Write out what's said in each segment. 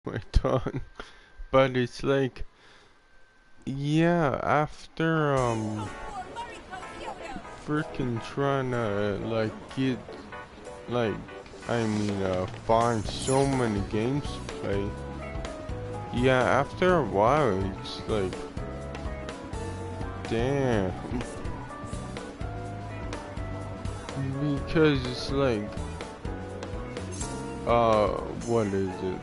my tongue. But it's like, yeah, after freaking trying to like get like find so many games to play. Yeah, after a while it's like, damn. Because it's like, what is it?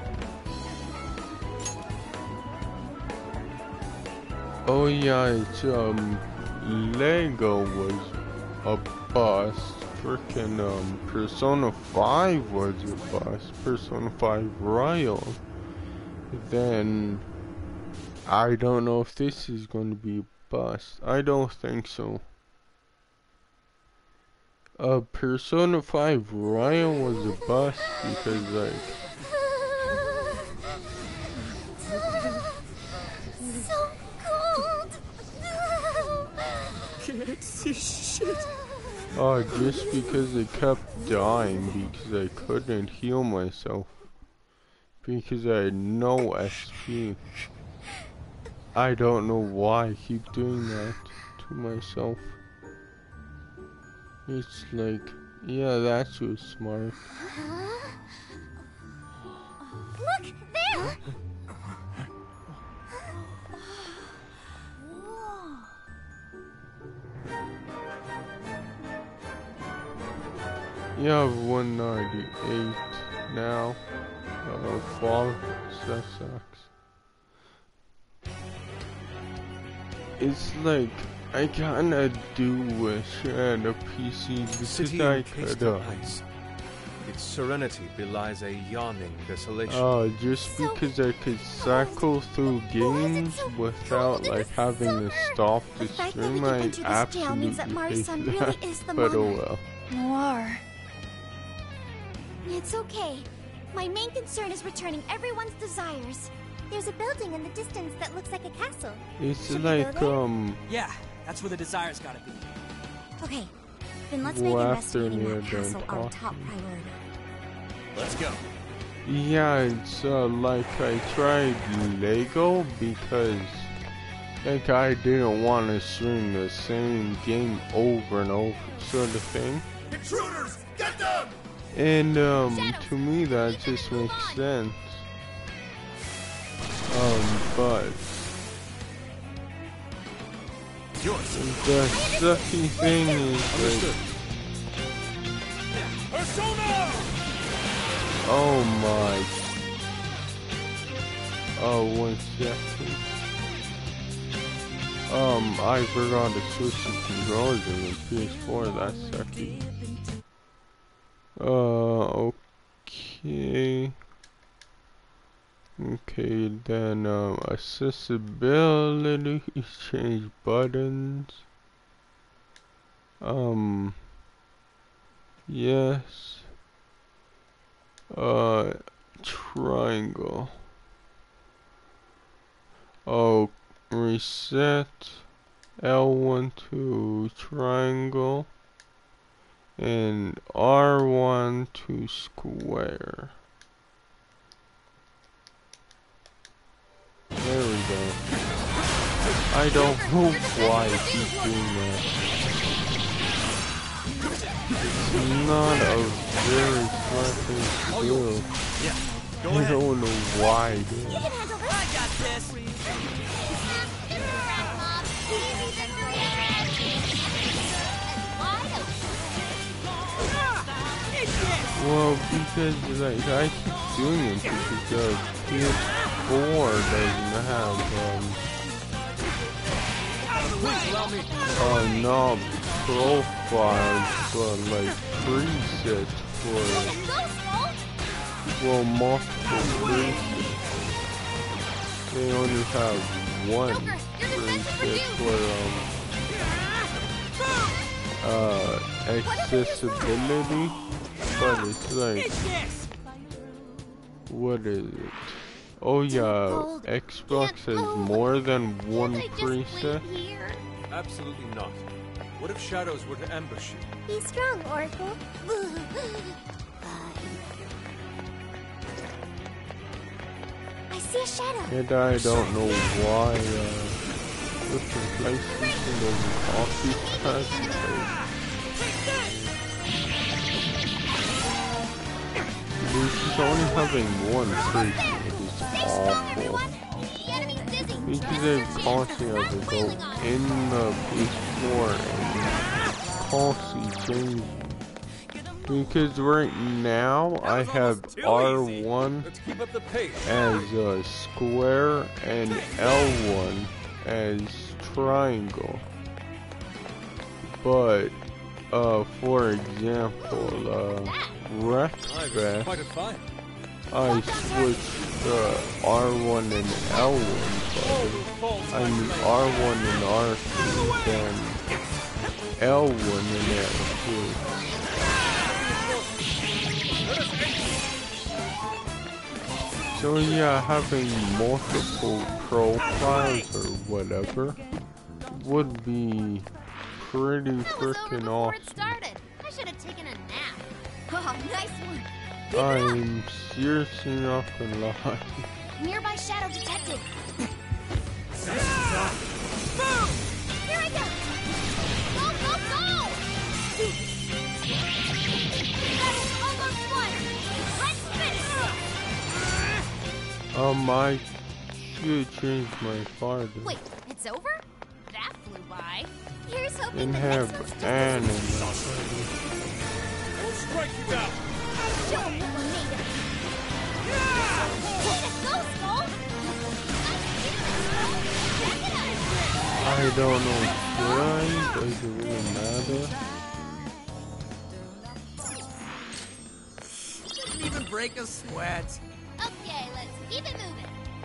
Oh yeah, it's Lego was a bust. Freaking Persona 5 was a bust. Persona 5 Royal. Then I don't know if this is going to be a bust. I don't think so. Persona 5 Royal was a bust because like so cold. Can't see shit. oh, just because I kept dying because I couldn't heal myself. Because I had no SP. I don't know why I keep doing that to myself. It's like, yeah, that's was smart. Look, there! You have 198 now. Fall, that sucks. It's like, I kinda do wish I had a PC because I could, Its serenity belies a yawning desolation. just because I could cycle through games without like having to stop the stream, I absolutely hate that. But oh well. Noir. It's okay. My main concern is returning everyone's desires. There's a building in the distance that looks like a castle. It's Should we like, go there? Yeah, that's where the desires gotta be. Okay, then let's make Well, after investigating that me, I castle don't our talk. top priority. Let's go. Yeah, it's like I tried Lego because like I didn't want to stream the same game over and over sort of thing. Intruders, get them! And to me that just makes sense. But Yours. the sucky thing is like, Persona! oh my. Oh, 1 second. I forgot to switch the controllers in the PS4. That's sucky. Okay. Okay, then, accessibility, change buttons. Yes. Triangle. Oh, reset. L1 to triangle. And R1 to square. There we go. I don't know why I keep doing that. It's not a very smart thing to do. Yeah, go I ahead. don't know why I do You it. can handle this. I got this. Well, because like I keep doing it because PS4 doesn't have not profiles but like presets for well multiple presets. They only have one preset for accessibility. But it's like, what is it? Oh yeah, Xbox has more than one preset. Absolutely not. What if shadows were to ambush you? Be strong, Oracle. I see a shadow. And I don't know why, different PlayStation doesn't talk these times. She's only having one face, which is awful. Because they constantly have to go in the PS4 and constantly change. Because right now I have R1 as a square and L1 as triangle. But for example, Wreckfest, I switched R1 and L1 button. I mean R1 and R2, then L1 and L2. So yeah, having multiple profiles or whatever would be pretty freaking awesome. I should have taken a nap. Oh, nice one. I'm seriously not gonna lie. Nearby shadow detected. Here I go. Go, go, go! Battle's almost won. Let's finish it. I should change my father. Wait, it's over? That flew by. Here's hoping And the have next one's just Anne in my We'll strike you down. show 'em what we're made of. Let's go, Skull! I don't know why, does it really matter? Didn't even break a sweat. Okay, let's keep it moving.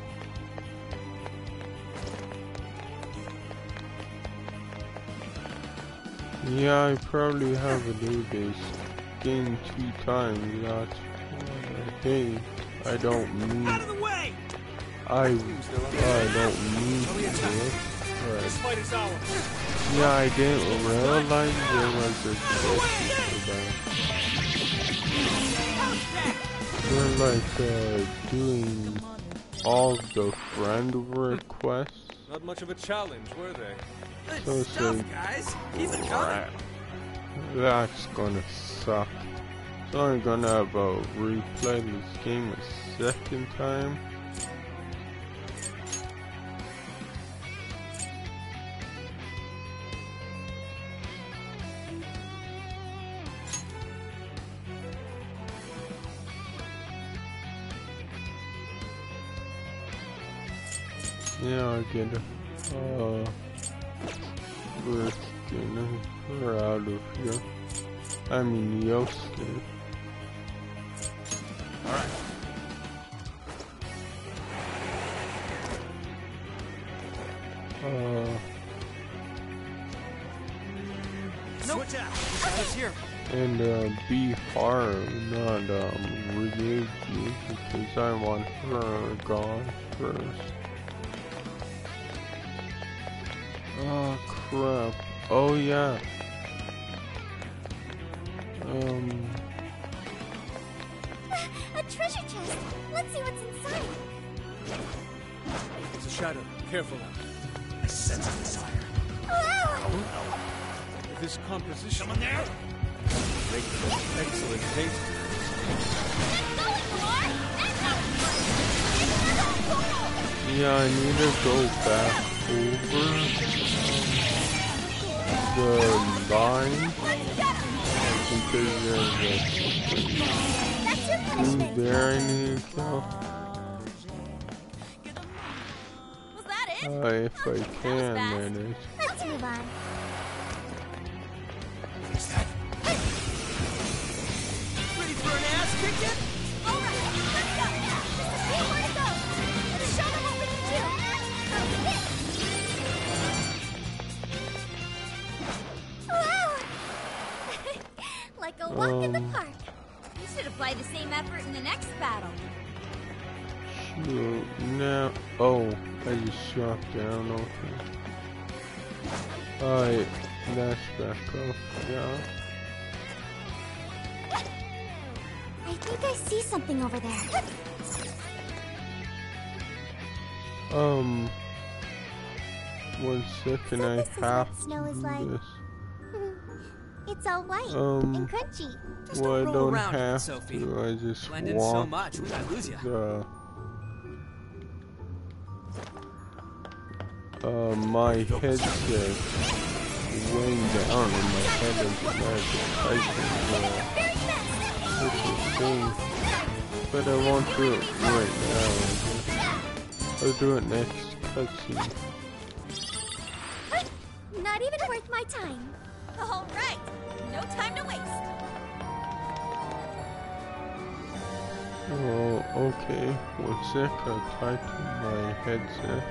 Yeah, I probably have a do this game 2 times, that's hey, I don't mean Out of the way! I don't mean to do it. This fight is ours. Yeah, I didn't realize there was a glitch for that. We're like doing all the friend requests. Not much of a challenge, were they? So Good it's stuff, like, guys. Keep it coming. crap. That's gonna suck. So I'm gonna have replay this game a second time. Yeah, I get it. We're out of here. I mean, Yoshi. Alright. Switch out. Shadow's here. And be hard, not relieve you, because I want her gone first. Oh crap. Oh yeah. A treasure chest. Let's see what's inside. It's a shadow. Careful now. I sense a desire. Wow! This composition. Someone there? Make the most excellent taste. Yeah, I need to go back over the line because there's a thing there I need to kill. Was that it? If I can manage. Let's move on. Is that? Ready for an ass kicking? All right, let's go. Just a few more to go. Let's show them what we can do. Wow! Like a walk in the park. You should apply the same effort in the next battle. Shoot, now. Oh, I just shot down, okay. Alright, that's back up, yeah. I think I see something over there. 1 second, So I this is what have snow to is do like. this. It's all white and crunchy. Just Well, I don't roll don't around, have Sophie. to, I just Blend in so walk much, we might lose you. My headset weighing down and my head is like a thing. But I won't do it right now. I'll do it next cutscene. Not even worth my time. All right, no time to waste. Oh, okay. 1 sec, I'll tighten my headset.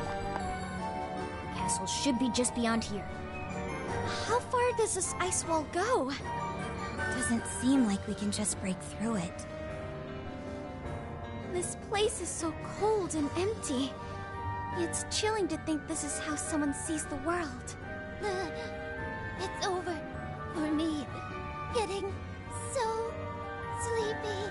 Castle should be just beyond here. How far does this ice wall go? Doesn't seem like we can just break through it. This place is so cold and empty. It's chilling to think this is how someone sees the world. It's over for me. Getting so sleepy.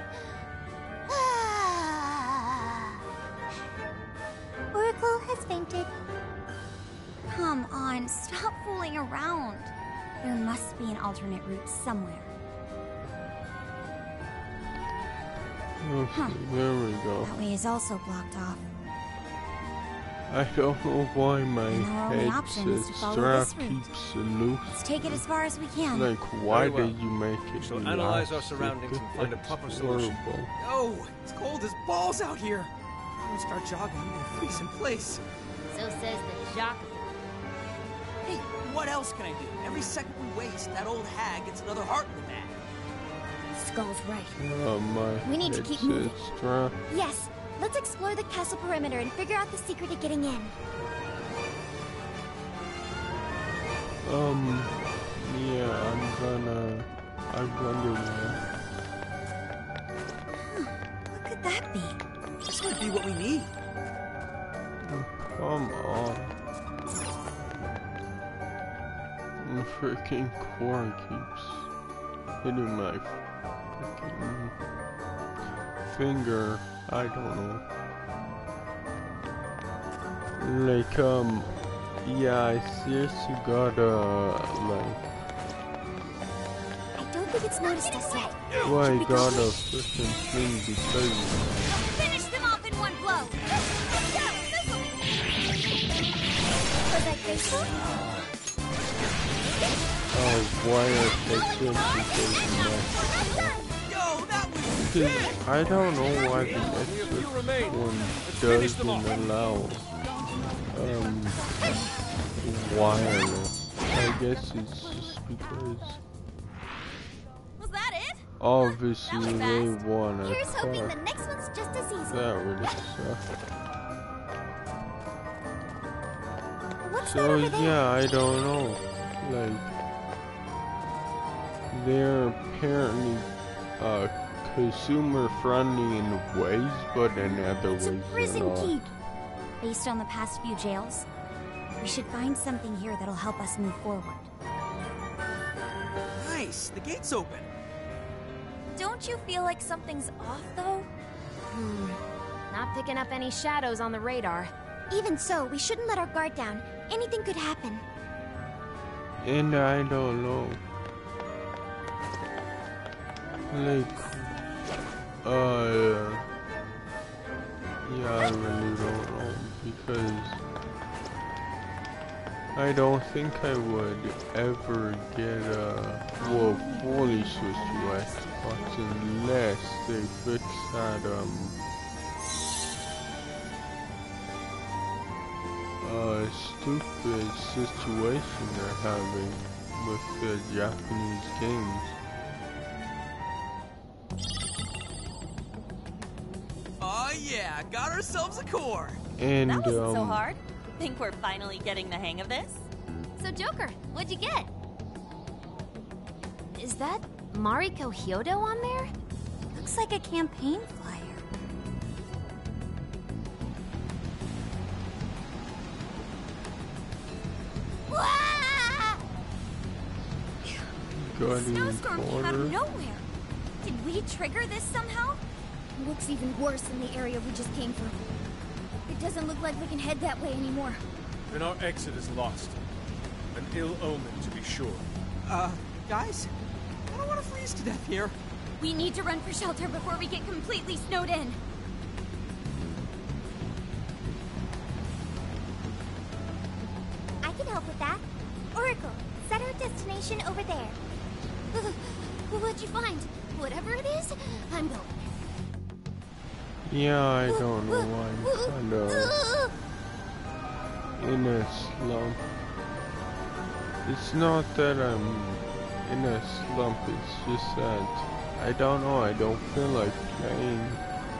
Oracle has fainted. Come on, stop fooling around. There must be an alternate route somewhere. Okay, there we go. That way is also blocked off. I don't know why my And our only option is headset to follow strap this route. keeps loose. Let's take it as far as we can. Like, why Very well. did you make it? We shall analyze our elastic? surroundings and find a That's proper solution. horrible. Oh, it's cold as balls out here. When we start jogging, I'm gonna freeze in place. So says the jock. Hey, what else can I do? Every second we waste, that old hag gets another heart in the bag. Skull's right. My We need to keep headset moving. strap. Yes, let's explore the castle perimeter and figure out the secret to getting in. Yeah, I wonder why. What could that be? This might be what we need. Come on. The freaking core keeps hitting my freaking finger. I don't know. Like, yeah, I seriously gotta, like, I don't think it's noticed us yet. well, I Should we go got a quick? freaking thing because Finish them off in one blow! Was that graceful? why I take this Yo, that was because I don't know why the extra one doesn't allow wireless. I guess it's just because Was that it? obviously That was they fast. want a Here's hoping the car. next one's just as easy. That really sucks. What's that So over there? yeah, I don't know. Like, they're apparently consumer friendly in ways, but in other It's a ways prison they're not. keep. Based on the past few jails, we should find something here that'll help us move forward. nice. The gate's open. Don't you feel like something's off, though? Not picking up any shadows on the radar. Even so, we shouldn't let our guard down. Anything could happen. And I don't know. Like, yeah, I really don't know because I don't think I would ever get fully switch to Xbox unless they fix that, stupid situation they're having with the Japanese games. Oh yeah, got ourselves a core. And, That wasn't so hard. Think we're finally getting the hang of this? So Joker, what'd you get? Is that Mariko Hyodo on there? Looks like a campaign flyer. got Snowstorm came out order. of nowhere. Did we trigger this somehow? Looks even worse than the area we just came from. It doesn't look like we can head that way anymore. Then our exit is lost. An ill omen, to be sure. Guys? I don't want to freeze to death here. We need to run for shelter before we get completely snowed in. I can help with that. Oracle, set our destination over there. What'd you find? Whatever it is, I'm going. Yeah, I don't know why I'm kind of in a slump. It's not that I'm in a slump, it's just that I don't know, I don't feel like playing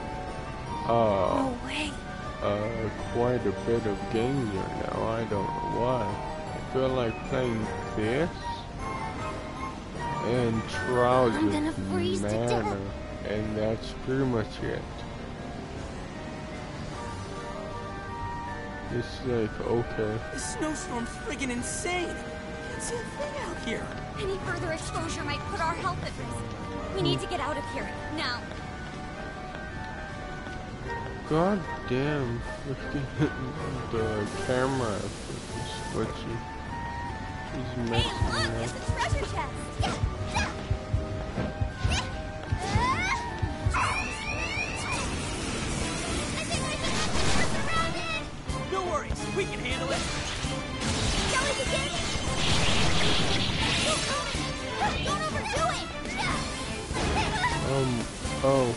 No way. quite a bit of games right now. I don't know why. I feel like playing this and Trials I'm gonna of freeze to death. Mana, and that's pretty much it. It's like, okay. This snowstorm's friggin' insane. Can't see a thing out here. Any further exposure might put our health at risk. We need to get out of here, now. God damn, freaking the camera freaking switchy. He's messing Hey, look, up. it's a treasure chest. No worries, we can handle it. Shall we begin? Don't overdo it. Oh.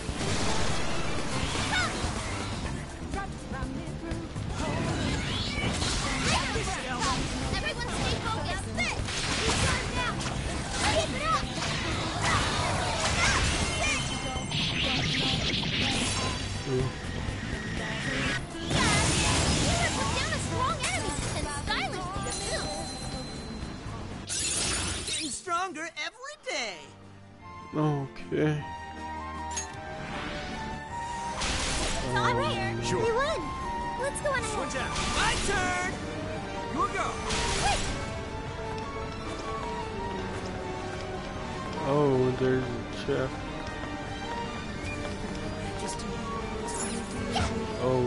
Everyone stay focused. Keep going down. Keep it up. Getting stronger every day. Okay. All right, Sure. we won. Let's go on ahead. Switch out. My turn. You go. Oh, there's a chef. Oh,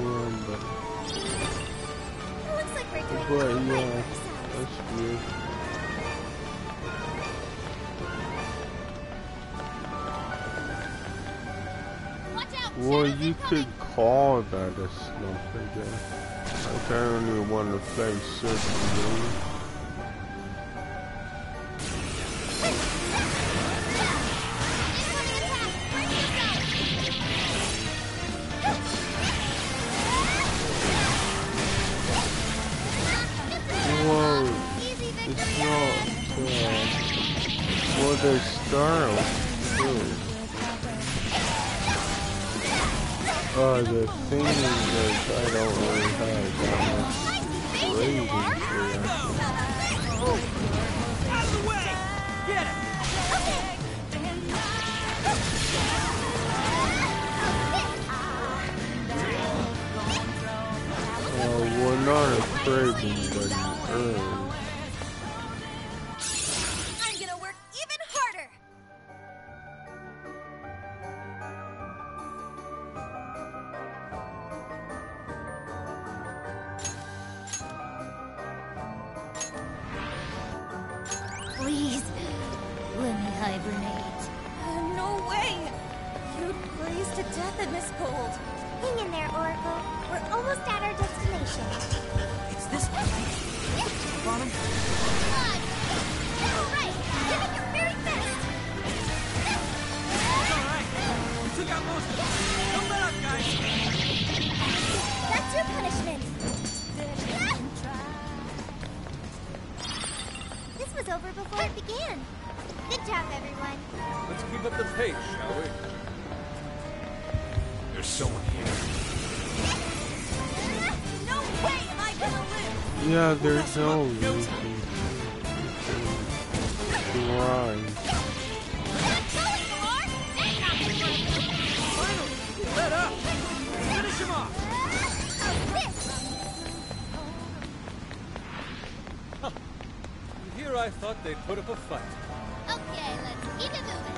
Looks like we're doing but all right yeah, for ourselves. that's weird. Watch out. Well, shadows you incoming. could call that a slump, I guess. Like, I only want to play certain games. Whoa, it's not, well, there's Star too. The thing is that I don't really have that much raising for Out of the way. Get it. we're not afraid, but earn. I'm gonna work even harder. Please, let me hibernate. No way! You'd freeze to death in this cold. Hang in there, Oracle. We're almost at our destination. It's this way. Bottom. All right, give it your very best. All right. We took out most of it. Don't let up, guys. That's your punishment. This was over before it began. Good job, everyone. Let's keep up the pace, shall we? There's someone here. No way am I gonna live. Yeah, there's no reason to run. Finally, let up. Finish him off. Here I thought they'd put up a fight. Okay, let's keep it moving.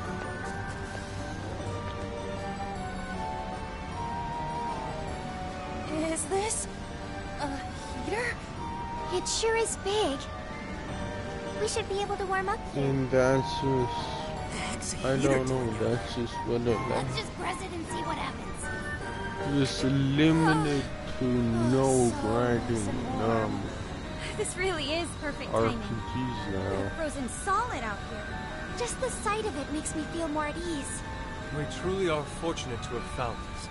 is this? A heater? It sure is big. We should be able to warm up here. And that's just, The heck's a I heater don't know, doing? that's just what it Let's like. just press it and see what happens. Just limited to no grinding, This really is perfect timing. RPGs We're now. frozen solid out here. Just the sight of it makes me feel more at ease. We truly are fortunate to have found this.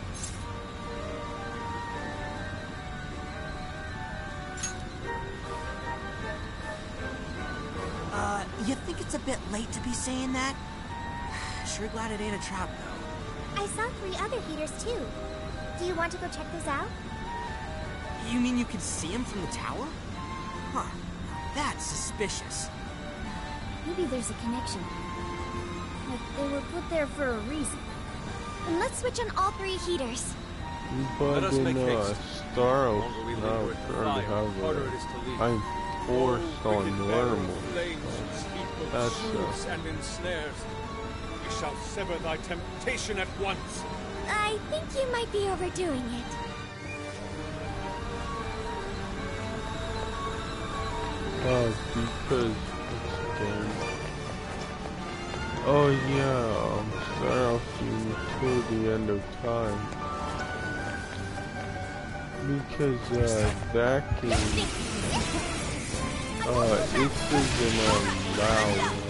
You think it's a bit late to be saying that? Sure glad it ain't a trap, though. I saw 3 other heaters too. Do you want to go check this out? You mean you can see him from the tower? Huh. That's suspicious. Maybe there's a connection. Like they were put there for a reason. And let's switch on all 3 heaters. But Let us make in haste. Star The Oaks longer we now linger at the currently fire, the have harder it is to leave. I'm forced on normal. That's Shoots and ensnares. We shall sever thy temptation at once. I think you might be overdoing it. because it's a game. Oh yeah, Star Oaks until the end of time. Because that game, it doesn't allow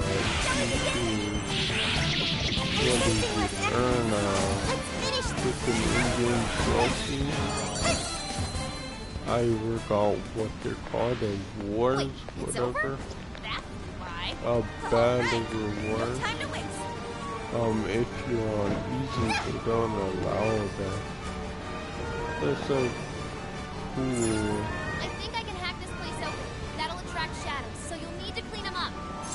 you to earn with an in-game trophy. I forgot what they're called, awards, whatever. That's why. A battle reward. Time to waste. If you're on easy, they don't allow that. That's so cool. I think I can hack this place open. That'll attract shadows, so you'll need to clean them up.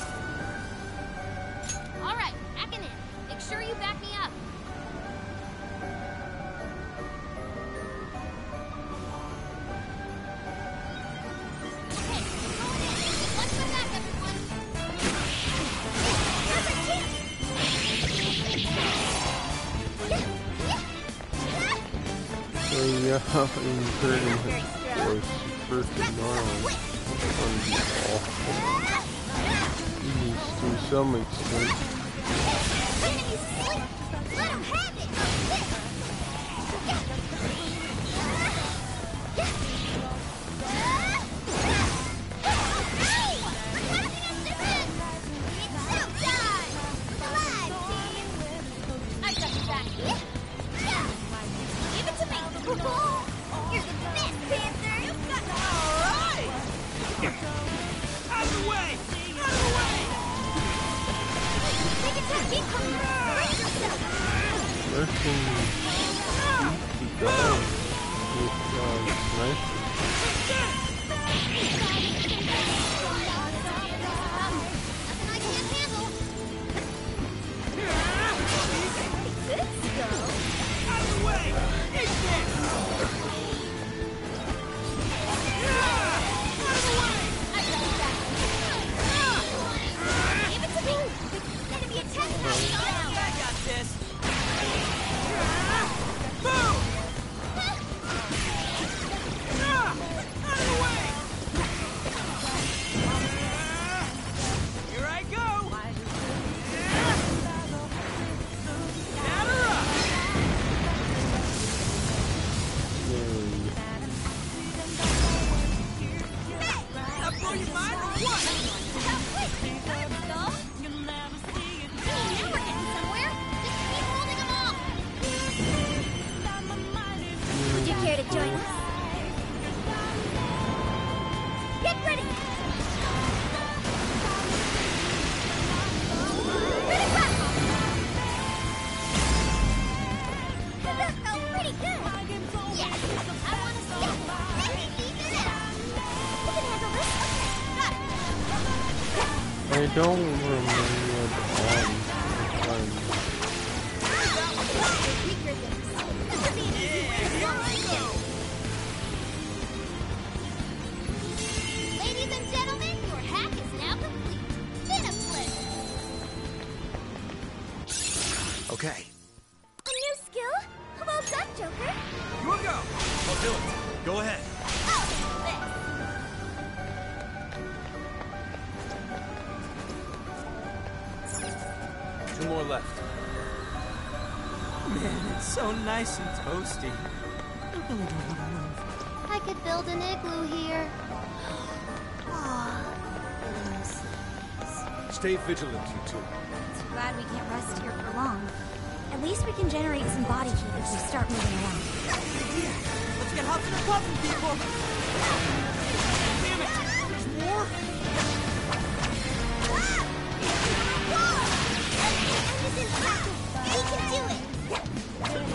All right, hacking in. Make sure you back me up. Okay, going in. Watch my back, So yeah, in pretty much was freaking normal. Awful. To some extent. Let him have I got your back. Give it to me! You're the best, Panther! You've got Alright! Out of the way! Out of the way! Take it to me! Brace yourself! Freaking easy going with sniper. Nothing I can't handle! Out of the way! Eat this! Out of the way! I got your back! Give it to me! Enemy attack down! I got this! Boom! Out of the way! Here I go! Batter up! That blow your mind or what? How quick! Now we're getting somewhere! Just keep holding them off! Would you care to join us? Get ready! Ready, rock! That felt pretty good! Yes! I want to see it! Let me keep it up! You can handle this? Okay, got it! I don't remember Weaker things. This would be an easy way to solve this. Ladies and gentlemen, your hack is now complete. Been a pleasure. Okay, A new skill? Well done, Joker. you go! I'll do it. Go ahead. 2 more left. Man, it's so nice and toasty. I really don't want to move. I could build an igloo here. Stay vigilant, you two. Too bad we can't rest here for long. At least we can generate some body heat if we start moving around. Idea. Let's get huffing and puffing, people. Damn it! There's more? This is Rocket. We can do it.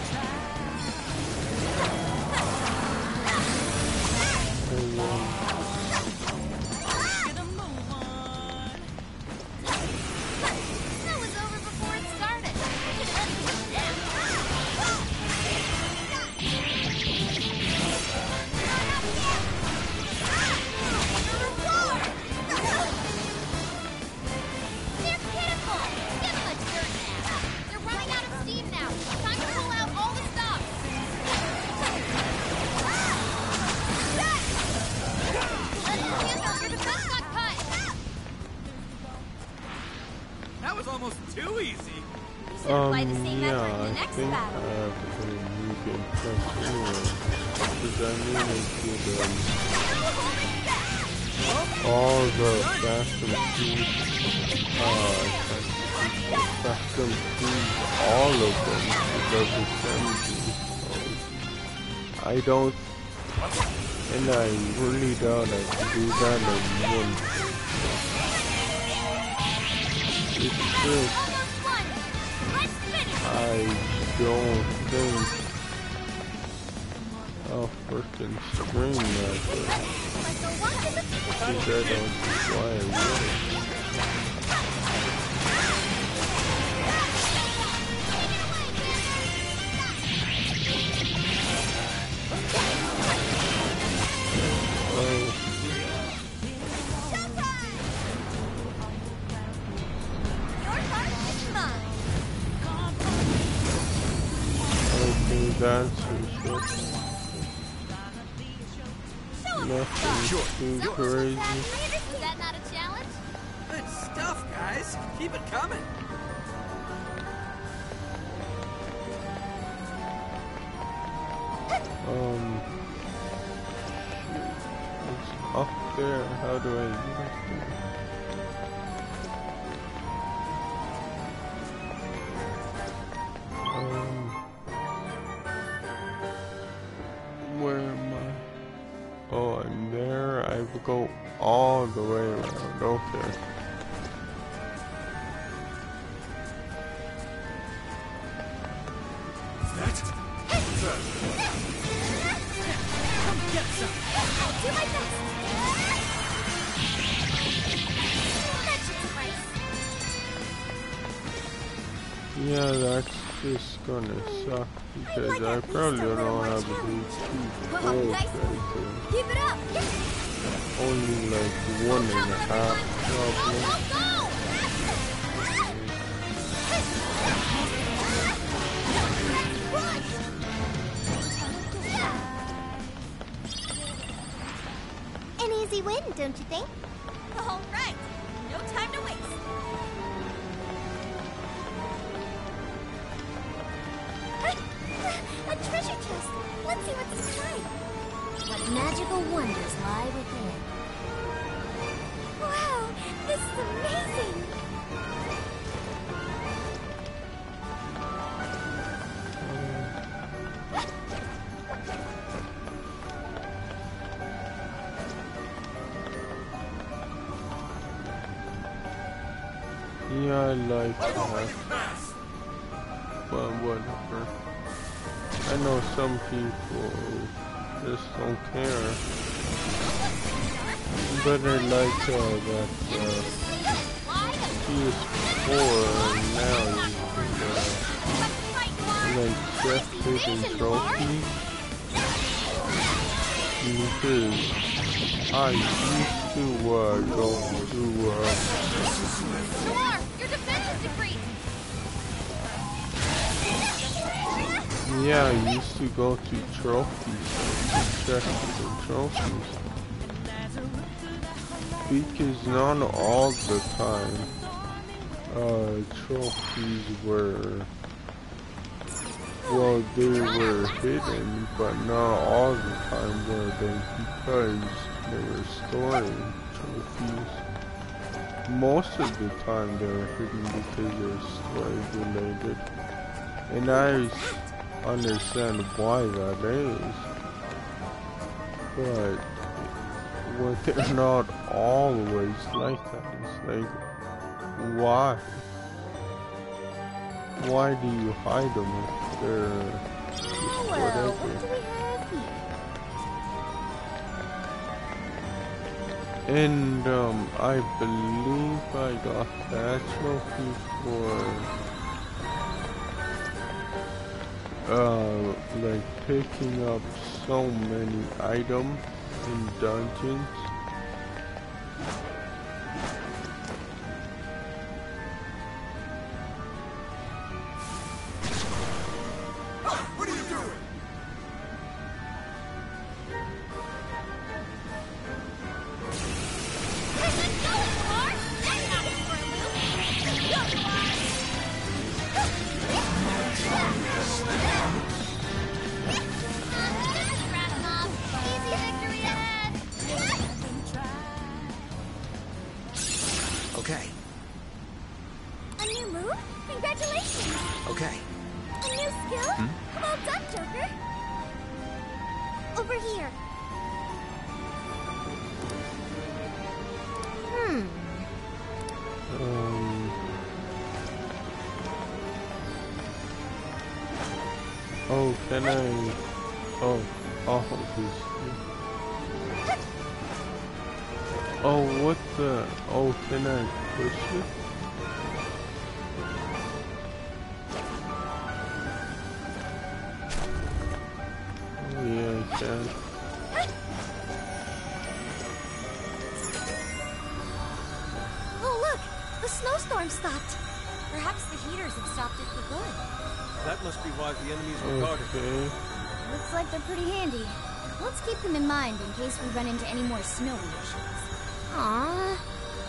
That was over before it started. They're pitiful. Give them a dirt nap. They're running out of steam now. Time to pull out all the stops. Your defense got cut. That was almost too easy. You should apply the same yeah, effort in the I next think battle. I have a new game plus anyway. Because I need to get all the Fast and Furious, Fast and Furious, all of them, because it's empty. So I don't, and I really doubt I can do that in one. It's just, Almost won. Let's finish. I don't think I'll freaking stream that, but because I don't see why I would. Okay, that's for sure. Nothing too crazy. Was that not a challenge? Good stuff, guys. Keep it coming. It's up there. How do I get up there? Where am I? Oh, I'm there. I have to go all the way around. Okay. I'll do my best. That should suffice. Yeah, that's just gonna suck because I probably don't have to do 2 goals right there. Keep it up. Only like 1.5 probably. Go, go! An easy win, don't you think? All right. No time to waste. A treasure chest. Let's see what's inside. What magical wonders lie within. Wow, this is amazing. Yeah, I like that. But whatever. I know some people just don't care. But I like that PS4 and now you can like breathtaking trophies. Because I used to go to Noir, your defense is decreased. yeah, I used to go to trophies. check the trophies. Because not all the time, trophies were, well, they were hidden, but not all the time were they, because they were story trophies. Most of the time they were hidden because they're story related. And I understand why that is. But they're not always like that. It's like, why? Why do you hide them if they're just whatever? What do we have here? And I believe I got that trophy for like picking up so many items in dungeons. What are you doing? Okay, A new move? Congratulations! okay. A new skill? Well done, Joker! Over here. Oh, can I? Oh, this. Oh, what the? Oh, can I push it? Oh, yeah, I can. Oh, look! The snowstorm stopped. Perhaps the heaters have stopped it for good. That must be why the enemies were guarded. Okay. Looks like they're pretty handy. Let's keep them in mind in case we run into any more snowy issues. Aww.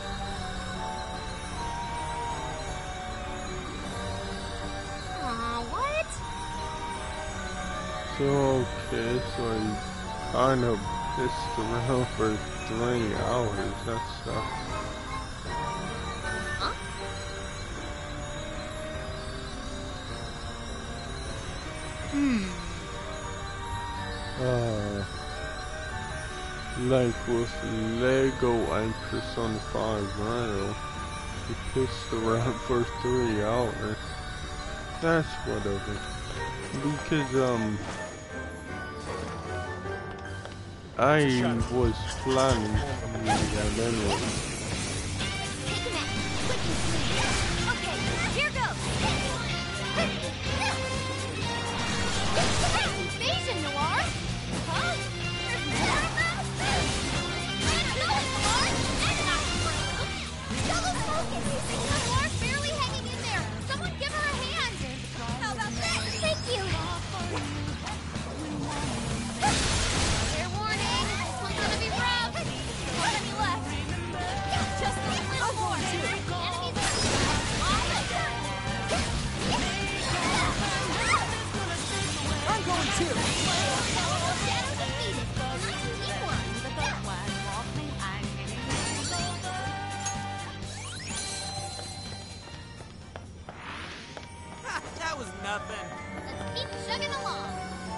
Aw, what? So, okay, so I kind of pissed around for 3 hours. That sucks. Like with Lego and Persona 5 Royal, he pissed around for 3 hours. That's whatever. Because, I was planning to do that anyway. Taking that quick and clean. Okay, here goes. Invasion, Noir! Huh? There's more of them? Yellow focus! Noir's barely hanging in there. Someone give her a hand. How about that? Thank you. Fair warning. This one's gonna be rough. How many left? Just a little more. Enemies I'm going too. That was nothing. Let's keep chugging along.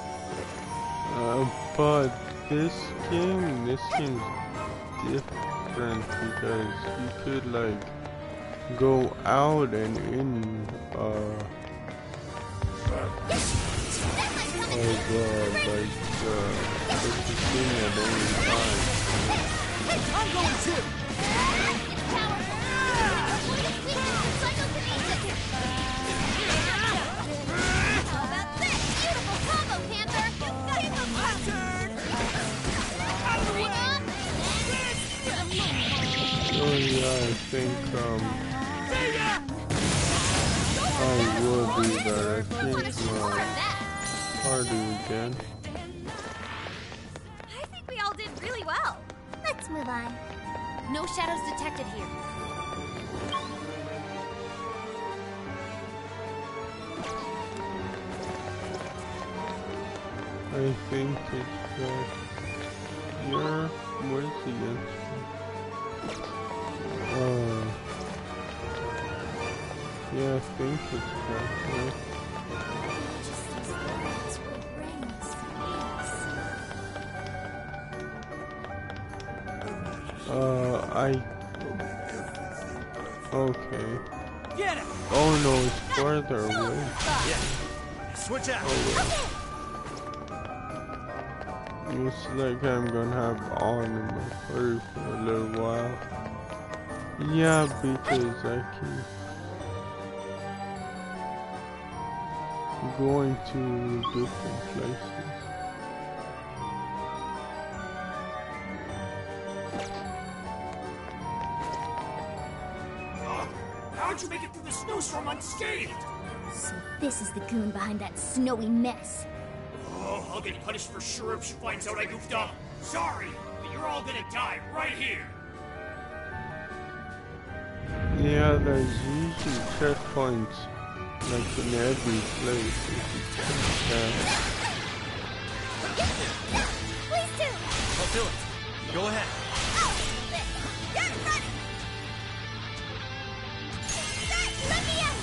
But this game's different because you could like go out and in purchasing at any time. I'm going too. How about this? Beautiful combo, Panther. Keep them patterned. Bring up. Oh yeah, I think I will do that. I think Stardew again. well. Let's move on. No shadows detected here. I think it's back here. Where's the instrument? Yeah, I think it's back here. Okay. Get him! Oh no, it's farther away. Yeah. Switch out. Looks like I'm gonna have on in my fur for a little while. Yeah, because I keep going to different places. How'd you make it through the snowstorm unscathed? So this is the goon behind that snowy mess. Oh, I'll get punished for sure if she finds out I goofed up. Sorry, but you're all gonna die right here. Yeah, there's usually checkpoints like in every place. Please do! I'll do it. Go ahead. Get ready! Let me in!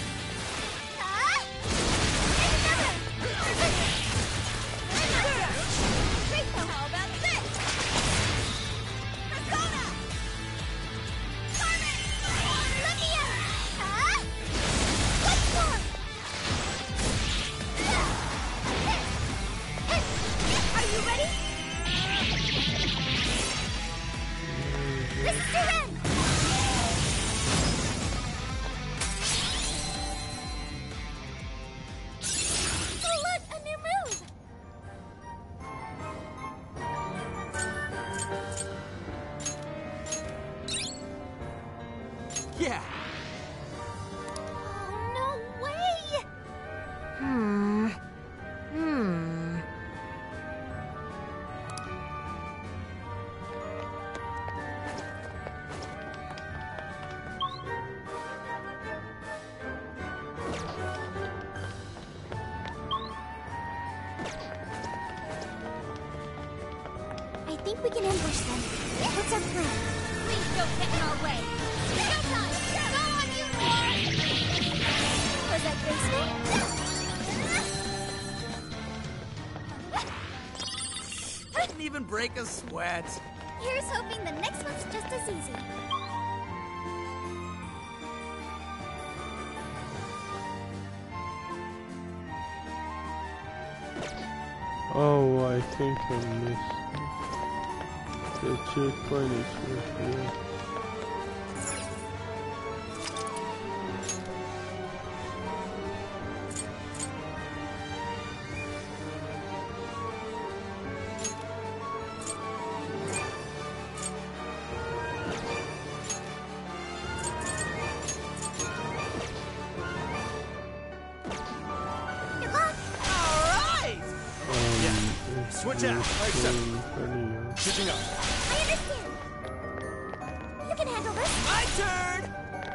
How about this? Persona! Carmen! Let me in! What's more? Are you ready? This is your end! Oh look, a new move! Yeah. Oh, no way! I think we can ambush them. What's our plan? Please don't get in our way. Showtime! Go on, unicorn! Was that graceful? Didn't even break a sweat. Here's hoping the next one's just as easy. Oh, I think I missed. The checkpoint is right here. Good luck! Alright! Switch out. Switching up. I understand. You can handle this. My turn!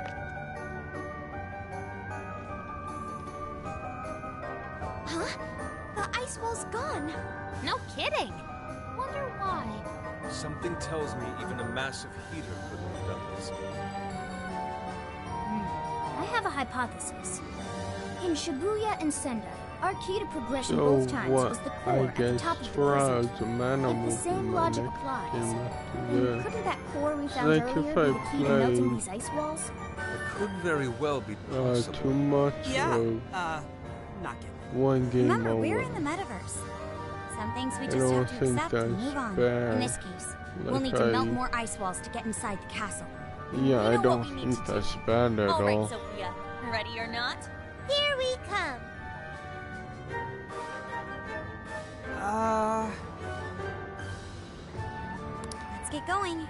Huh? The ice wall's gone. No kidding. Wonder why. Something tells me even a massive heater couldn't have done this. I have a hypothesis. In Shibuya and Sendai, our key to progression So both times what? was the core I at the guess top of the Frogs, blizzard. a man If will the be same my logic next applies, game after then that. couldn't that core we found like earlier if be I the key to melting play, these ice walls? It could very well be possible. too much Yeah. of Not getting one game Remember, over. we're in the metaverse. Some things we I just don't have to think accept and that's move on. bad. In this case, we'll Like need to melt I- more ice walls to get inside the castle. Yeah, I know what don't we need think to do. that's bad at All right, all. Sophia. Ready or not? Here we come. Let's get going.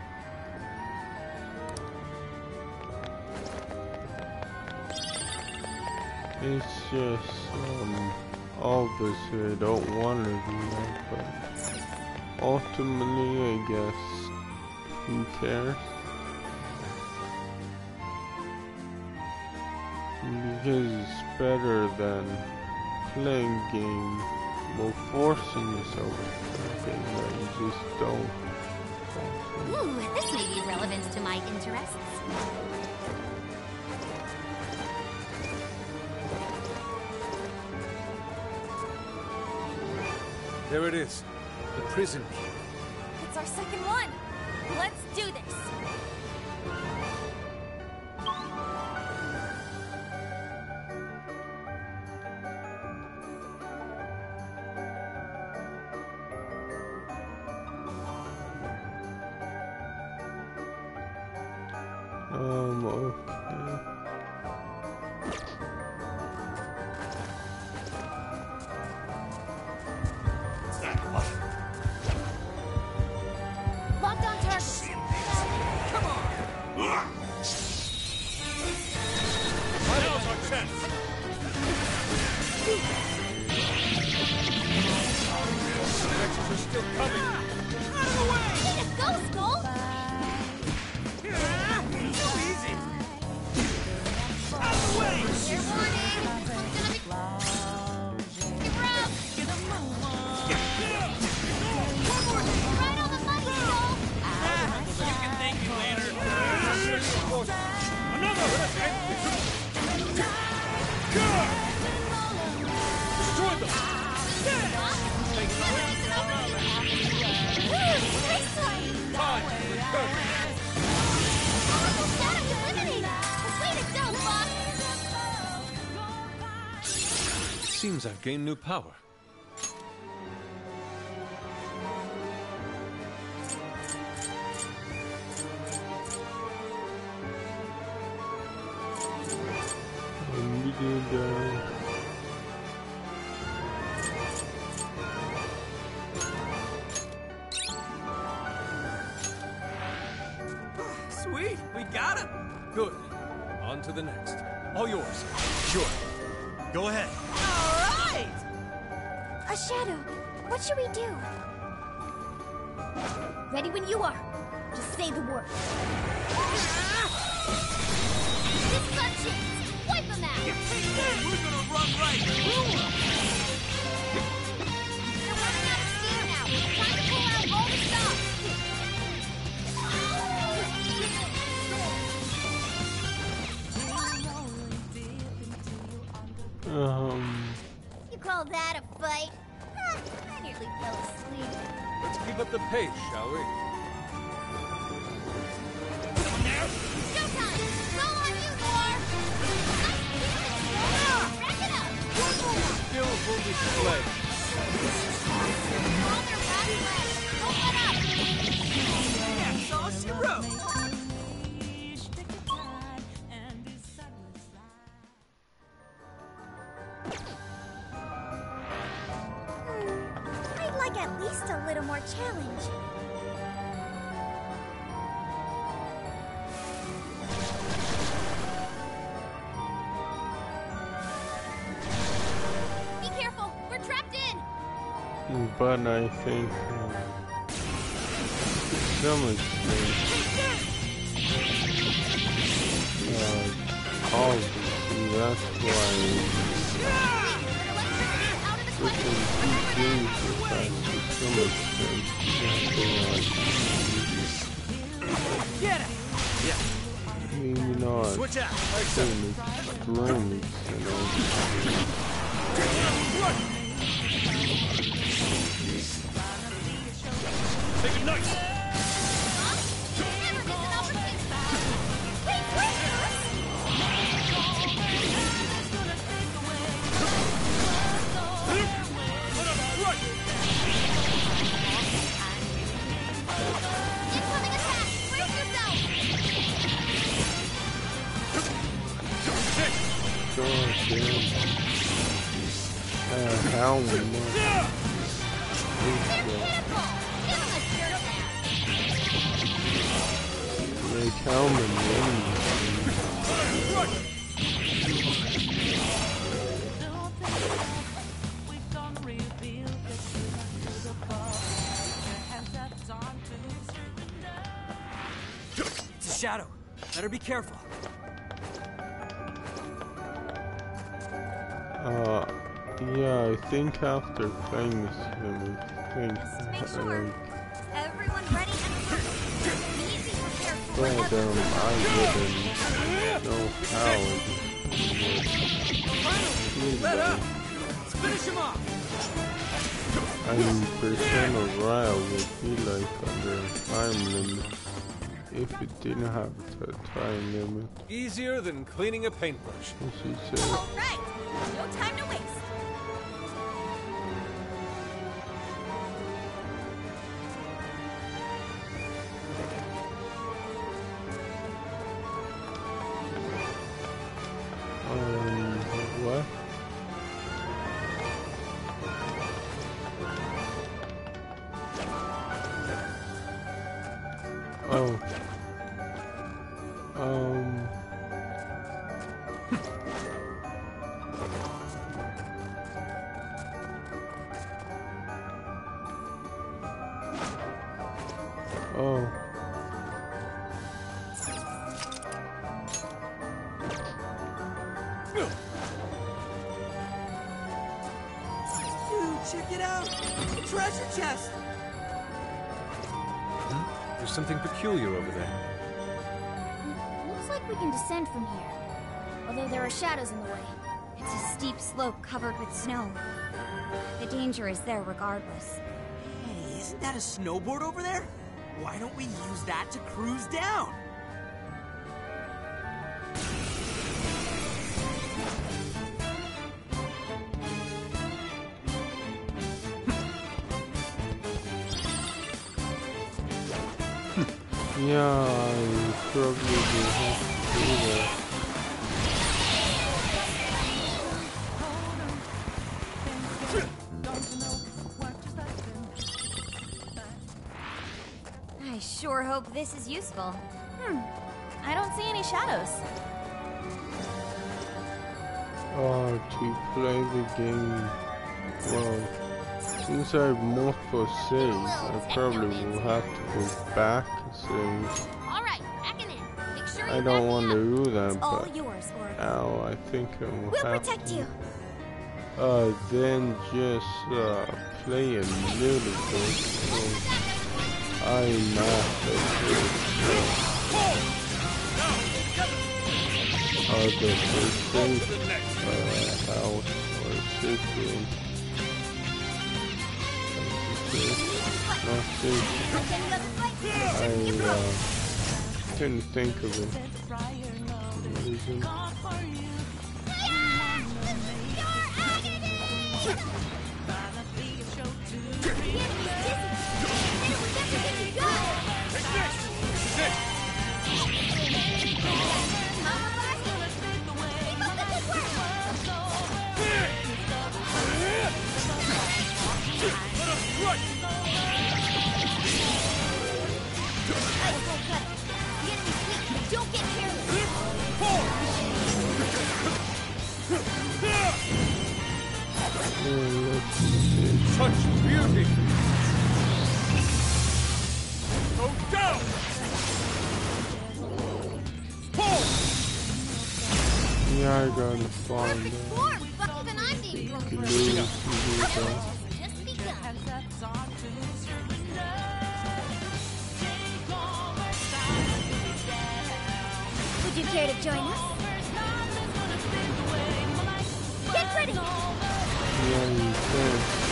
It's just, obviously I don't want to do that, but ultimately, I guess, who cares? Because it's better than playing game while forcing yourself to play a game that you just don't. Ooh, this may be relevant to my interests. There it is. The prison key. It's our second one. Let's do this. Okay. Locked on target. Come on! Now's our chance! Connections are still coming. Out of the way! Way to go, Skull! So easy! Out of the way! Fair warning, this one's gonna be... Keep rough! Right on the money, Skull! You can thank me later. Another! Destroy them! Time! Recover! Shadow eliminated! Way to go, Fox! Seems I've gained new power. And we did, Sweet, we got him. Good. On to the next. All yours. Sure. Go ahead. All right. A shadow. What should we do? Ready when you are. Just say the word. This is our chance! Wipe them out! We're gonna run right through him. They're running out of steam now! Time to pull out all the stuff! You call that a fight? I nearly fell asleep. Let's keep up the pace, shall we? Showtime! Go on you, Thor! Rack it up! Skills will display. On their back legs! Don't let up! That's all she wrote. I'd like at least a little more challenge. Be careful! We're trapped in! but I think some extent, obviously that's why freaking games are fast to some extent. Get it. Maybe not Switch out. to an extreme extent. Take a knife! Never miss an opportunity! Wait, wait! Incoming attack! Brace yourself! God damn. How much? They're pitiful! Give them a dirt nap! Like how many? Shadow, better be careful. Yeah, I think after playing this game, Just make sure everyone ready and alert. Easy prepared for but whatever. I wouldn't know how it would. Let up! Let's finish him off! I mean, Persona Royal would be like under a time limit if it didn't have a time limit. Easier than cleaning a paintbrush. As you said. All right, no time to waste. What? Oh. Oh. Dude, check it out! The treasure chest! There's something peculiar over there. Looks like we can descend from here. Although there are shadows in the way. It's a steep slope covered with snow. The danger is there regardless. Hey, isn't that a snowboard over there? Why don't we use that to cruise down? Yeah, I probably will have to do that. I sure hope this is useful. I don't see any shadows. To play the game, well, since I have multiple saves, I probably will have to go back and save. All right, backing in. Make sure I you don't back want me to up. do that, All but yours, Oracle. now I think I will We'll have protect to. you. Then just play a little bit. So I'm not the first safe house or system. Not safe. I couldn't think of it. For some reason. Don't get careless. Such beauty! Go down! Pull! Yeah, I gotta find Perfect form. Even I'm being grown for lose it. Just begun. Would you care to join us? Get ready. Yeah, you can.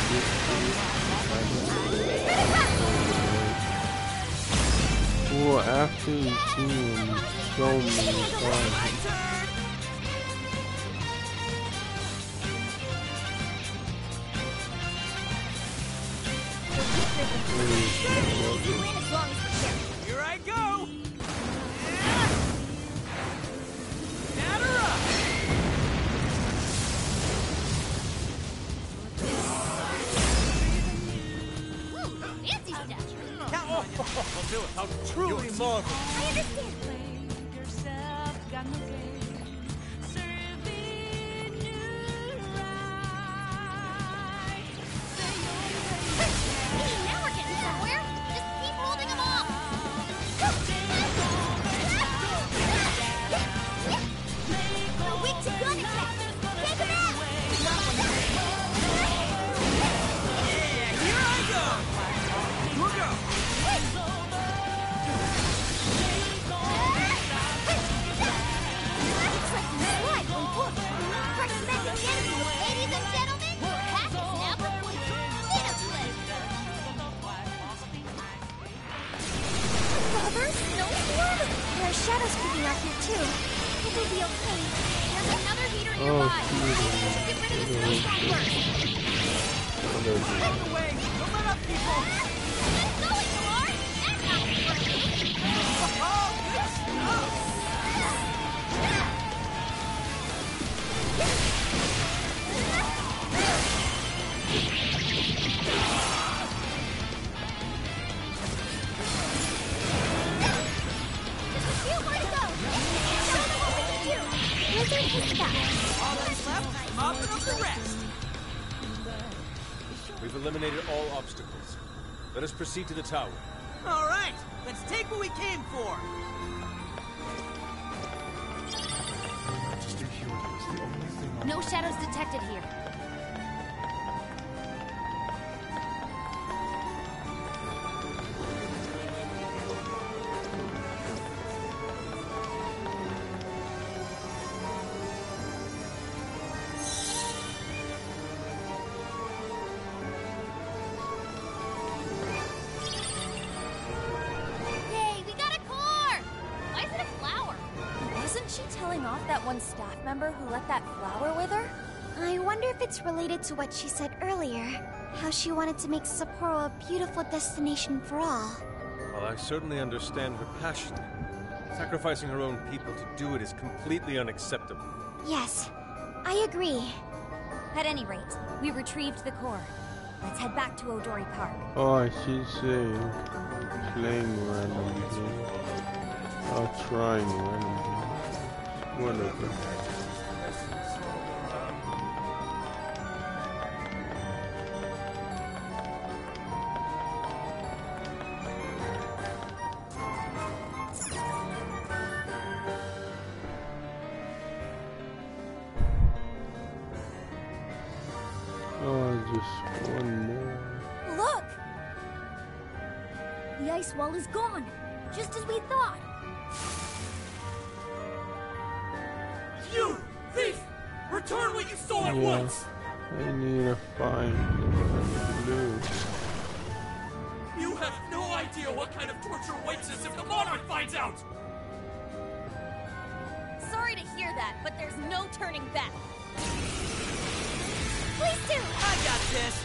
Well, after you see him show me the Here I go! Batter up! Fancy stuff. I'll do it. How truly marvelous. I understand. Hey, now we're getting somewhere. Just keep holding them off. shadows creeping out here too. It will be okay. There's another heater nearby. Maybe we should get rid of the snowstorm first. Out of the way! Don't let up, people! Get going, Noir! That's not working. Oh, good stuff! Just a few more to go. Show them what we can do. Wizard Hiska. All that's left, mopping up the rest. We've eliminated all obstacles. Let us proceed to the tower. All right, let's take what we came for. No shadows detected here. Yay, we got a core! Why is it a flower? Wasn't she telling off that one staff member who left that flower with her? I wonder if it's related to what she said earlier. How she wanted to make Sapporo a beautiful destination for all. Well, I certainly understand her passion. Sacrificing her own people to do it is completely unacceptable. Yes, I agree. At any rate, we retrieved the core. Let's head back to Odori Park. Oh, she's saying playing randomly. Trying randomly. Whatever. Oh, just one more. Look! The ice wall is gone, just as we thought. You! Thief! Return what you stole at Yeah. once! I need to find the blue. You have no idea what kind of torture awaits us if the Monarch finds out! Sorry to hear that, but there's no turning back. Please do! I got this.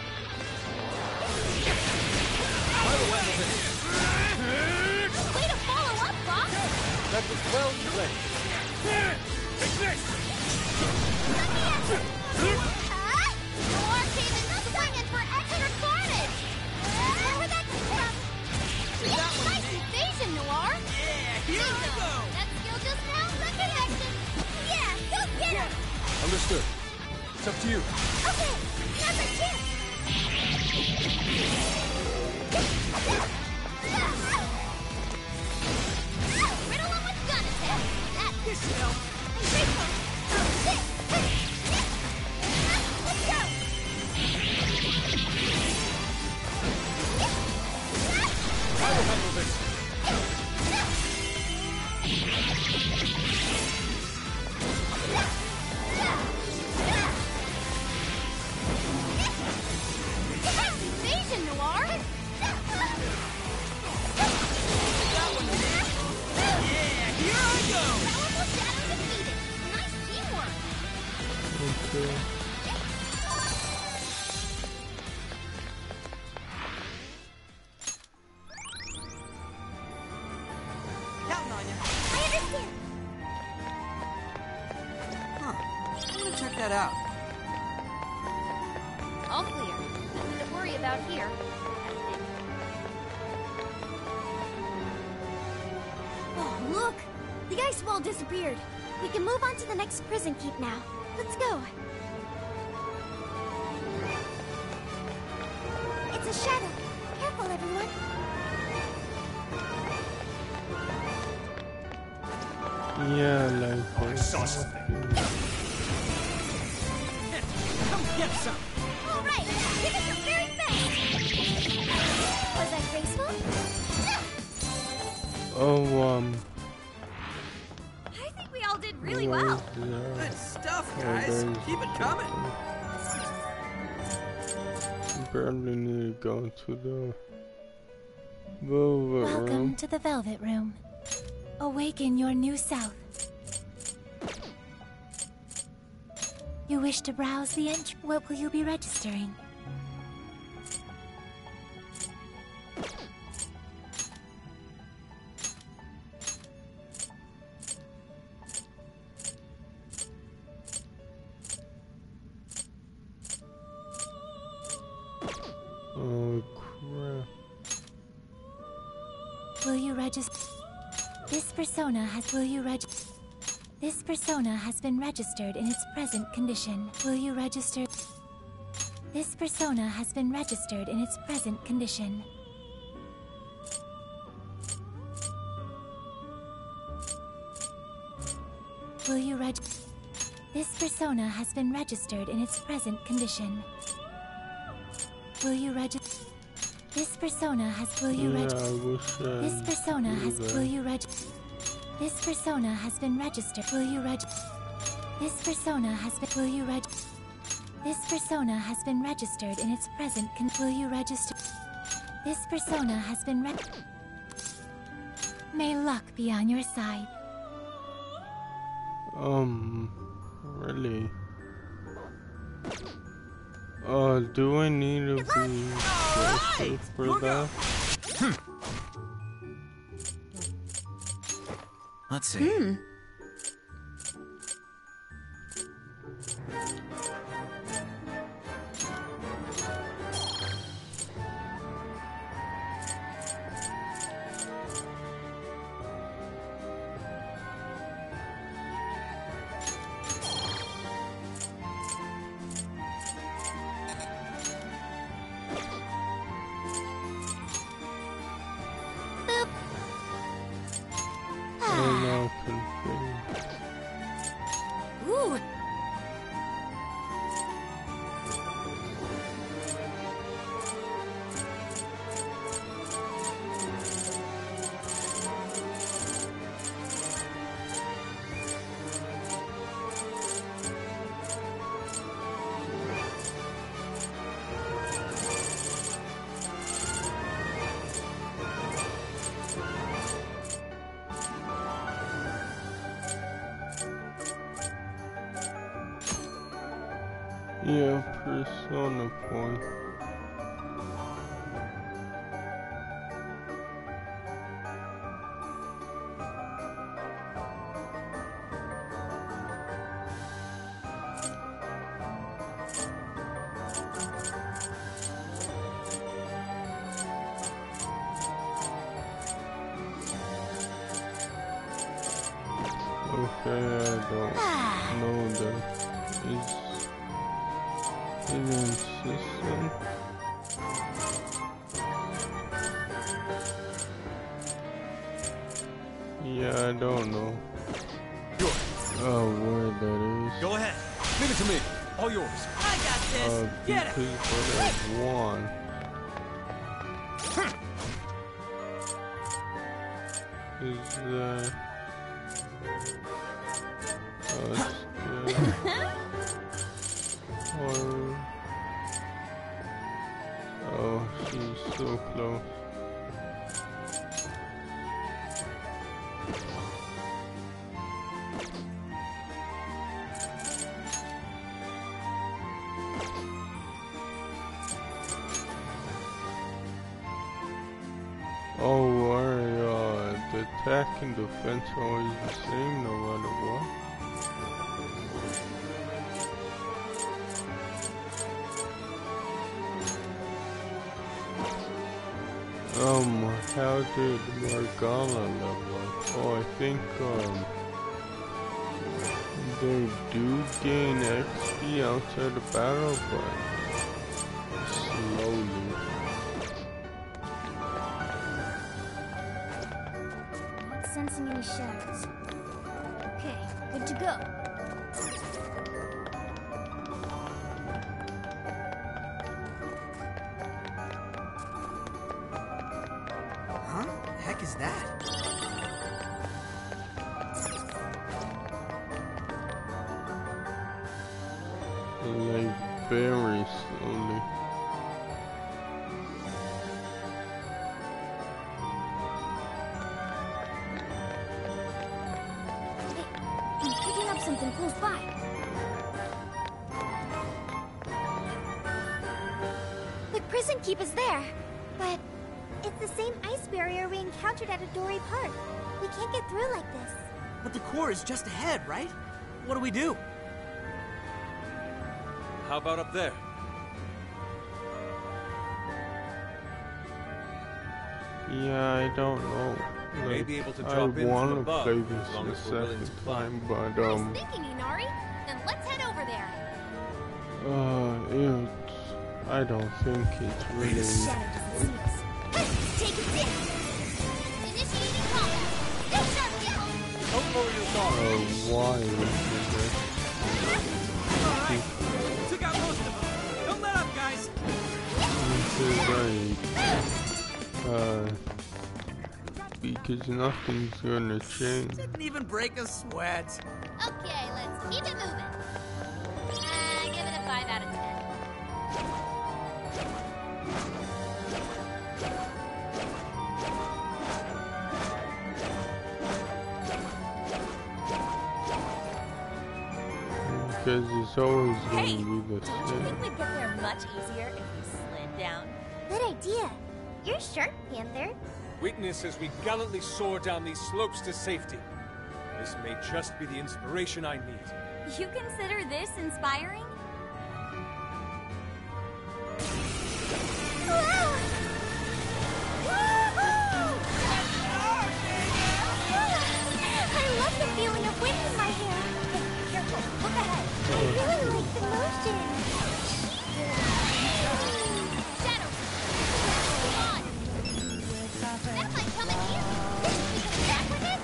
Way to follow up, Fox! That was well played. Take this! Noir came in swinging for extra carnage! Where would that come from? Nice evasion, Noir! Yeah, here I go. That skill just now, second action! Yeah, go get him! Understood. It's up to you. Okay, another chance! Riddle him with gun attack! That This should help. Let's go! I will handle this. Nice evasion, Noir! Yeah, here I go. Powerful shadow defeated! Nice teamwork! Okay. Counting on you. I understand! Huh. I'm gonna check that out. All clear. Nothing to worry about here. Oh, look! The ice wall disappeared. We can move on to the next prison keep now. Let's go. It's a shadow. Careful, everyone. Yeah, like I saw something. Come get some. All right, give it your very best. Was that graceful? Oh, I think we all did really what well. is that? Good stuff, Oh, guys. there's Keep it coming. Barely need to go to the velvet Welcome room. to the Velvet Room. Awaken your new self. You wish to browse the entry? What will you be registering? Oh crap. Will you register? This persona has. Will you register? This persona has been registered in its present condition. Will you register? This persona has been registered in its present condition. Will you register? This persona has been registered in its present condition. Will you register? This persona has. Will you register? This persona has. Will you register? This persona has been registered. Will you register? This persona has been. Will you register? This persona has been registered in its present. Will you register? This persona has been May luck be on your side. Really? Do I need to be registered for that? Let's see. I'm now confused. Ooh. Yeah, persona point. Okay, I don't know that. Hidden system. Yeah, I don't know. Where that is. Go ahead. Leave it to me. All yours. I got this. Get it. Because what I want. Is that... Oh, she's so close. Oh, the attack and defense are always the same no matter what. How did Morgana level up? Oh, I think, they do gain XP outside the battle, but slowly. Not sensing any shadows. Okay, good to go. Heck is that? Like very slowly. something close by. The prison keep is there, but It's the same ice barrier we encountered at Adori Park. We can't get through like this. But the core is just ahead, right? What do we do? How about up there? Yeah, I don't know. You may be able to I drop in from want to above, play as this long the as we're willing second to climb. time, but Nice thinking, Inari. Then let's head over there. I don't think it's really. Take it down. Initiating combat. Go sharp down. Don't lower your guard. Why Alright. Took out most of them. Don't let up, guys. this is because nothing's gonna change. Didn't even break a sweat. Okay, let's keep it moving. Give it a 5 out of 10. Because it's always gonna Hey, be the don't you same. think we'd get there much easier if we slid down? Good idea. You're sharp, Panther. Witness as we gallantly soar down these slopes to safety. This may just be the inspiration I need. You consider this inspiring? I love the feeling of wind in my hair. Careful, look ahead. I really like the motion. Shadow. Come on. That might come in here. We can attack with it?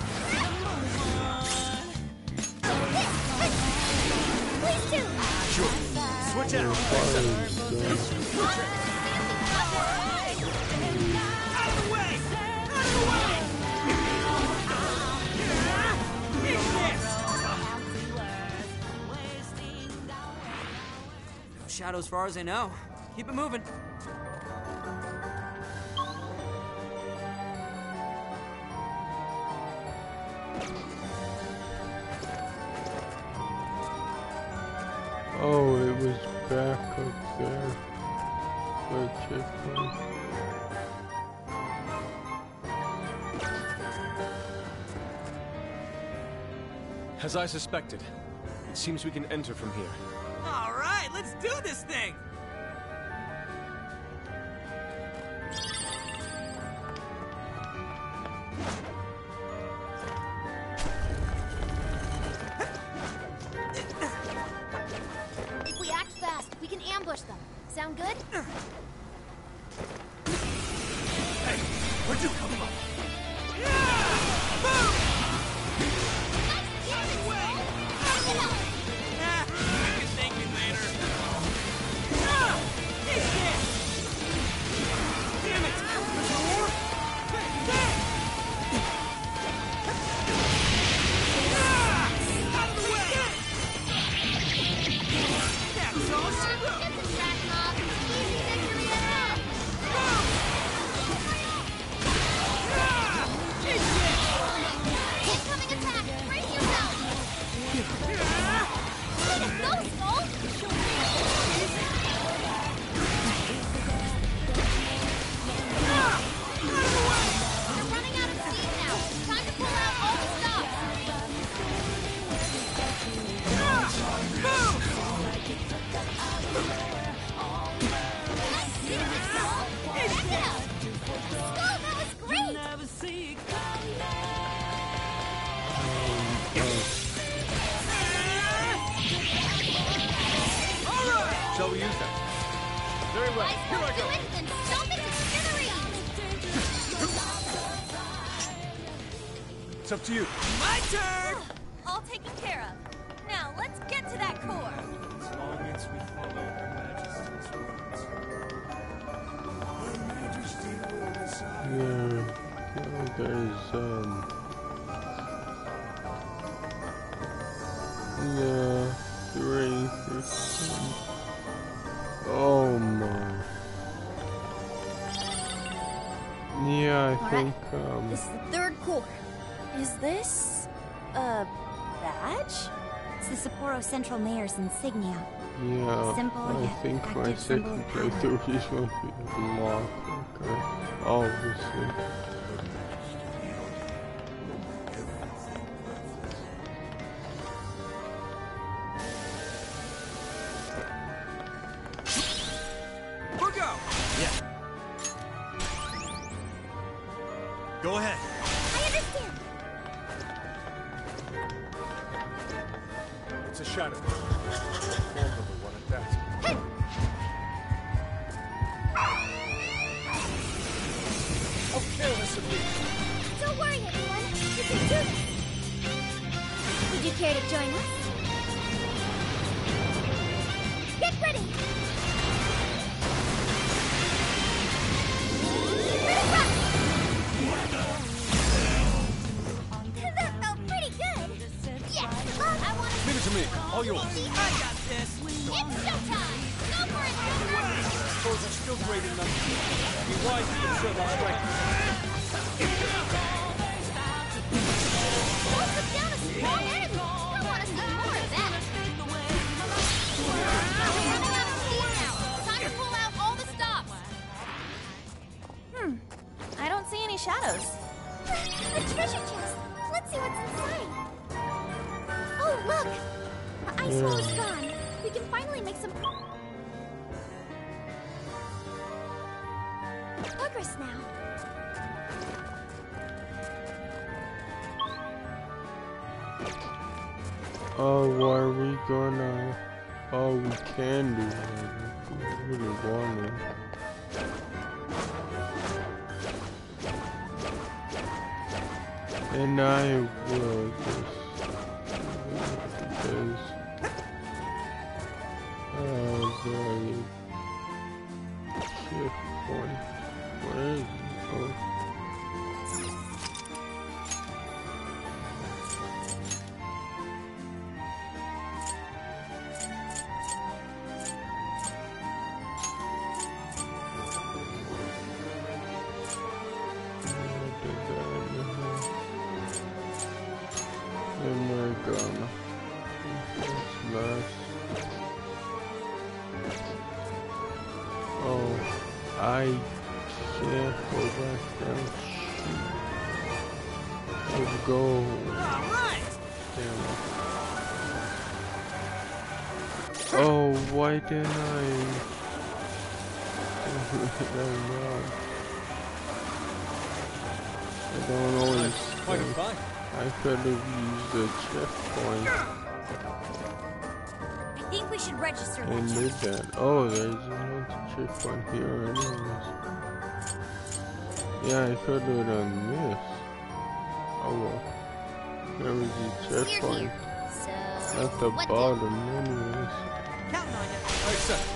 Please do. Sure. Switch out. Out of the way! Out of the way! No shadows as far as I know. Keep it moving. Oh, it was back up there. Good checkpoint. As I suspected, it seems we can enter from here. All right, let's do this thing. If we act fast, we can ambush them. Sound good? Hey, where'd you come from? Thank you later. Damn it! More? Out of the way! That's all she wrote. Get the track, Mob. Easy victory ahead. Incoming attack. Brace yourself. Let it go, Skull. You're running out of steam now. Time to pull out all the stops. Back it up. Skull, that was great. Shall we use that? Very well. Ice Here I won't go. do it, then stomp it to smithereens. It's up to you. My turn! All taken care of. Now, let's get to that core. As long as we follow Her Majesty's orders. Her Majesty will decide. There's yeah, 3%. Oh my. Yeah, I think This is the third core. Is this a badge? It's the Sapporo Central Mayor's insignia. Yeah, Simple I yet think my active symbol second of power. playthrough is going to be a lot quicker, obviously. We'll go! Yeah. Go ahead. I understand. It's a shadow. Formidable one at that. How careless of me! Don't worry, everyone. We can do this. Would you care to join us? Get ready. That felt pretty good. Yes. I want to. Leave it to me. All yours. I got this! It's showtime. Go for it, Joker. Those are still great enough. Be wise to conserve our strength. Don't put down a small enemy. I want to see more of that. We're running out of steam now. Time to pull out all the stops. I don't see any shadows. A treasure chest. Let's see what's inside. Oh, look. The ice wall is gone. We can finally make some progress now. Oh, what are we gonna... Oh, we can do it. We really want it. And I will just... Because... the... checkpoint. Where is it? Oh. Oh, I can't go back down. Let's go. Alright! Damn it. Oh, why didn't I? I don't always Quite a think. fight. I could have used the checkpoint I think we should register that. and did that. Oh, there's another checkpoint here anyways. Yeah, I could have done this. Oh well. There was a checkpoint So, at the what bottom anyways. Counting on you. I accept.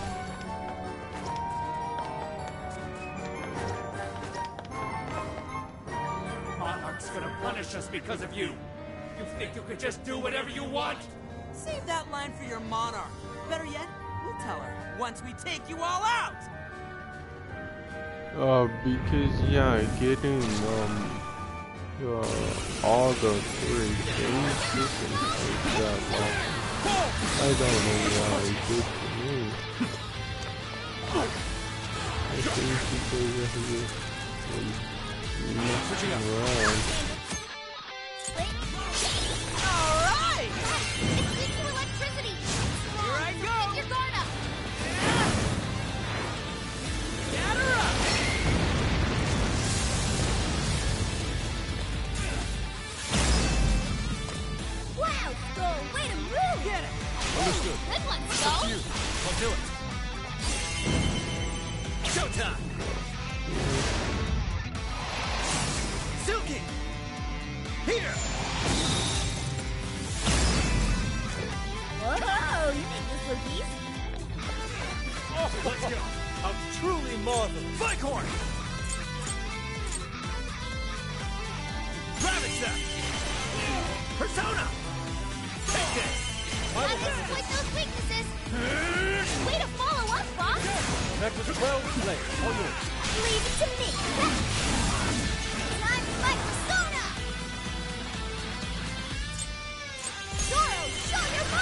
Monarch's gonna punish us because of you. You think you could just do whatever you want? Save that line for your monarch. Better yet, we'll tell her once we take you all out! Because yeah, getting all the three things doesn't take that long. I don't know why it did for me. I think because of this messing around. Alright! It's weak to electricity. Here I go! Get your guard up. Gather up! Wow, Skull, way to move. Get it! Understood. Good one, Up to Skull. you. I'll do it. Showtime! Suki! Here! Whoa, you make this look easy. Off, let's go. How truly marvelous. Bighorn! Ravage Persona! Take this! Time to exploit those weaknesses. Way to follow up, boss. Connect with 12 players. All yours. Leave it to me. Time to fight Persona. Zoro, show your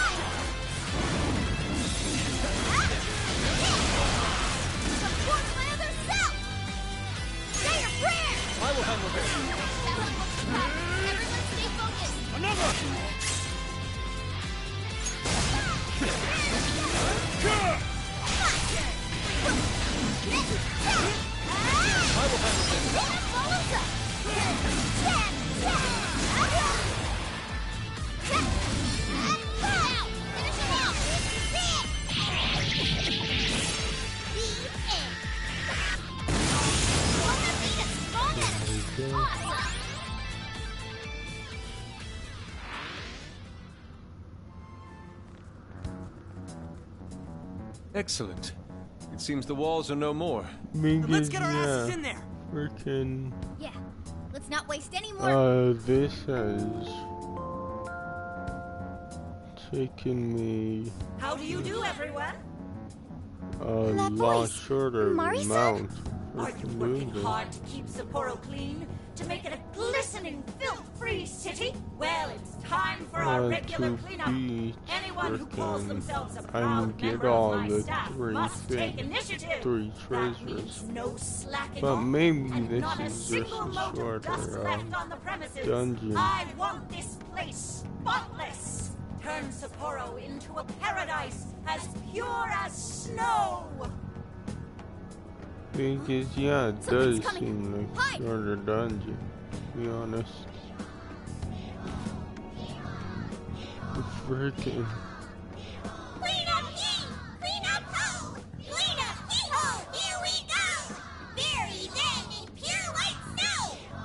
Everyone stay focused. Another! Excellent. It seems the walls are no more. Let's get our asses in there. Freaking. Yeah. Let's not waste any more. This has taken me How do you do, everyone? a lot shorter amount. Are you working hard to keep Sapporo clean? To make it a glistening, filth-free city? Well, it's time for our regular cleanup. Anyone who calls themselves a proud member of my staff must take initiative. That means no slacking But off, maybe and this not a is just single a mote of dust shorter left on the premises. dungeon. I want this place spotless. Turn Sapporo into a paradise as pure as snow. Because yeah, it does seem like a shorter dungeon, to be honest. Freaking. Clean up ye! Clean up ho! Clean up hee-ho! Here we go! Bury them in pure white snow!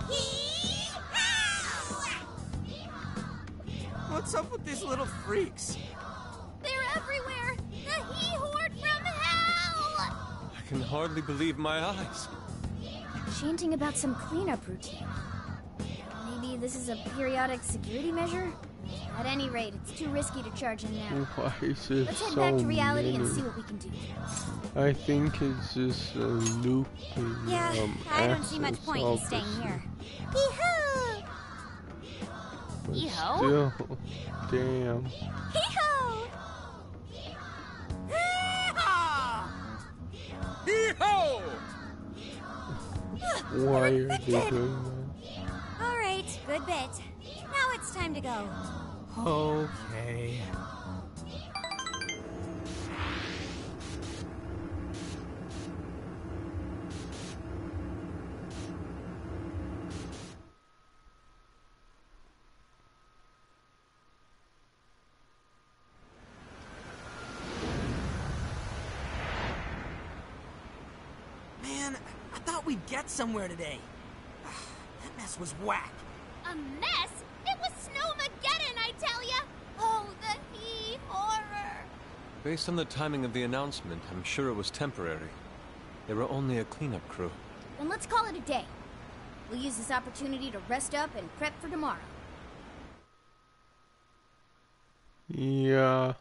Hee-haw! What's up with these little freaks? They're everywhere! The he-horde from hell! I can hardly believe my eyes. Chanting about some cleanup routine. Maybe this is a periodic security measure? At any rate, it's too risky to charge in now. Why is this Let's head so back to reality and many? see what we can do. I think it's just a looping. Yeah, I don't see much point in staying here. Hee-hoo! But Hee-ho? still, damn. Hee-ho! Hee-ho! Why are they doing All right, good bit. Now it's time to go. Okay. Man, I thought we'd get somewhere today. That mess was whack. A mess? It was Snowmageddon, I tell ya! Oh, the he-horror! Based on the timing of the announcement, I'm sure it was temporary. They were only a cleanup crew. Then let's call it a day. We'll use this opportunity to rest up and prep for tomorrow. Yeah.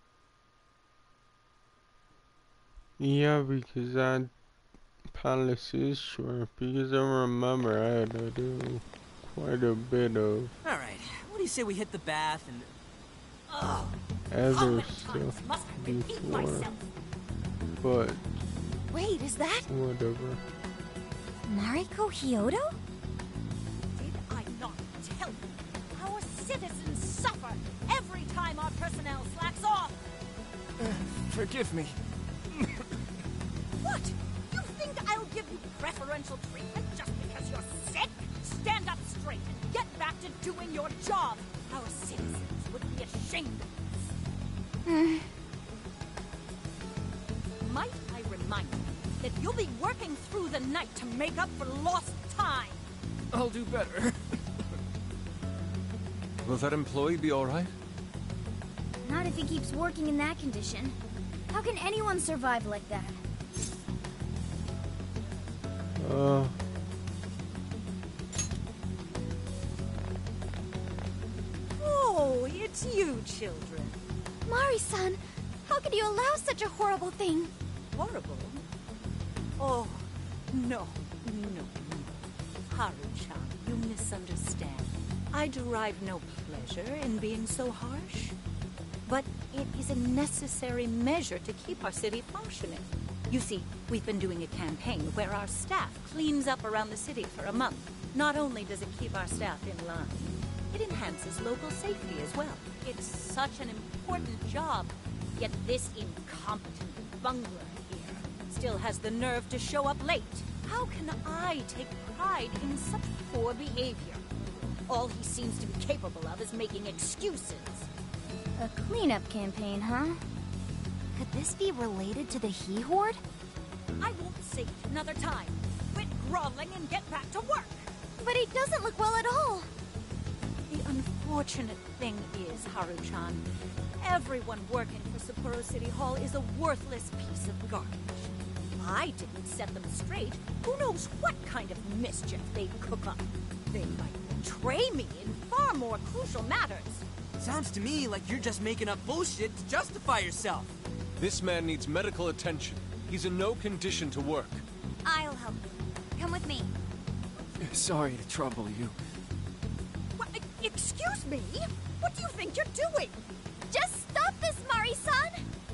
Yeah, because that palace is short. Because I remember I had to do quite a bit of Alright, what do you say we hit the bath and... other stuff before. But Wait, is that whatever. Mariko Hyodo? Did I not tell you? Our citizens suffer every time our personnel slacks off. Forgive me. What? You think I'll give you preferential treatment just because you're sick? Stand up straight and get back to doing your job. Our citizens would be ashamed of this. Might I remind you that you'll be working through the night to make up for lost time? I'll do better. Will that employee be alright? Not if he keeps working in that condition. How can anyone survive like that? Oh, it's you, children. Mari-san, how could you allow such a horrible thing? Horrible? Oh, no. Haru-chan, you misunderstand. I derive no pleasure in being so harsh. But it is a necessary measure to keep our city functioning. You see, we've been doing a campaign where our staff cleans up around the city for a month. Not only does it keep our staff in line, it enhances local safety as well. It's such an important job, yet this incompetent bungler here still has the nerve to show up late. How can I take pride in such poor behavior? All he seems to be capable of is making excuses. A cleanup campaign, huh? Could this be related to the He Horde? I won't say it another time. Quit groveling and get back to work! But he doesn't look well at all. The unfortunate thing is, Haru-chan, everyone working for Sapporo City Hall is a worthless piece of garbage. If I didn't set them straight, who knows what kind of mischief they'd cook up. They might betray me in far more crucial matters. Sounds to me like you're just making up bullshit to justify yourself. This man needs medical attention. He's in no condition to work. I'll help you. Come with me. Sorry to trouble you. What? Excuse me? What do you think you're doing? Just stop this, Mari-san!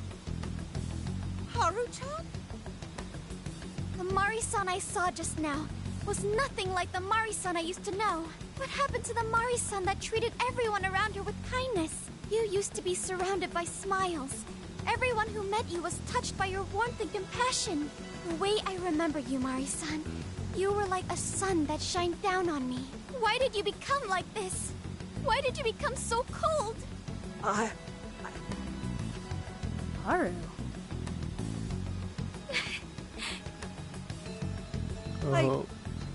Haru-chan? The Mari-san I saw just now was nothing like the Mari-san I used to know. What happened to the Mari-san that treated everyone around her with kindness? You used to be surrounded by smiles. Everyone who met you was touched by your warmth and compassion. The way I remember you, Mari-san, you were like a sun that shined down on me. Why did you become like this? Why did you become so cold? Haru. Oh.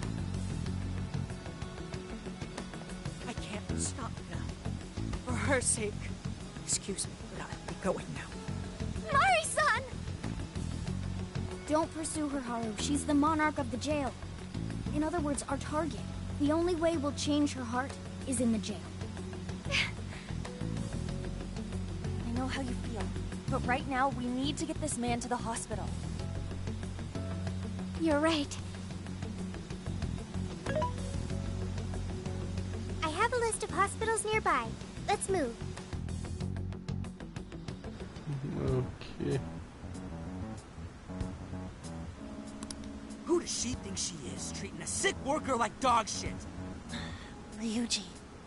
I can't stop now. For her sake. Excuse me, but I'll be going now. Mari-san! Don't pursue her, Haru. She's the monarch of the jail. In other words, our target. The only way we'll change her heart is in the jail. I know how you feel, but right now we need to get this man to the hospital. You're right. I have a list of hospitals nearby. Let's move. Okay. Who does she think she is, treating a sick worker like dog shit? Ryuji.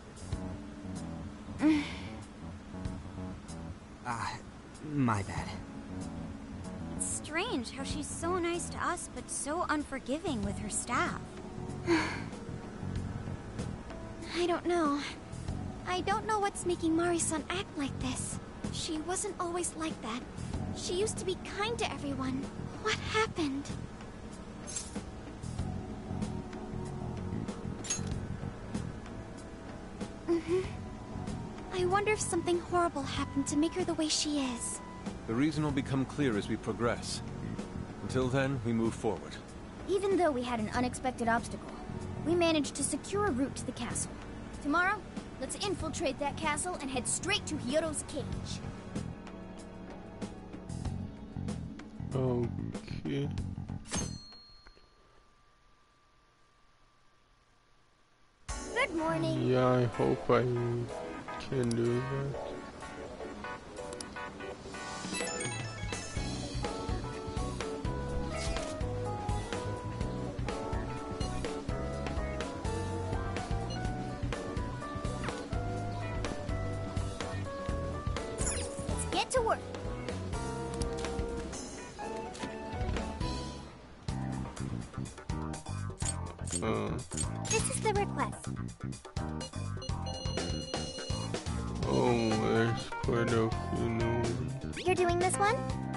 My bad. It's strange how she's so nice to us, but so unforgiving with her staff. I don't know. I don't know what's making Mari-san act like this. She wasn't always like that. She used to be kind to everyone. What happened? I wonder if something horrible happened to make her the way she is. The reason will become clear as we progress. Until then, we move forward. Even though we had an unexpected obstacle, we managed to secure a route to the castle. Tomorrow, let's infiltrate that castle and head straight to Hyodo's cage. Okay. Good morning. Yeah, I hope I can do that. Let's get to work. This is the request. Oh, there's quite a few new ones. You're doing this one?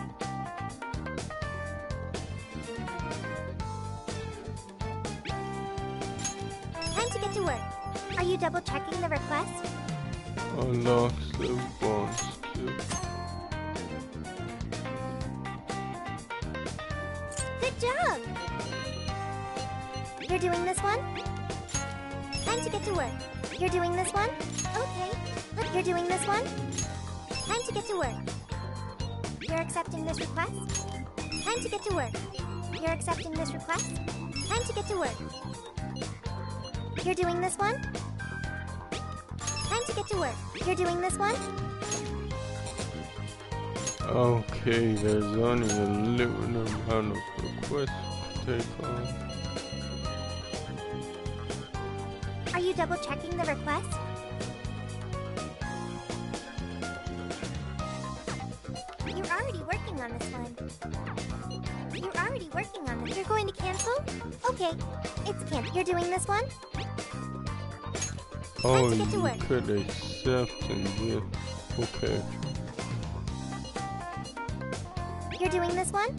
Time to get to work. Are you double checking the request? Unlocks the boss too. Good job! You're doing this one? Time to get to work. You're doing this one? Okay. You're doing this one? Time to get to work. You're accepting this request? Time to get to work. You're accepting this request? Time to get to work. You're doing this one? Time to get to work. You're doing this one? Okay, there's only a limited amount of requests to take on. Are you double checking the request? You're already working on this one. You're going to cancel? Okay, it's canceled. You're doing this one? Oh, Time to get to you work. could accept and get. Okay. You're doing this one?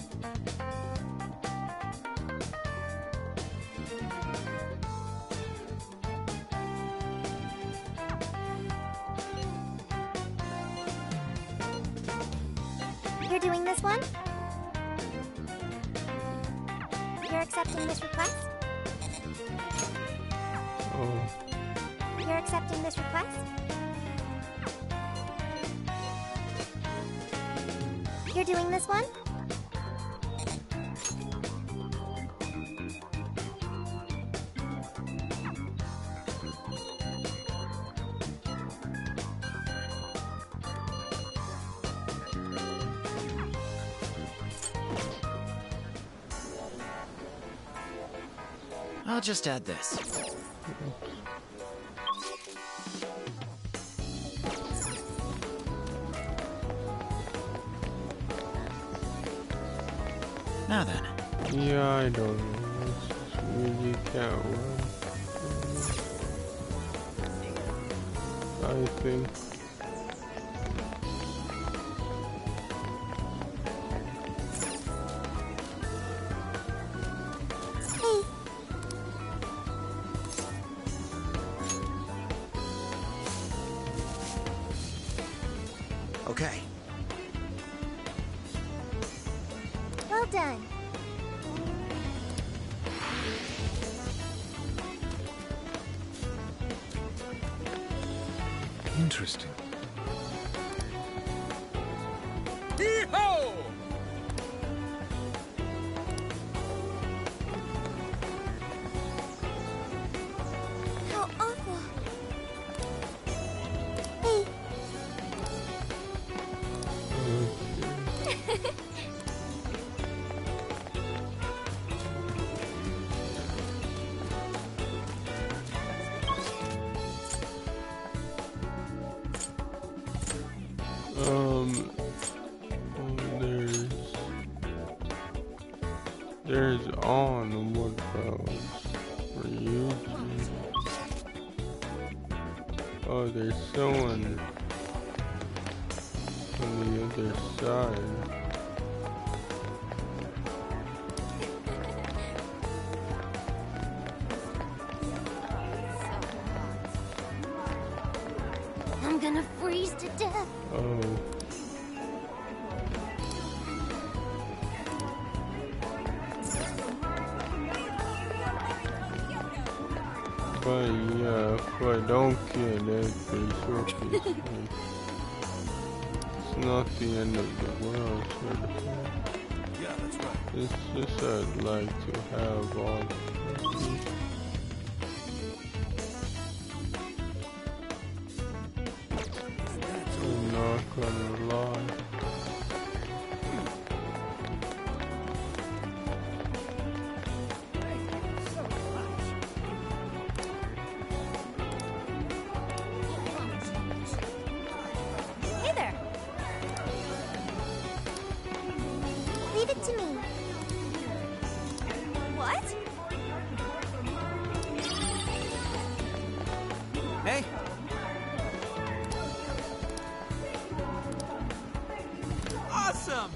You're doing this one? You're accepting this request? Oh. You're accepting this request? You're doing this one? I'll just add this. Now then. Yeah, I don't know. It's really can't run. I think. Okay. Well done. Interesting. Hee-ho! How awful. Hey. There's on and what about for you? Oh, there's someone on the other side. I'm gonna freeze to death. Oh. But yeah, if I don't get it, it's not the end of the world, sort of thing. Yeah, that's right. It's just I'd like to have all the I'm not gonna lie. Hey there. Leave it to me. What? Hey. Awesome.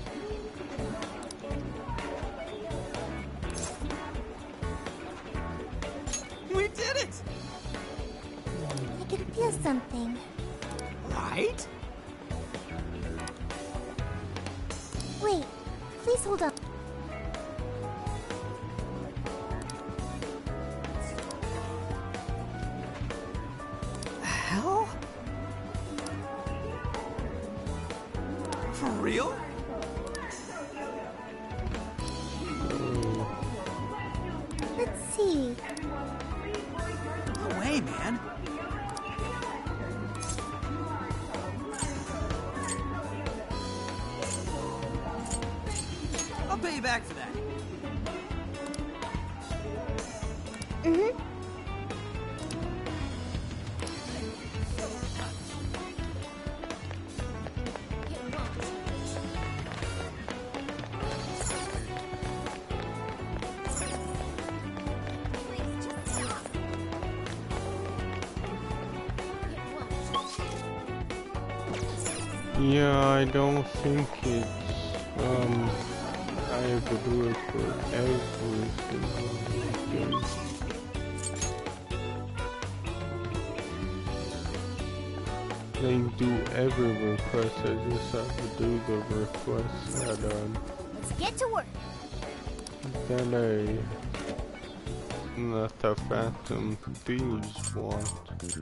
We did it. I can feel something. Right? Wait, please hold on. Hell? For real? Let's see. No way, man. you back for that. Mm-hmm. Yeah, I don't think it's, I have to do it for every single game. They do every request, I just have to do the request that, Let's get to work. that the Phantom Thieves want.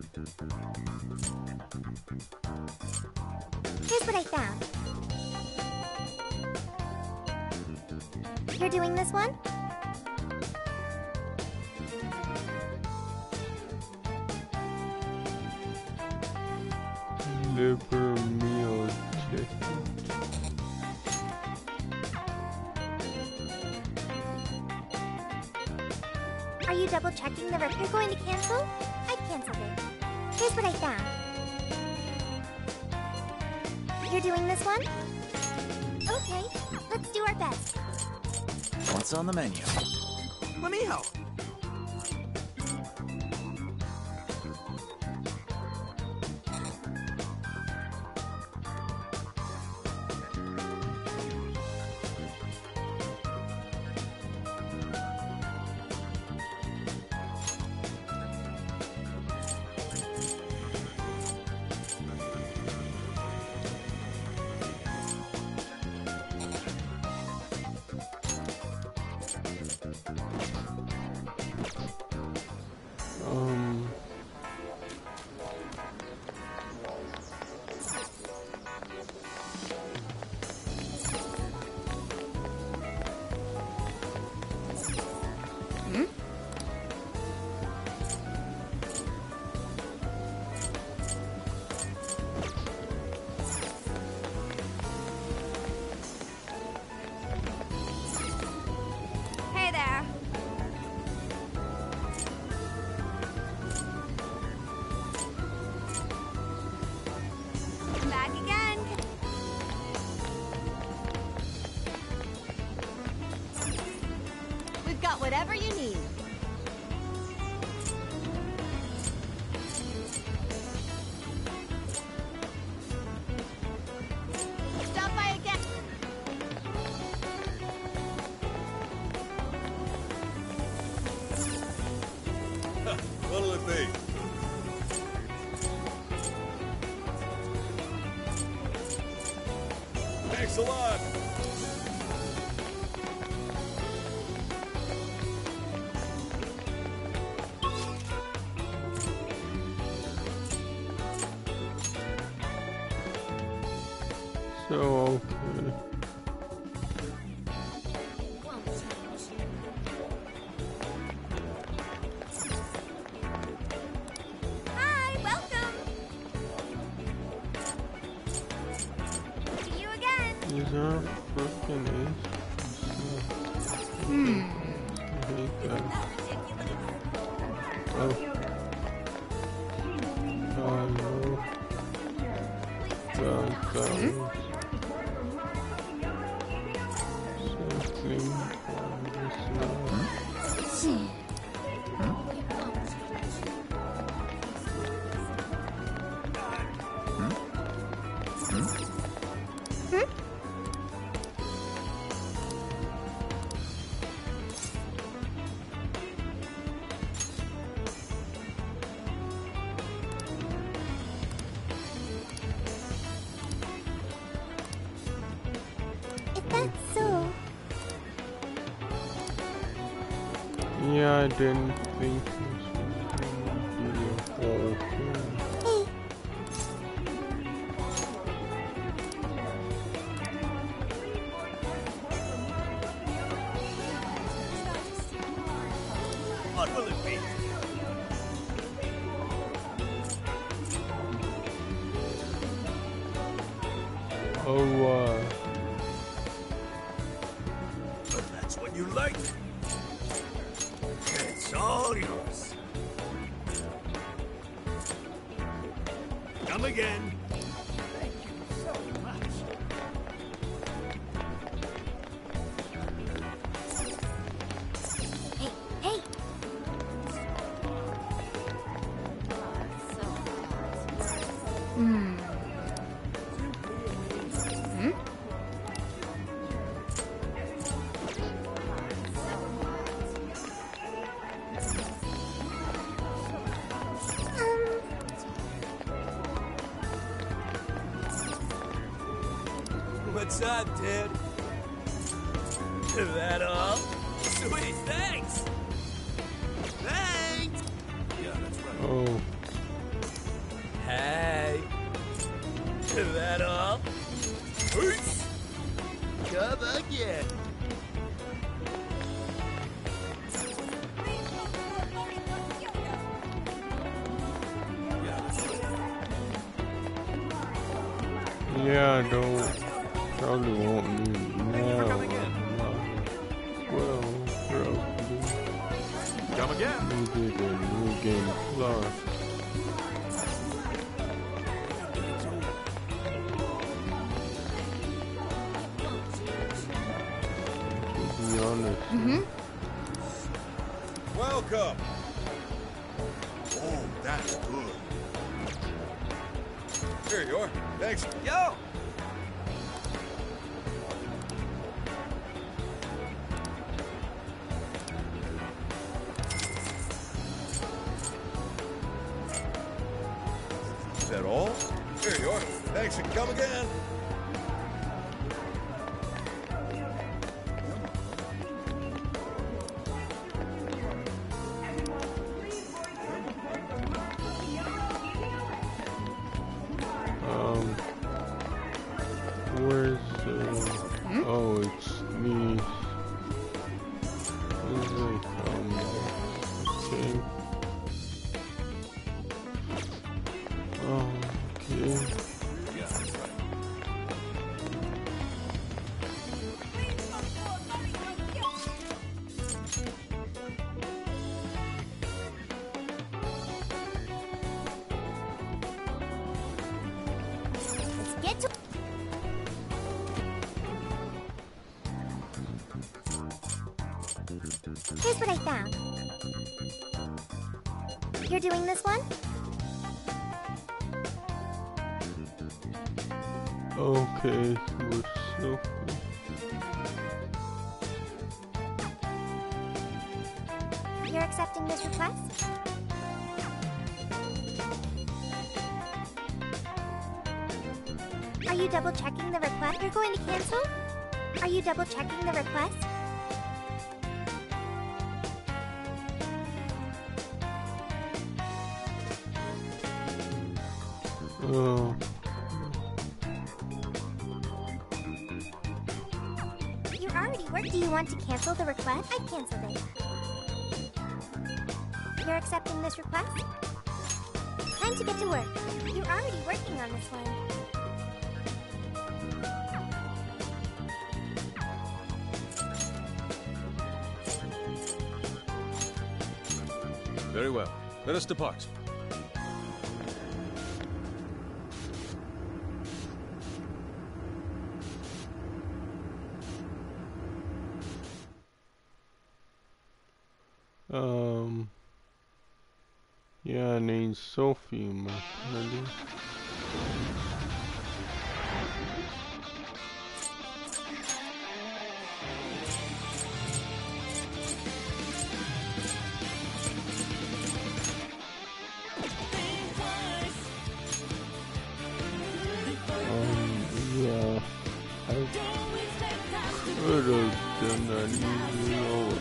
Here's what I found. You're doing this one? Liver meal chicken. Are you double checking the record? You're going to cancel? I canceled it. Here's what I found. You're doing this one? Okay, let's do our best. What's on the menu? Let me help. Hey there. Back again. We've got whatever you need. Stop by again. What'll it be? Thanks a lot. So, okay. Hi, welcome. See you again. Is there freaking I hate that. Oh. No. Something for this now. If that's so, Yeah, I didn't think this was gonna be a whole thing. hey, What will it be? Oh, Come again. Thank you so much. Hey, hey! Hmm. What's up, dude? Is that all? Sweet, thanks! Thanks! Yeah, that's right. Oh. Hey! Is that all? Peace! Come again! Yeah, I don't. Probably won't need now. Well, probably. Come again. Needed a new game plus. To be honest. Welcome. Oh, that's good. Here you are. Thanks. Yo! Is that all? Here you are. Thanks and come again. Where's oh, it's me. Is it okay. Okay. Yeah, that's right. Let's get to... Here's what I found. You're doing this one? Okay, with Sophie. You're accepting this request? Are you double checking the request? You're going to cancel? Are you double checking the request? Oh. You already worked. Do you want to cancel the request? I canceled it. You're accepting this request? Time to get to work. You're already working on this one. Very well. Let us depart. Yeah, named Sophie, my friend. Yeah, I could have done that easily. Oh well.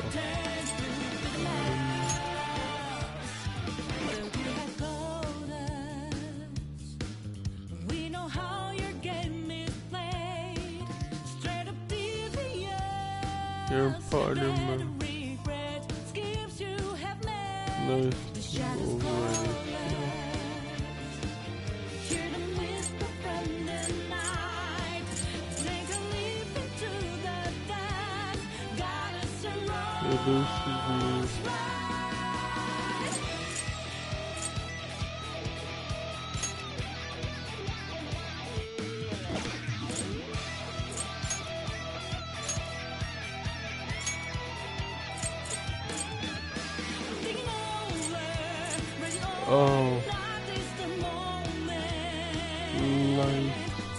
You're part of my life already. Oh. Life.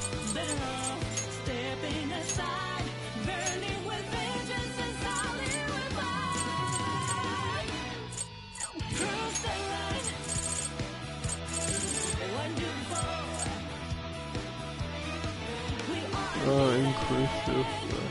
Increase this.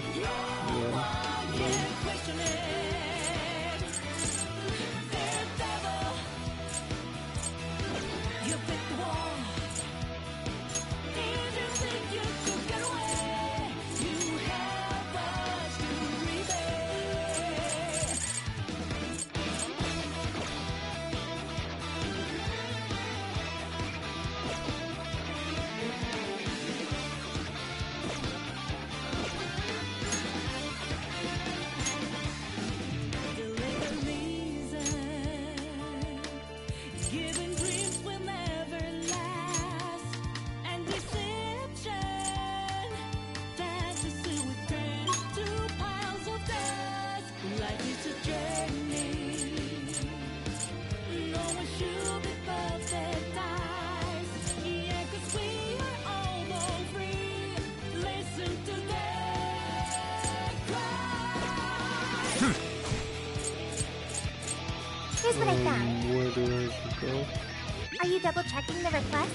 Here's what I found. Where do I have to go? Are you double checking the request?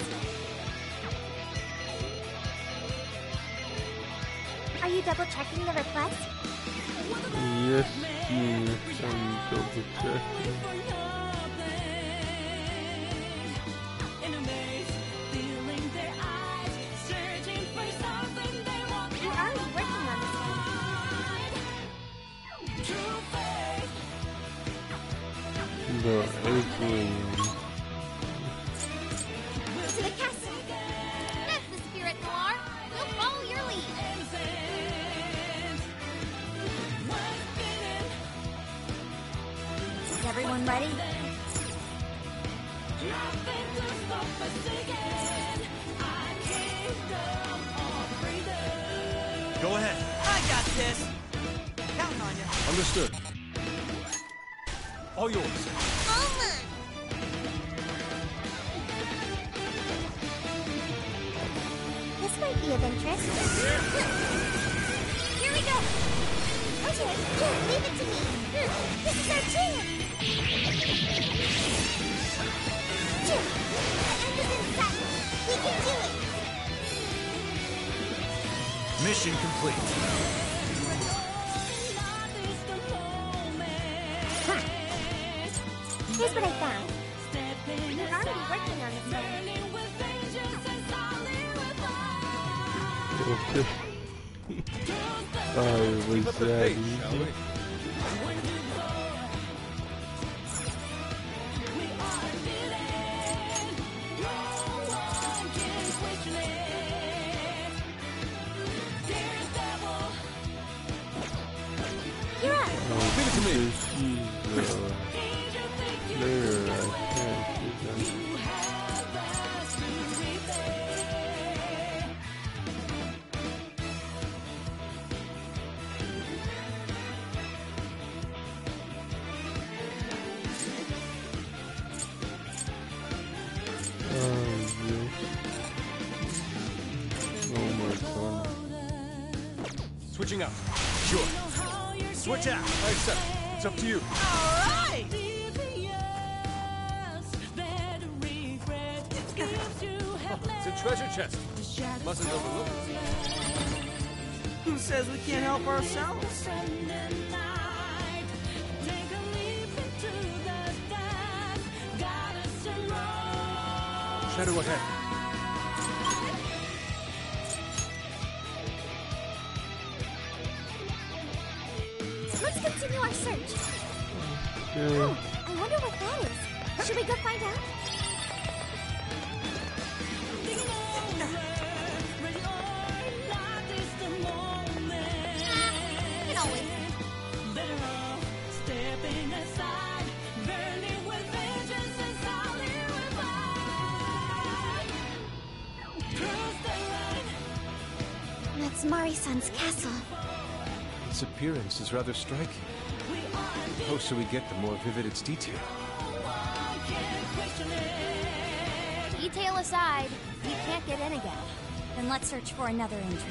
Are you double checking the request? Yes, yes, I'm double checking. You're already working on this one. The alien. To the castle. That's the spirit, Noir. We'll follow your lead. Is everyone ready? Go ahead. I got this. Counting on you. Understood. All yours. This might be of interest. Here we go. Okay, here, leave it to me. This is our chance. Jim, the end is in sight. We can do it. Mission complete. Here's what I found. We're already working on this one. Okay. Was that easy? You're up. Leave it to me. There, I can't do that. Switching out. Sure. Switch out. I accept. It's up to you. Alright! It's a treasure chest. Mustn't overlook it. Who says we can't help ourselves? Shadow ahead. Let's continue our search. Okay. Oh, I wonder what that is. Should we go find out? It always. That's Mari-san's castle. Its appearance is rather striking. The closer we get, the more vivid its detail. Detail aside, you can't get in again. Then let's search for another entrance.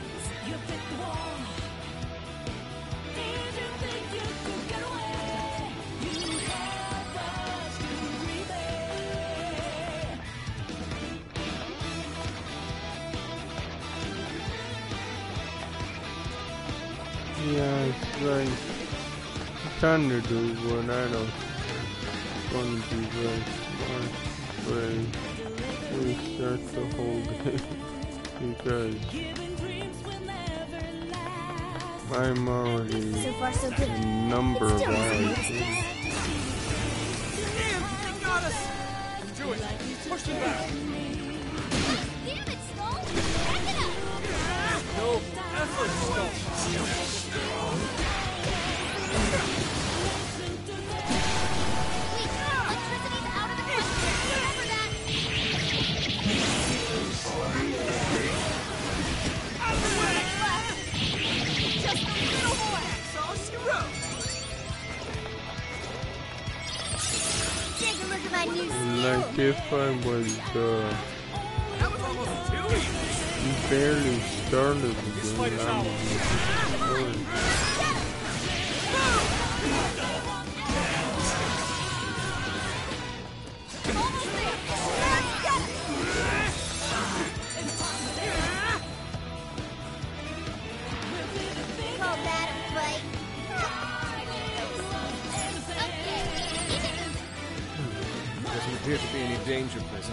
Yeah, it's like trying to do what I don't want to be very smart, but we start the whole game because I'm already So far, so good. a number of hours. They got us! Do it! Push them back! Damn it, Skull! Back it up! No effort, Skull! Wait, electricity's out of the question. Remember that! Out of the way! Just a little more! That's all she wrote! Take a look at my new skill! Like if I was That was almost too easy! barely started the game, I would Call that a fight? Doesn't appear to be any danger present.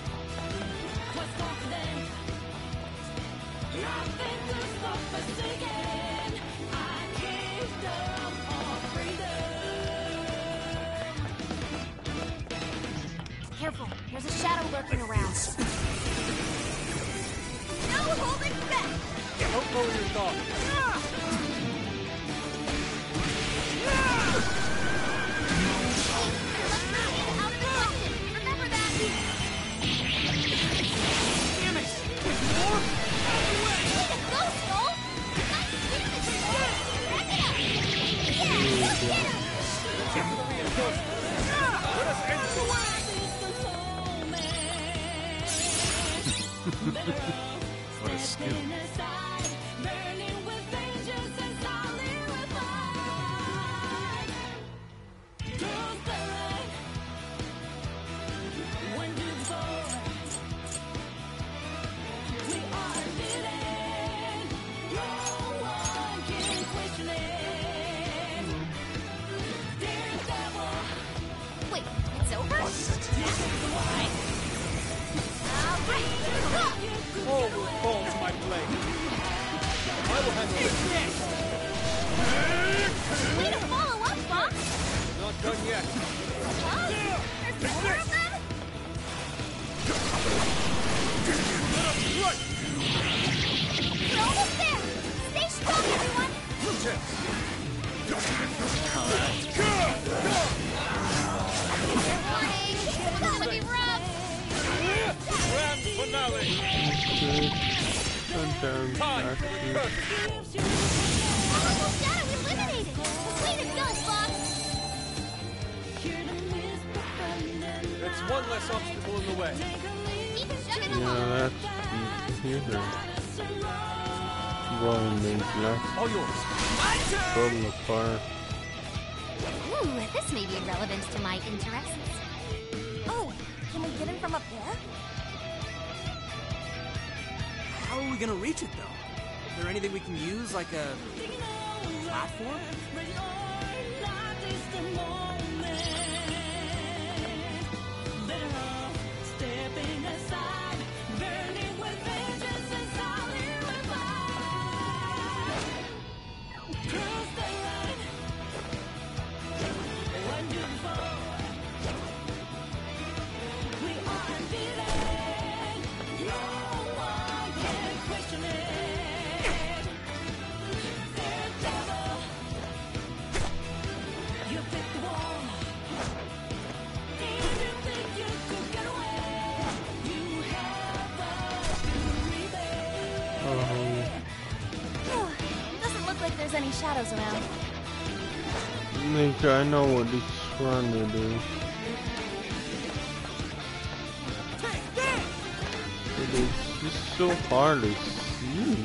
Careful, there's a shadow lurking around. No holding back! Don't lower your guard. Out of the question! Remember that! Damn it! There's more? Way to go, Skull! Nice damage, Skull! Back it up! Yeah, go get him! Let us end the way! What a skill. Wait, it's over? All will fall to my blade. I will handle this. Way to follow up, Fox! Not done yet. Whoa, there's more of them? Right! We're almost there! Stay strong, everyone! Yes. Warning! It's gonna be rough! Grand finale! sometimes actually. Powerful shadow eliminated! Way to go, Fox! That's one less obstacle in the way. Keep shoving Yeah, along! that's either one these left All yours. fall apart. Ooh, this may be relevant to my interests. Oh, can we get in from up there? How are we gonna reach it, though? Is there anything we can use, like a platform? Doesn't look like there's any shadows around. Nick, I know what he's trying to do. Take that! so hard to see.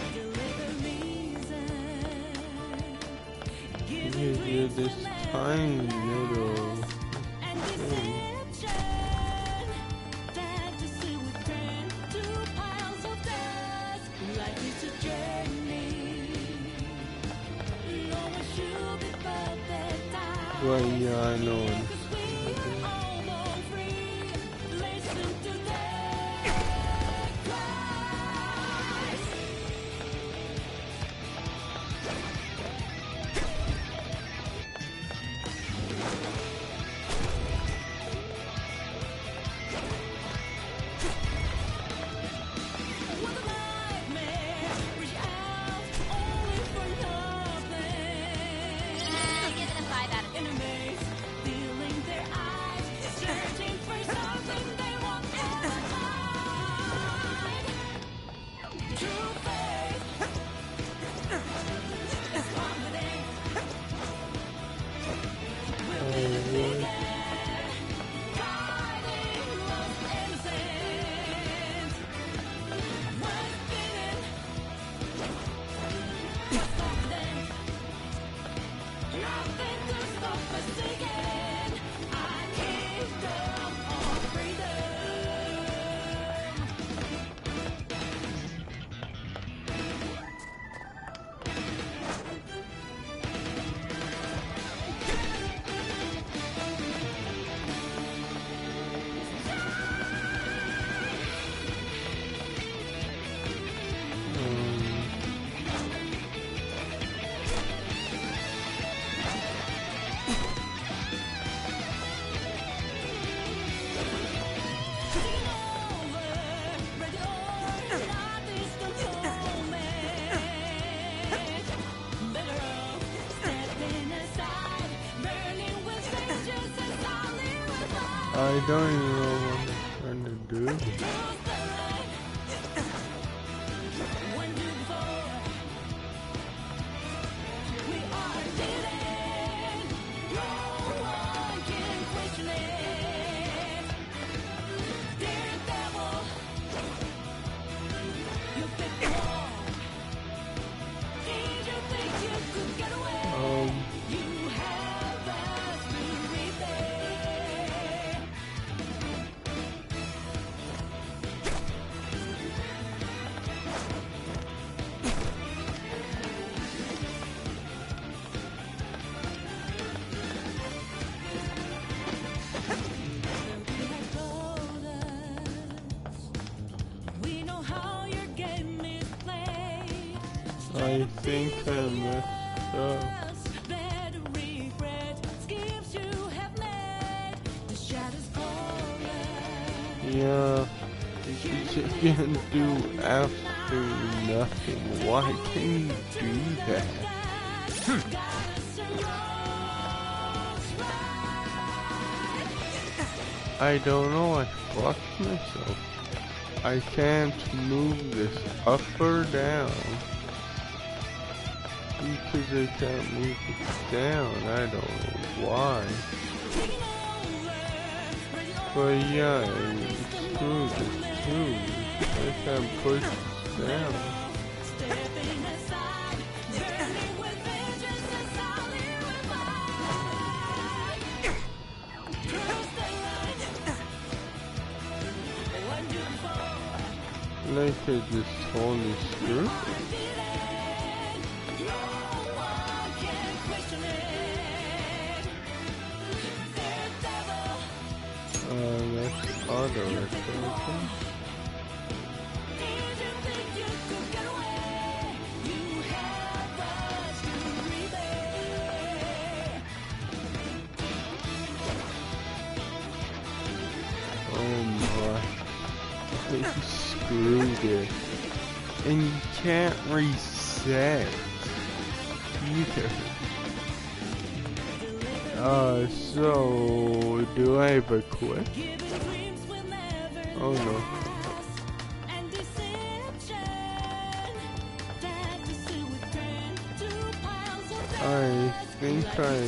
You're this tiny little thing. Well, yeah, I know. I don't even know what I'm trying to do. I think I messed up. Yeah, you can do absolutely nothing. Why can you do that? I don't know, I fucked myself. I can't move this up or down. Because I can't move it down, I don't know why. But yeah, screw this too. I can't push this down. Like I just totally screwed it. That's auto restoration. Oh my. They screwed it. And you can't reset either. So do I have a quit? Oh no. I think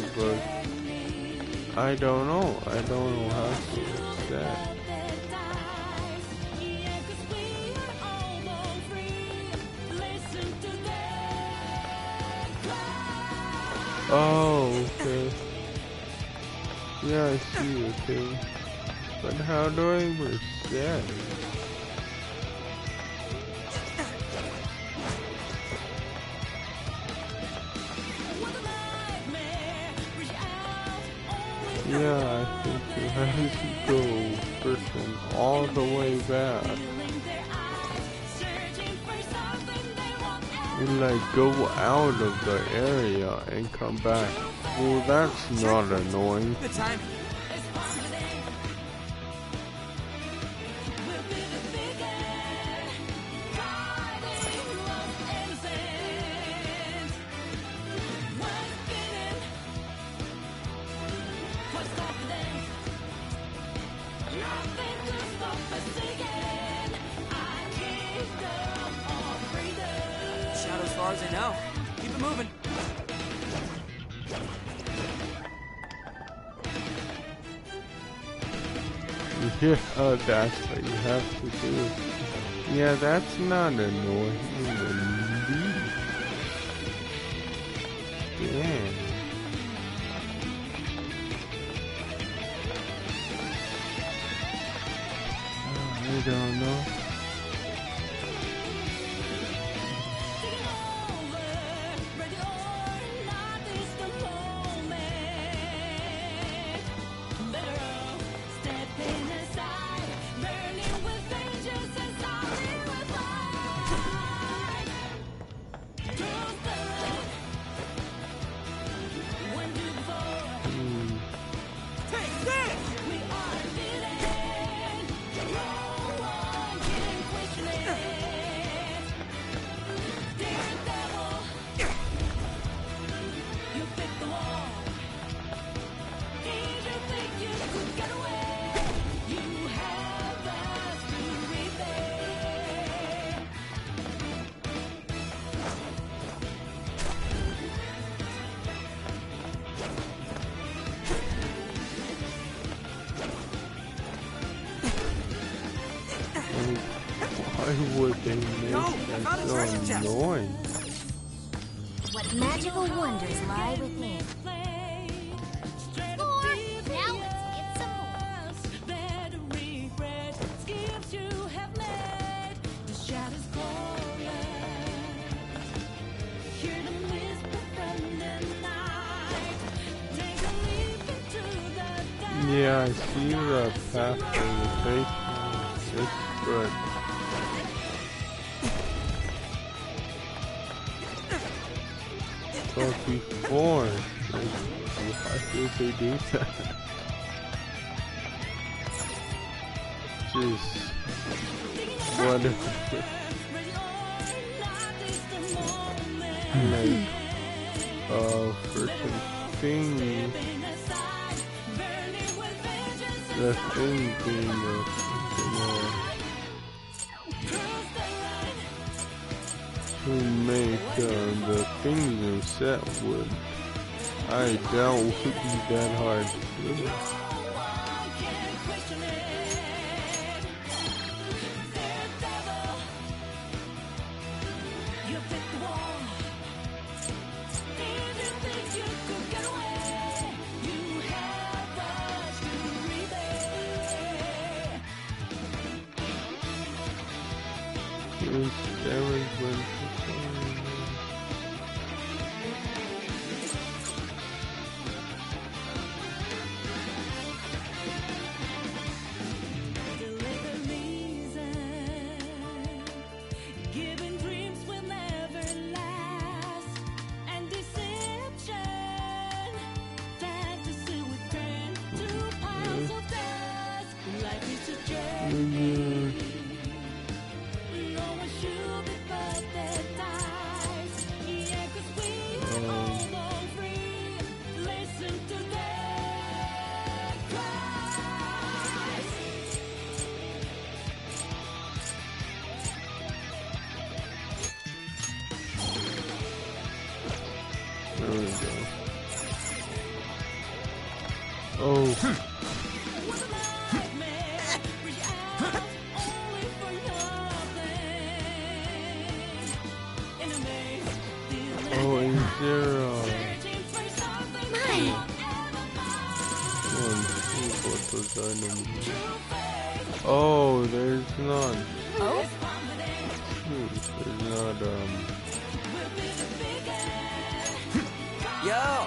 I don't know. I don't know how to reset. Oh, okay. Yeah, I see, okay. But how do I reset? Yeah, I think you have to go freaking all the way back. And like go out of the area and come back. Well, that's not annoying. Good time. Shadow as far as I know. Keep it moving. Yeah, that's what you have to do. Yeah, that's not annoying in the least. Damn. I don't know. Why would they make that so annoying? What magical wonders lie within. Score! Now let's get some more. Yeah, I see the path for the basement. It's good. But before, why did they do that? Jeez. What if like, freaking thing, the thing being to make the things set would, I doubt would be that hard to do. There we go. Oh. Oh, is there enemies. Oh, there's none. Oh? There's not, Yo! yeah.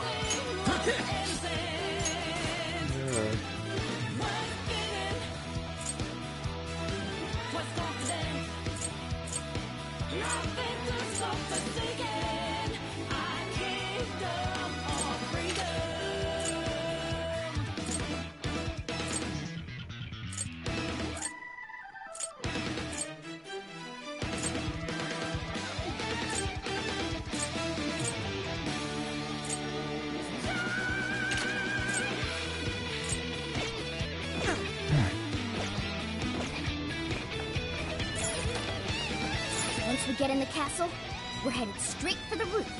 Once we get in the castle, we're headed straight for the roof.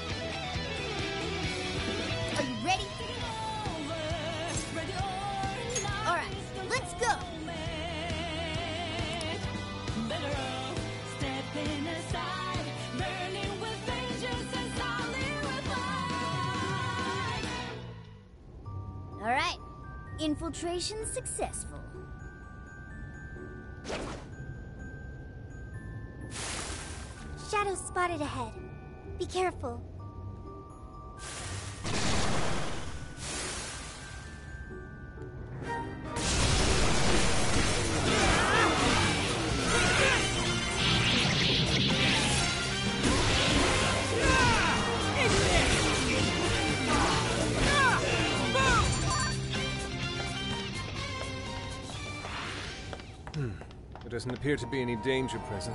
Are you ready? All right, let's go. All right, infiltration successful. Shadows spotted ahead. Be careful. There doesn't appear to be any danger present.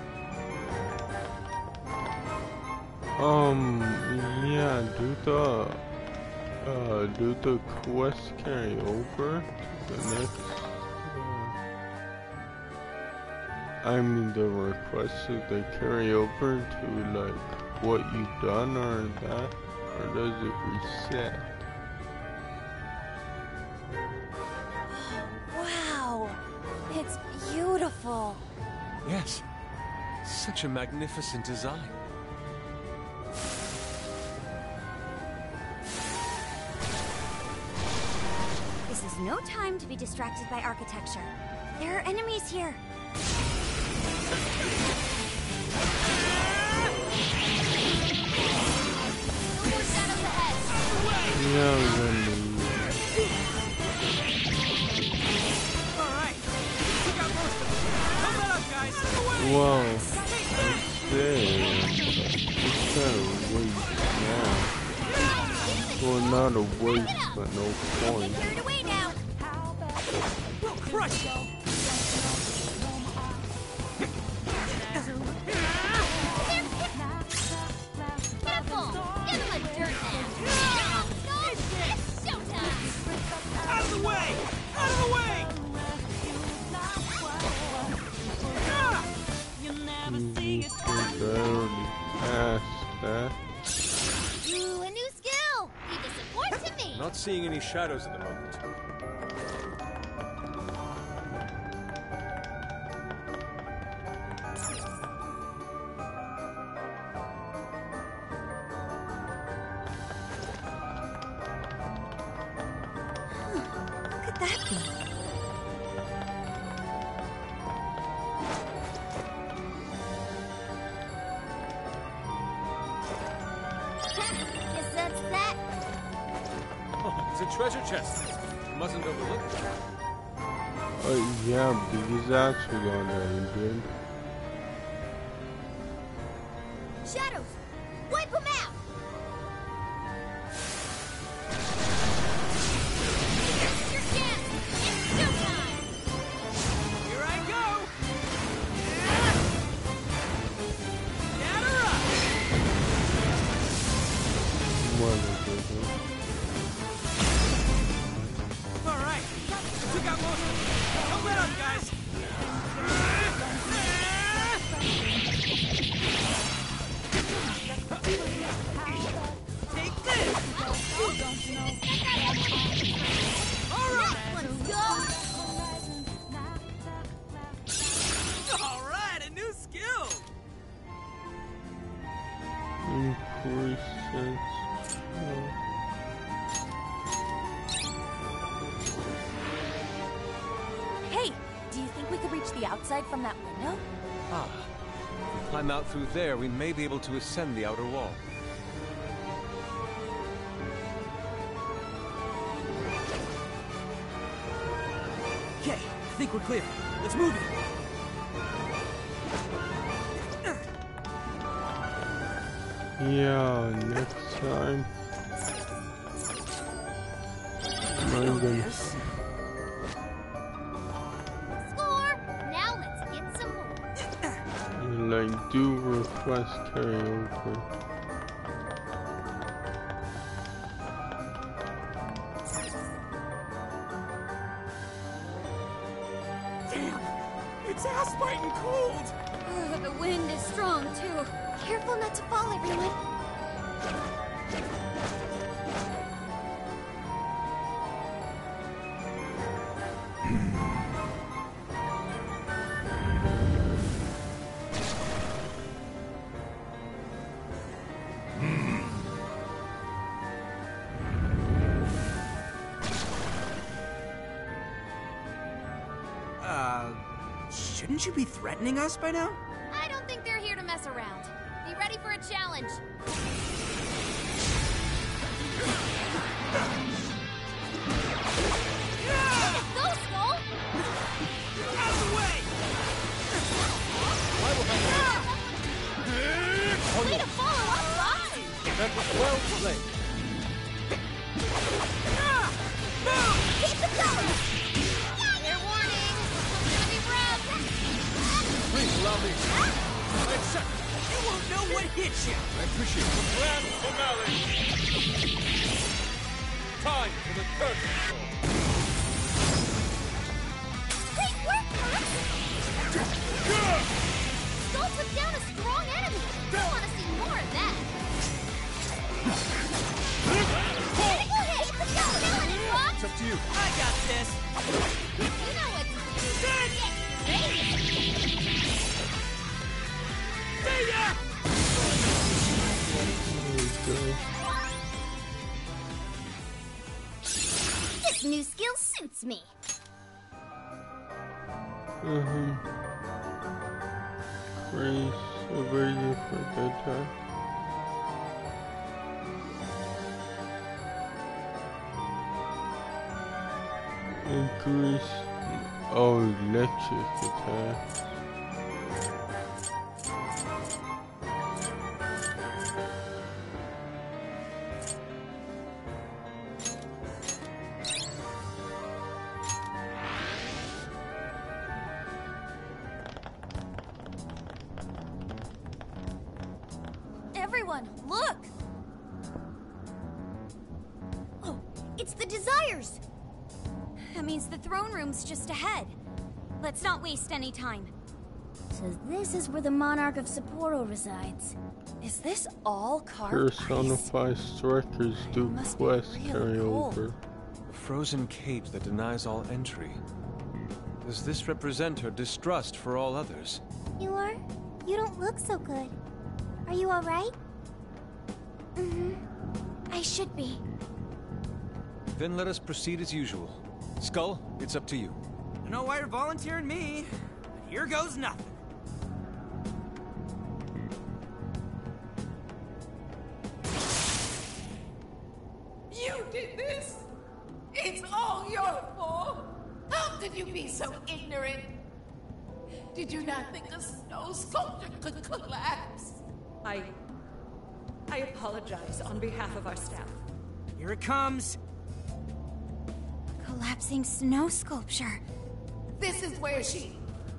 Yeah, do the quest carry over to the next, I mean the requests, do they carry over to like what you've done or that, or does it reset? Wow, it's beautiful. Yes, such a magnificent design. This is no time to be distracted by architecture. There are enemies here. No more shadows ahead. Yeah, we're gonna Alright, we got most of them. Come on up, guys. Whoa, it's kind of waste now. Well, not a waste, but no point. Carried away now. We'll crush you. Careful. Give him a dirt nap. No, it's showtime. Out of the way! Out of the way! I already passed that. Ooh, a new skill. Be disappointed to me. Not seeing any shadows at the moment. What could that be? Guess that's that. Oh, it's a treasure chest. Mustn't overlook it. Yeah, because that's what I did. Shadows, wipe them out. Here's your chance. It's showtime. Here I go! Gather up! Alright, took out most of them. Come on up, guys! Hey, do you think we could reach the outside from that window? Ah. If we climb out through there, we may be able to ascend the outer wall. Okay, I think we're clear. Let's move it. Yeah, next time. Score! Now let's get some more. Like, do request karaoke. Damn! It's ass-biting cold! The wind is strong, too. Careful not to fall, everyone. Shouldn't you be threatening us by now? I don't think they're here to mess around. Be ready for a challenge. Go, Skull! Out of the way! Way to follow up, Fox! That was well played. Keep it going! Fair warning! It's gonna be rough! Please allow me. 9 seconds. You won't know what hit you! I appreciate the grand finale. Time for the curtain call. Great work, Fox! Skull took down a strong enemy! I want to see more of that! Critical hit! Keep it going, Fox! It's up to you. I got this! You know what to do! See ya! This new skill suits me. Raise ability for the attack. Increase electric attack. Everyone, look! Oh, it's the Desires! That means the throne room's just ahead. Let's not waste any time. So this is where the Monarch of Sapporo resides. Is this all carved ice? Personify strikers do quest carryover. A frozen cage that denies all entry. Does this represent her distrust for all others? You are? You don't look so good. Are you alright? I should be. Then let us proceed as usual. Skull, it's up to you. I don't know why you're volunteering me, but here goes nothing. You did this! It's all your fault! How could you be so ignorant? Did you not think a snow sculpture could collapse? I apologize on behalf of our staff. Here it comes. Collapsing snow sculpture. This is where she...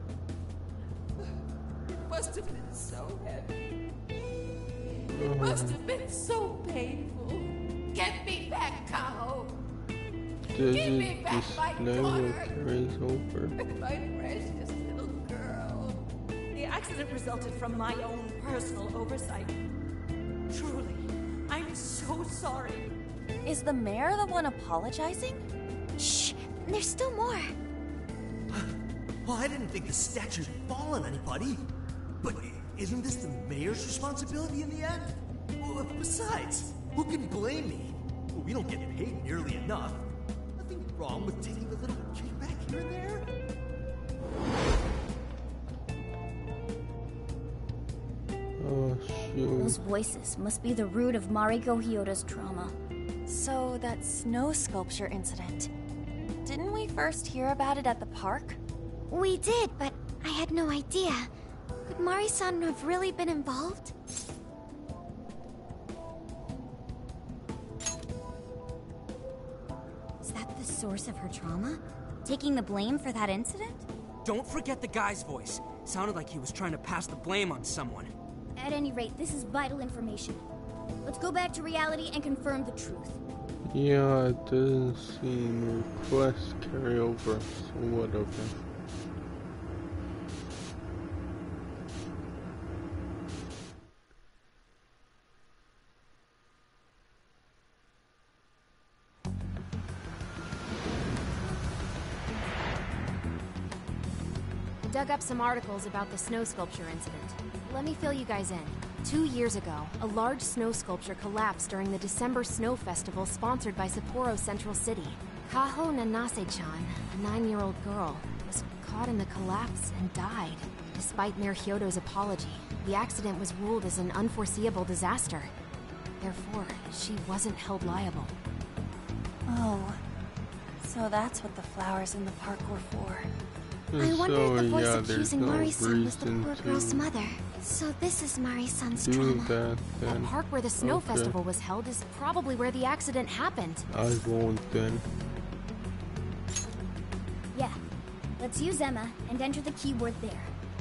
It must have been so heavy. It must have been so painful. Get me back, Kaho. Does Give it me back my display daughter. what carries over? My precious little girl. The accident resulted from my own personal oversight. Truly, I'm so sorry. Is the mayor the one apologizing? Shh! There's still more. Well, I didn't think the statue'd fall on anybody. But isn't this the mayor's responsibility in the end? Well, besides, who can blame me? Well, we don't get paid nearly enough. Nothing wrong with taking a little kickback here and there. you. Those voices must be the root of Mariko Hyodo's trauma. So, that snow sculpture incident. Didn't we first hear about it at the park? We did, but I had no idea. Could Mari-san have really been involved? Is that the source of her trauma? Taking the blame for that incident? Don't forget the guy's voice. Sounded like he was trying to pass the blame on someone. At any rate, this is vital information. Let's go back to reality and confirm the truth. Yeah, it doesn't seem request carryover, so whatever. I dug up some articles about the snow sculpture incident. Let me fill you guys in. 2 years ago, a large snow sculpture collapsed during the December Snow Festival sponsored by Sapporo Central City. Kaho Nanase-chan, a 9-year-old girl, was caught in the collapse and died. Despite Mayor Hyodo's apology, the accident was ruled as an unforeseeable disaster. Therefore, she wasn't held liable. Oh, so that's what the flowers in the park were for. I wonder if the voice yeah, accusing no Mari-san was the poor girl's to mother. So this is Mari-san's do trauma. that The park where the snow festival was held is probably where the accident happened. I won't then. Yeah. Let's use Emma and enter the keyword there.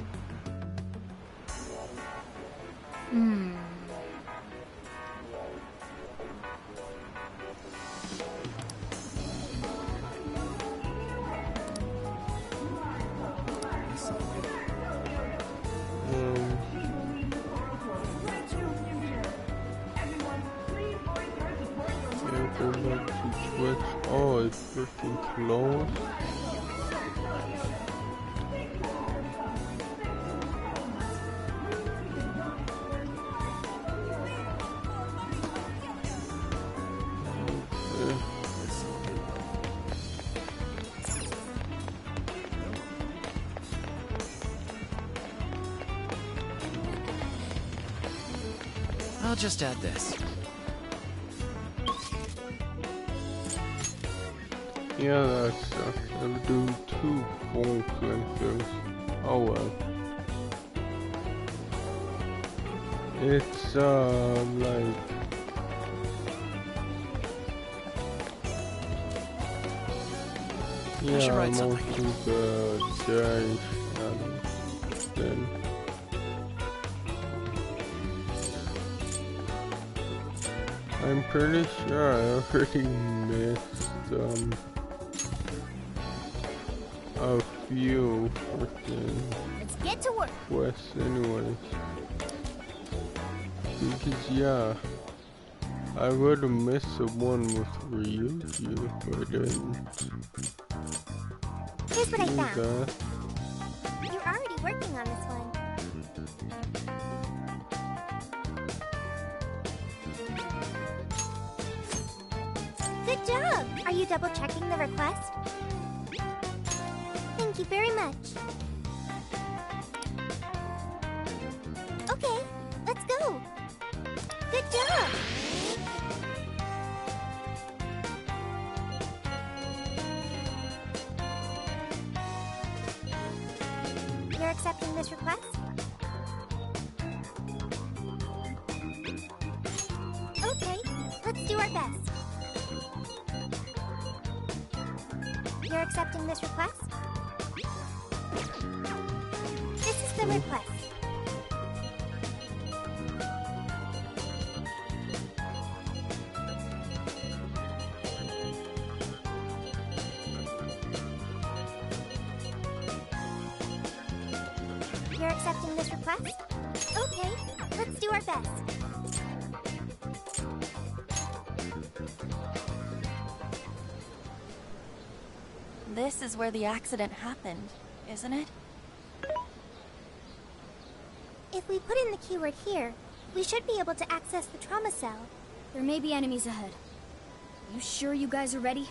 Go back to Switch. Oh, it's freaking close. I'll just add this. Yeah, that sucks. I'll do 2 phone cleansers. Oh well. It's like I should write most something. of the dash then. I'm pretty sure I already missed a few freaking Let's get to work. quests anyways. Because yeah, I would have missed the one with Ryuji if I didn't. Here's what I do found. that. You're already working on this one. Good job! Are you double checking the request? Thank you very much. Okay, let's go. Good job! You're accepting this request? Okay, let's do our best. You're accepting this request? This is the request. You're accepting this request? Okay, let's do our best. This is where the accident happened, isn't it? If we put in the keyword here, we should be able to access the trauma cell. There may be enemies ahead. You sure you guys are ready?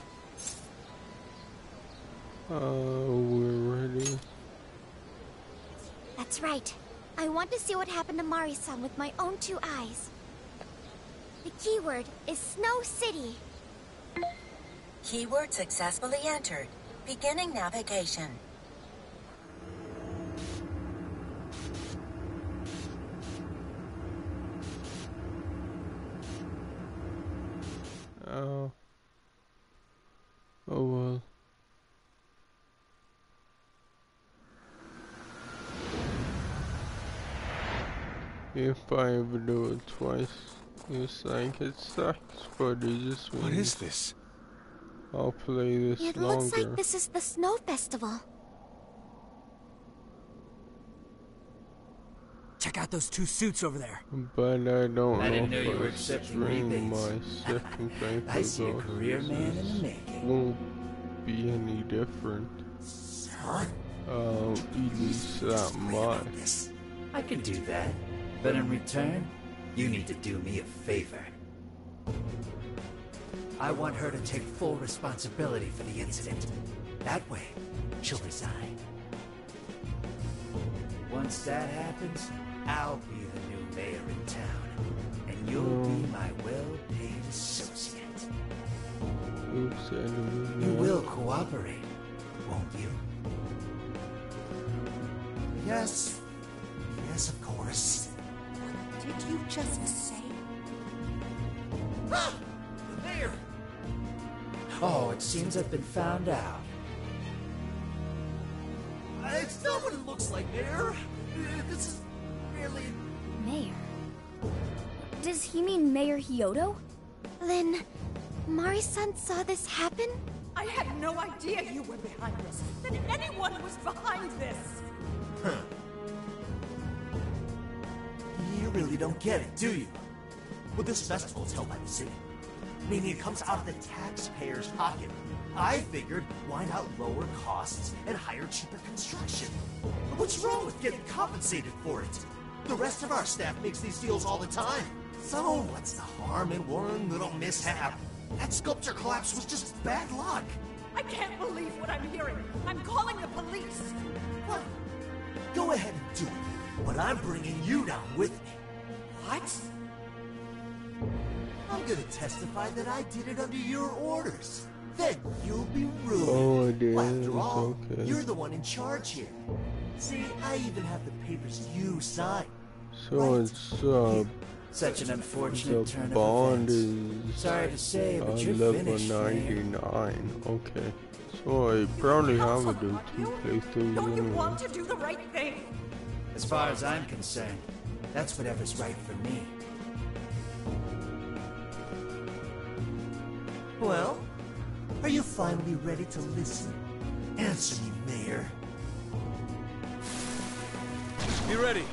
We're ready. That's right. I want to see what happened to Mari-san with my own 2 eyes. The keyword is Snow City. Keyword successfully entered. Beginning navigation. Oh well. If I ever do it twice, it's like it sucks, but it just means... What is this? I'll play this It longer. looks like this is the Snow Festival. Check out those 2 suits over there. But I don't I didn't know if you were I accepting stream rebates. my second paper I see a career man in the making. Won't be any different. At least that much. I can do that. But in return, you need to do me a favor. I want her to take full responsibility for the incident. That way, she'll resign. Once that happens, I'll be the new mayor in town, and you'll be my well-paid associate. Oops, You will cooperate, won't you? Yes. Yes, of course. Did you just say? The mayor! Oh, it seems I've been found out. It's not what it looks like, Mayor. This is merely... Mayor? Does he mean Mayor Hyodo? Then, Mari-san saw this happen? I had no idea you were behind this. That anyone was behind this. Huh. You really don't get it, do you? Well, this festival is held by the city, meaning it comes out of the taxpayer's pocket. I figured, why not lower costs and hire cheaper construction? What's wrong with getting compensated for it? The rest of our staff makes these deals all the time. So what's the harm in one little mishap? That sculpture collapse was just bad luck. I can't believe what I'm hearing. I'm calling the police. What? Go ahead and do it, but I'm bringing you down with me. What? I'm gonna testify that I did it under your orders. Then you'll be ruined. Oh, it is. After all, Okay. you're the one in charge here. See, I even have the papers you signed. So it's Such an unfortunate the turn of bond events. is Sorry to say, but you're level finished, Mayor. 99. Okay. So I probably have to do 2 playthroughs Don't you anyway. want to do the right thing? As far as I'm concerned, that's whatever's right for me. Well, are you finally ready to listen? Answer me, Mayor. Be ready.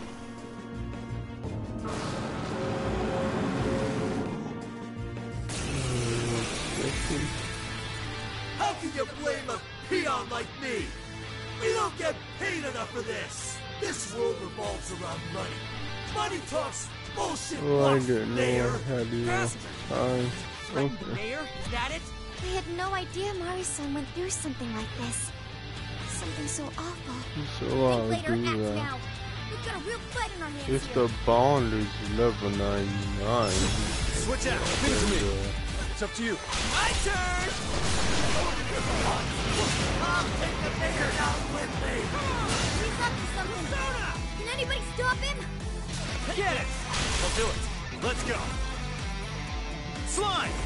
How can you blame a peon like me? We don't get paid enough for this. This world revolves around money. Money talks, bullshit Oh, I walks, didn't know Mayor. I had enough time. Okay. Mayor, is that it? I had no idea Mari-san went through something like this. Something so awful. So I'll Later, do act that. now. We've got a real fight in our hands If here. the bond is level 99, Switch out. Leave it to me. It's up to you. My turn! I'll take the mayor down with me! He's up to something. Can anybody stop him? Get it! I'll do it. Let's go. Slime!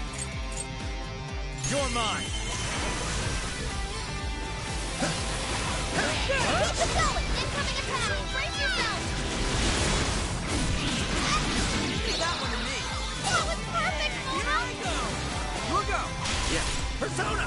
You're mine. Keep it going! Incoming attack! Brace yourself! Leave that one to me. That was perfect, Here I go. You'll go. Yes. Persona!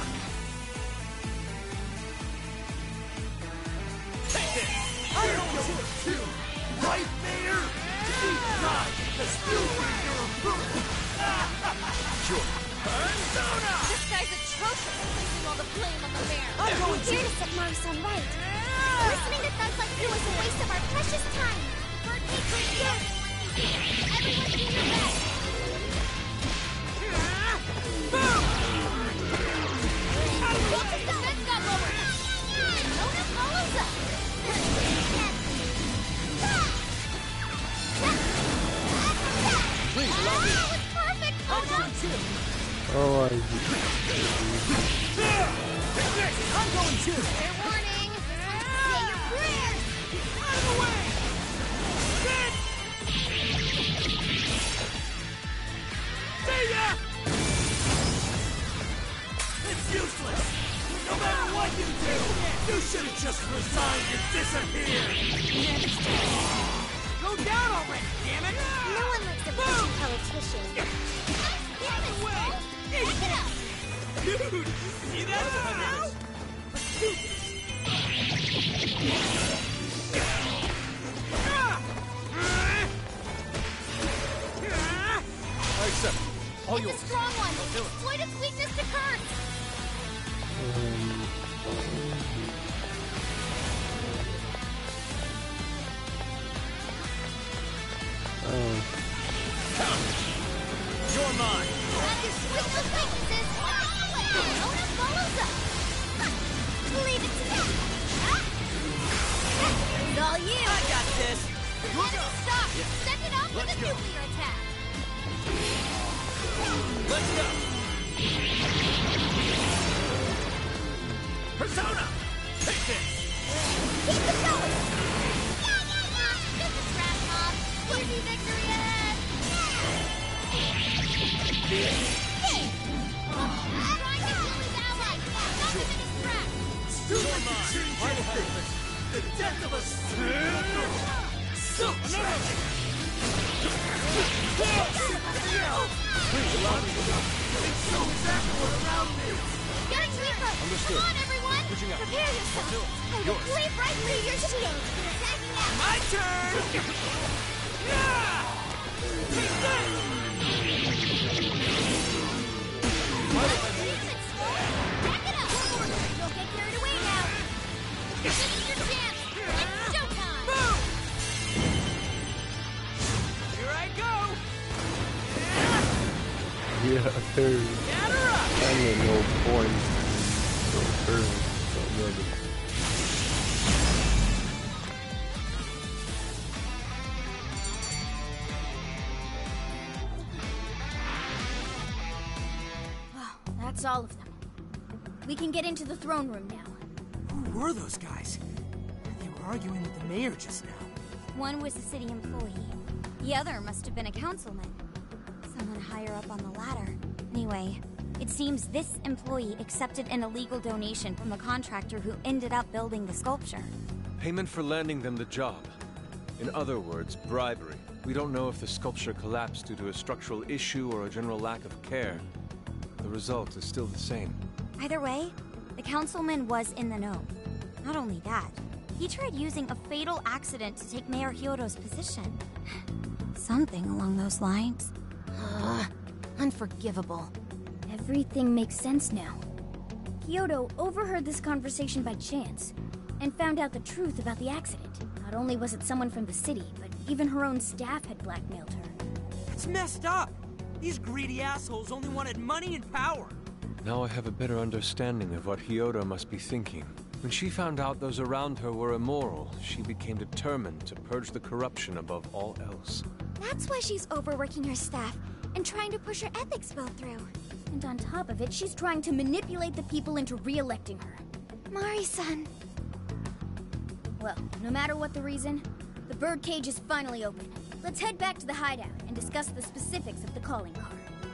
Take this! I don't know what to do! Right, Mayor? Deep God, the still bring your approval! Sure. Persona! This guy's atrocious, placing all the blame on the mayor. I'm going here to set Mari-san right. Listening to thugs like you is a waste of our precious time. Bird cake right here! Everyone do your best! That's got lower! Nona follows up! Oh, I I'm going too. Fair warning. Say your prayers. Out of the way. See ya. It's useless. No matter what you do, you should have just resigned and disappeared. Go down already, damn it! No one likes a pushing politician. Out of the way! Back it up. Dude, see that now? Let's do this. I accept. All It's yours. a strong one. Exploit its weakness to curse. You're mine. Grab your sweet little weaknesses. Fiona follows up. Leave it to them. It's all you. I got this. Enemy stop. Send it off with a nuclear attack. Let's go. Persona! Take this! Keep it going. Yeah. This is Rat Mob. Easy victory ahead. Hey. Trying to kill his ally. Stop him in his tracks. Too much to change anything. The death of a so tragic. Please allow me to go. It's so exactly around me. Getting deeper. Understood. Come on, everyone. Reaching out. Prepare yourself. I will Yours. cleave right through your shield. Attacking now. My turn. Yeah. Take this. Damn it, Slow. Back it up. Don't get carried away now. This is your chance. It's showtime. Boom. Here I go. yeah, there's Get her up. kind of no point. So there's another. Well, that's all of them. We can get into the throne room now. Who were those guys? They were arguing with the mayor just now. One was a city employee. The other must have been a councilman. Someone higher up on the ladder. Anyway, it seems this employee accepted an illegal donation from the contractor who ended up building the sculpture. Payment for landing them the job. In other words, bribery. We don't know if the sculpture collapsed due to a structural issue or a general lack of care. The result is still the same. Either way, the councilman was in the know. Not only that, he tried using a fatal accident to take Mayor Hyodo's position. Something along those lines. Unforgivable. Everything makes sense now. Hyodo overheard this conversation by chance and found out the truth about the accident. Not only was it someone from the city, but even her own staff had blackmailed her. It's messed up. These greedy assholes only wanted money and power. Now I have a better understanding of what Hyodo must be thinking. When she found out those around her were immoral, she became determined to purge the corruption above all else. That's why she's overworking her staff and trying to push her ethics bill through. And on top of it, she's trying to manipulate the people into re-electing her. Mari-san. Well, no matter what the reason, the birdcage is finally open. Let's head back to the hideout and discuss the specifics of the calling card.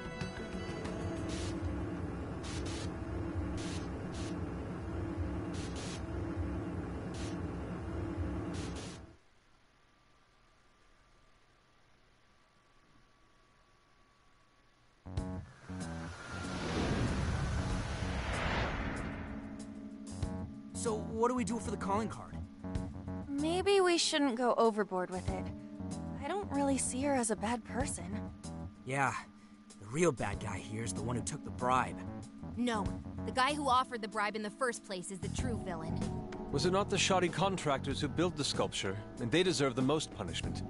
So, what do we do for the calling card? Maybe we shouldn't go overboard with it. I don't really see her as a bad person. Yeah, the real bad guy here is the one who took the bribe. No, the guy who offered the bribe in the first place is the true villain. Was it not the shoddy contractors who built the sculpture? And they deserve the most punishment.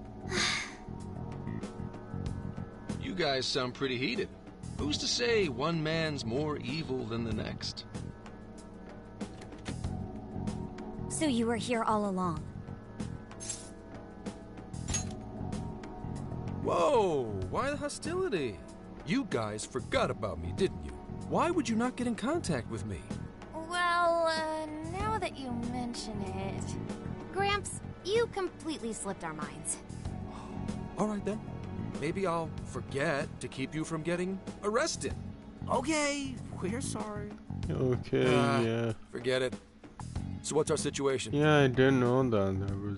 You guys sound pretty heated. Who's to say one man's more evil than the next? So you were here all along. Whoa! Why the hostility? You guys forgot about me, didn't you? Why would you not get in contact with me? Well, now that you mention it... Gramps, you completely slipped our minds. All right, then. Maybe I'll forget to keep you from getting arrested. Okay, we're sorry. Okay, yeah. Forget it. So what's our situation? Yeah, I didn't know that there was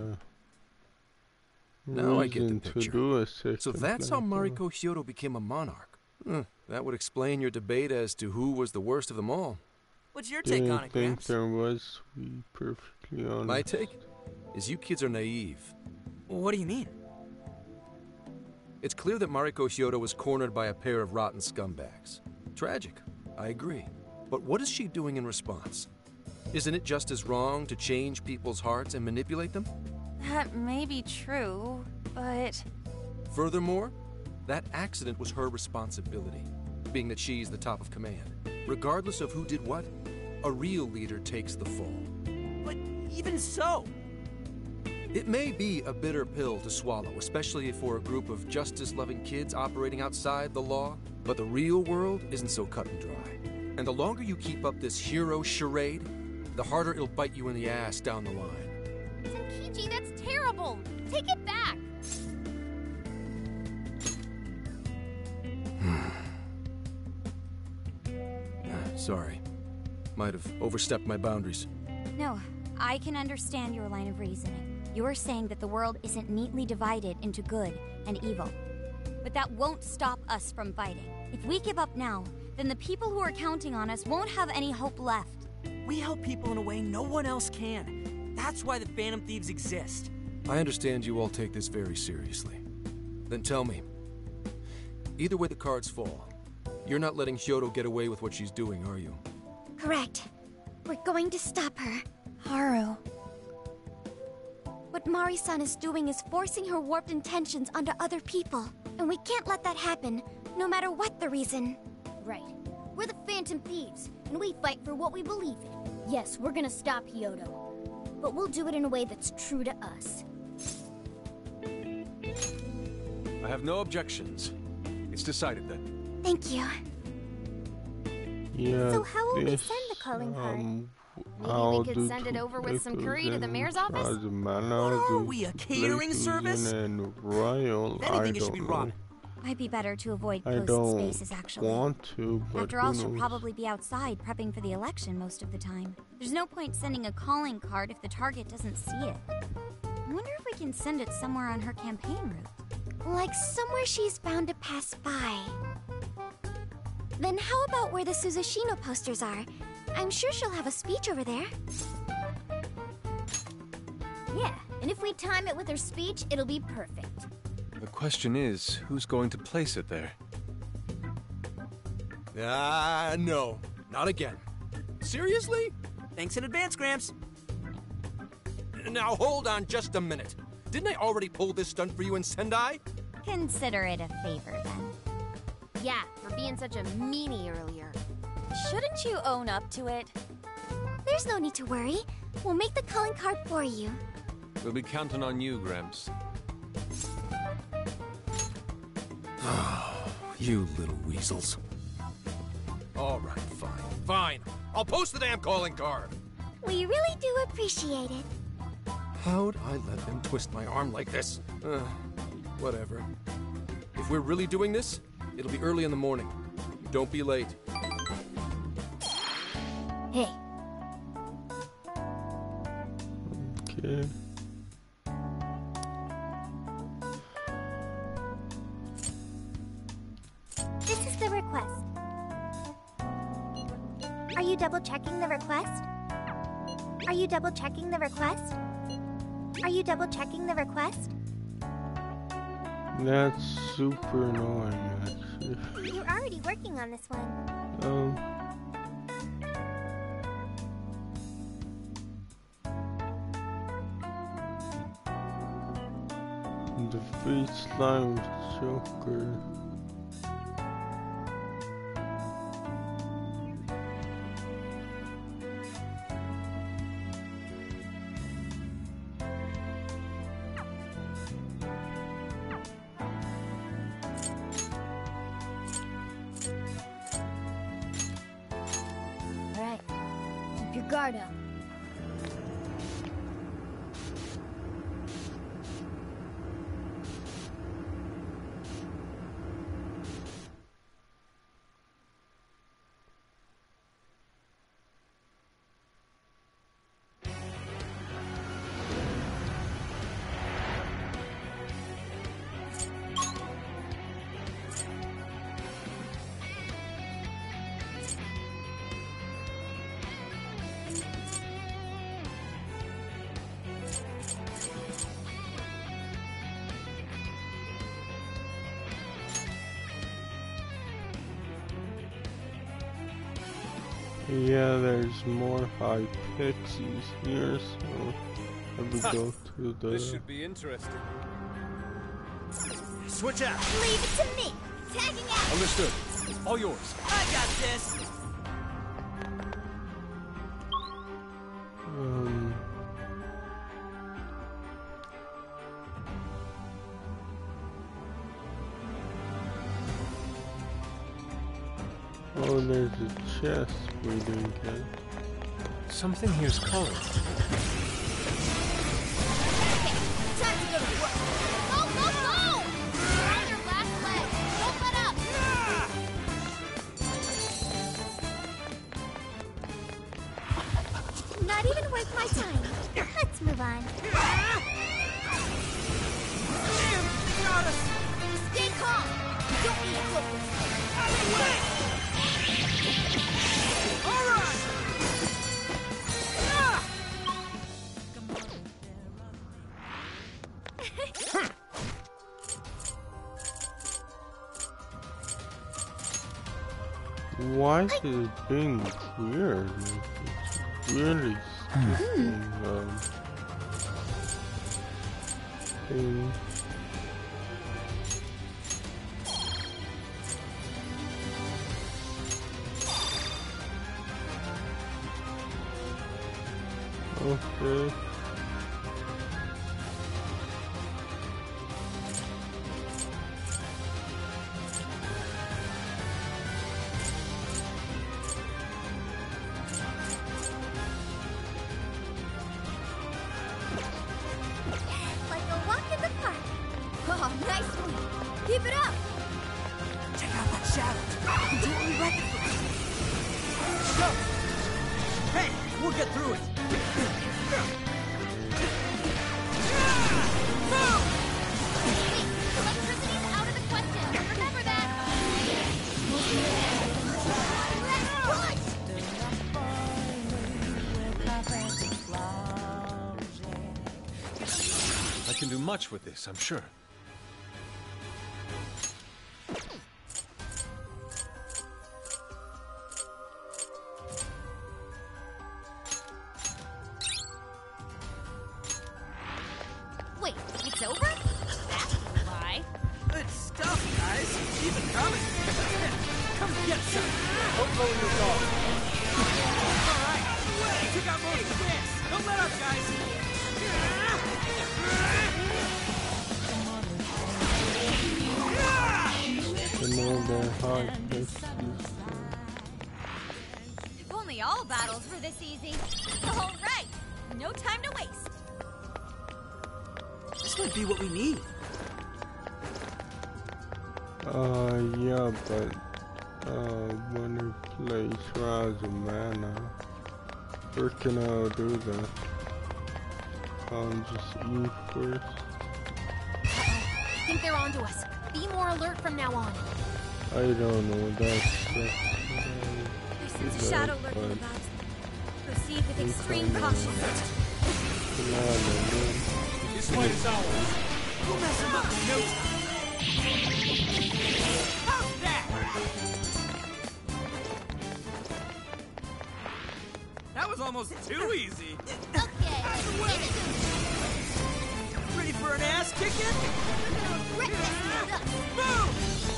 now I get the picture. To do a so that's how Mariko Hyodo became a monarch. That would explain your debate as to who was the worst of them all. What's your take on it, Gramps? There was, to be perfectly honest. My take is you kids are naive. What do you mean? It's clear that Mariko Hyodo was cornered by a pair of rotten scumbags. Tragic, I agree. But what is she doing in response? Isn't it just as wrong to change people's hearts and manipulate them? That may be true, but... Furthermore, that accident was her responsibility, being that she's the top of command. Regardless of who did what, a real leader takes the fall. But even so... It may be a bitter pill to swallow, especially for a group of justice-loving kids operating outside the law, but the real world isn't so cut and dry. And the longer you keep up this hero charade, the harder it'll bite you in the ass down the line. Senkichi, that's terrible! Take it back! Sorry. Might have overstepped my boundaries. No, I can understand your line of reasoning. You're saying that the world isn't neatly divided into good and evil. But that won't stop us from fighting. If we give up now, then the people who are counting on us won't have any hope left. We help people in a way no one else can. That's why the Phantom Thieves exist. I understand you all take this very seriously. Then tell me, either way the cards fall, you're not letting Hyodo get away with what she's doing, are you? Correct. We're going to stop her. Haru. What Mari-san is doing is forcing her warped intentions onto other people. And we can't let that happen, no matter what the reason. Right. We're the Phantom Thieves, and we fight for what we believe in. Yes, we're gonna stop Hyodo. But we'll do it in a way that's true to us. I have no objections. It's decided then. Thank you. Yeah, so how will we send the calling card? Maybe we could send it over with some curry to the mayor's office? What are we, a catering service? And Royal, anything, it should be ramen. Might be better to avoid closed spaces, actually. I don't want to, but after all, she'll probably be outside prepping for the election most of the time. There's no point sending a calling card if the target doesn't see it. I wonder if we can send it somewhere on her campaign route. Like somewhere she's bound to pass by. Then how about where the Suzushino posters are? I'm sure she'll have a speech over there. Yeah, and if we time it with her speech, it'll be perfect. The question is, who's going to place it there? No. Not again. Seriously? Thanks in advance, Gramps. Now hold on just a minute. Didn't I already pull this stunt for you in Sendai? Consider it a favor, then. Yeah, for being such a meanie earlier. Shouldn't you own up to it? There's no need to worry. We'll make the calling card for you. We'll be counting on you, Gramps. You little weasels. All right, fine. I'll post the damn calling card. We really do appreciate it. How'd I let them twist my arm like this? Whatever. If we're really doing this, it'll be early in the morning. Don't be late. Hey. Okay. This is the request. Are you double-checking the request? Are you double-checking the request? Are you double-checking the request? That's super annoying, actually. You're already working on this one. Defeat Slime Joker. Guard up. Yeah, there's more high pixies here, so I will go to the... This should be interesting. Switch out! Leave it to me! Tagging out! Understood. All yours. I got this! Oh, there's a chest we didn't get. Something here's calling. Okay, time to go to work. Go, go, go! You're on your last leg. Don't let up! Not even worth my time. Let's move on. Damn, they got us! Stay calm. Don't need a focus. Out of the way! All right! Why is it being weird? It's really skipping thing. Okay. Like a walk in the park. Oh, nice one. Keep it up. Check out that shadow. You totally wrecked it for me. Go! Hey, we'll get through it. Move! Electricity's out of the question. Remember that. Let's push! I can do much with this, I'm sure. Wait, it's over? That's a lie. Good stuff, guys. Keep it coming. Come get some. Don't lower your dog. All right. We took out most of this. Don't let up, guys. Another high pixies. If only all battles were this easy. All right, no time to waste. This might be what we need. Yeah, but when we play Trials of Mana, where can I do that? Just eat first. I think they're onto us. Be more alert from now on. I don't know, I sense a shadow lurking about. Proceed with extreme caution. This fight's ours. We'll mess him up in no time. How's that? That was almost too easy. Okay, Ready for an ass kicking? rip this one up. Move!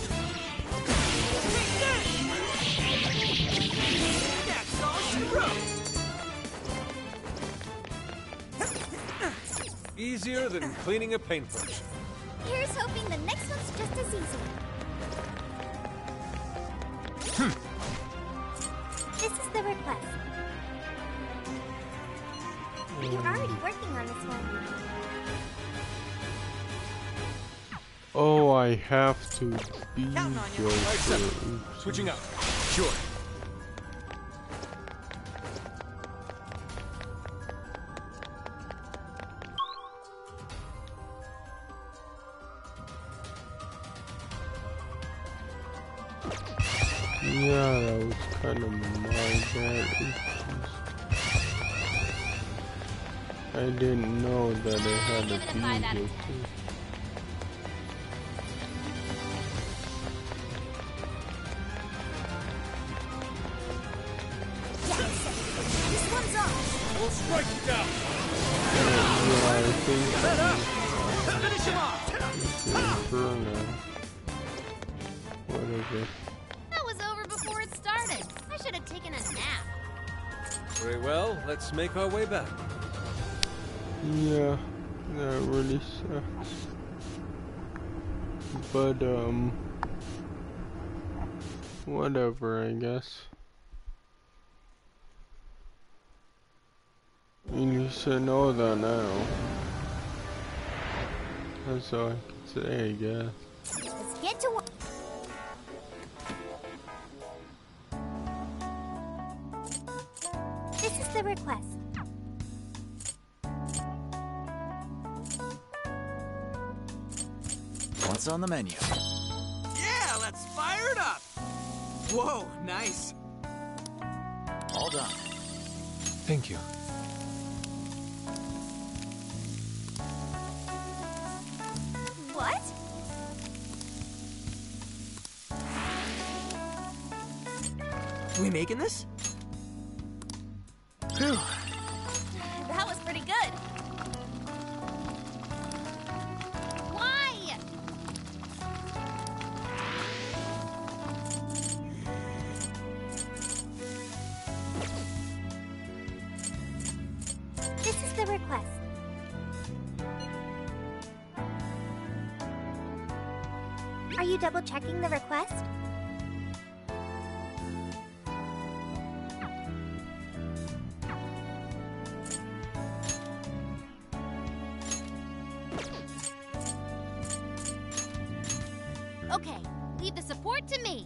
Take this! That's all she wrote. Easier than cleaning a paintbrush. Here's hoping the next one's just as easy. This is the request. working on this one. Oh, I have to be Joker. Switching out. Sure. Yeah, that was kind of my bad. I didn't know that it had a video too. This one's off. We'll strike you down. Yeah, I think Finish him off. Whatever. That was over before it started. I should have taken a nap. Very well, let's make our way back. Yeah, that really sucks. But, whatever, I guess. You should know that now. That's all I can say, I guess. Let's get to work. This is the request. What's on the menu? Yeah, let's fire it up! Whoa, nice. All done. Thank you. What? We making this? Phew. That was pretty good. Why? This is the request. Are you double checking the request? Okay, leave the support to me.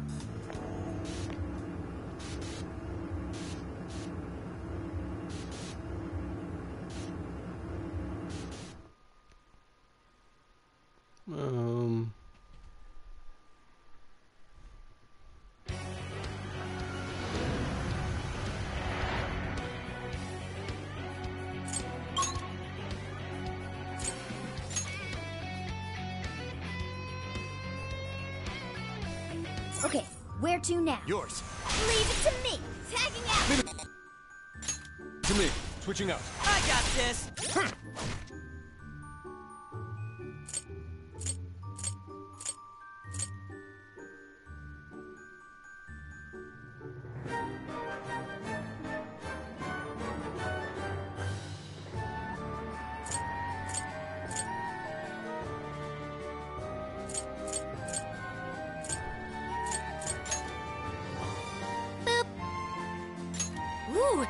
Okay, where to now? Yours. Leave it to me. Tagging out. To me. Switching out. I got this. Ooh.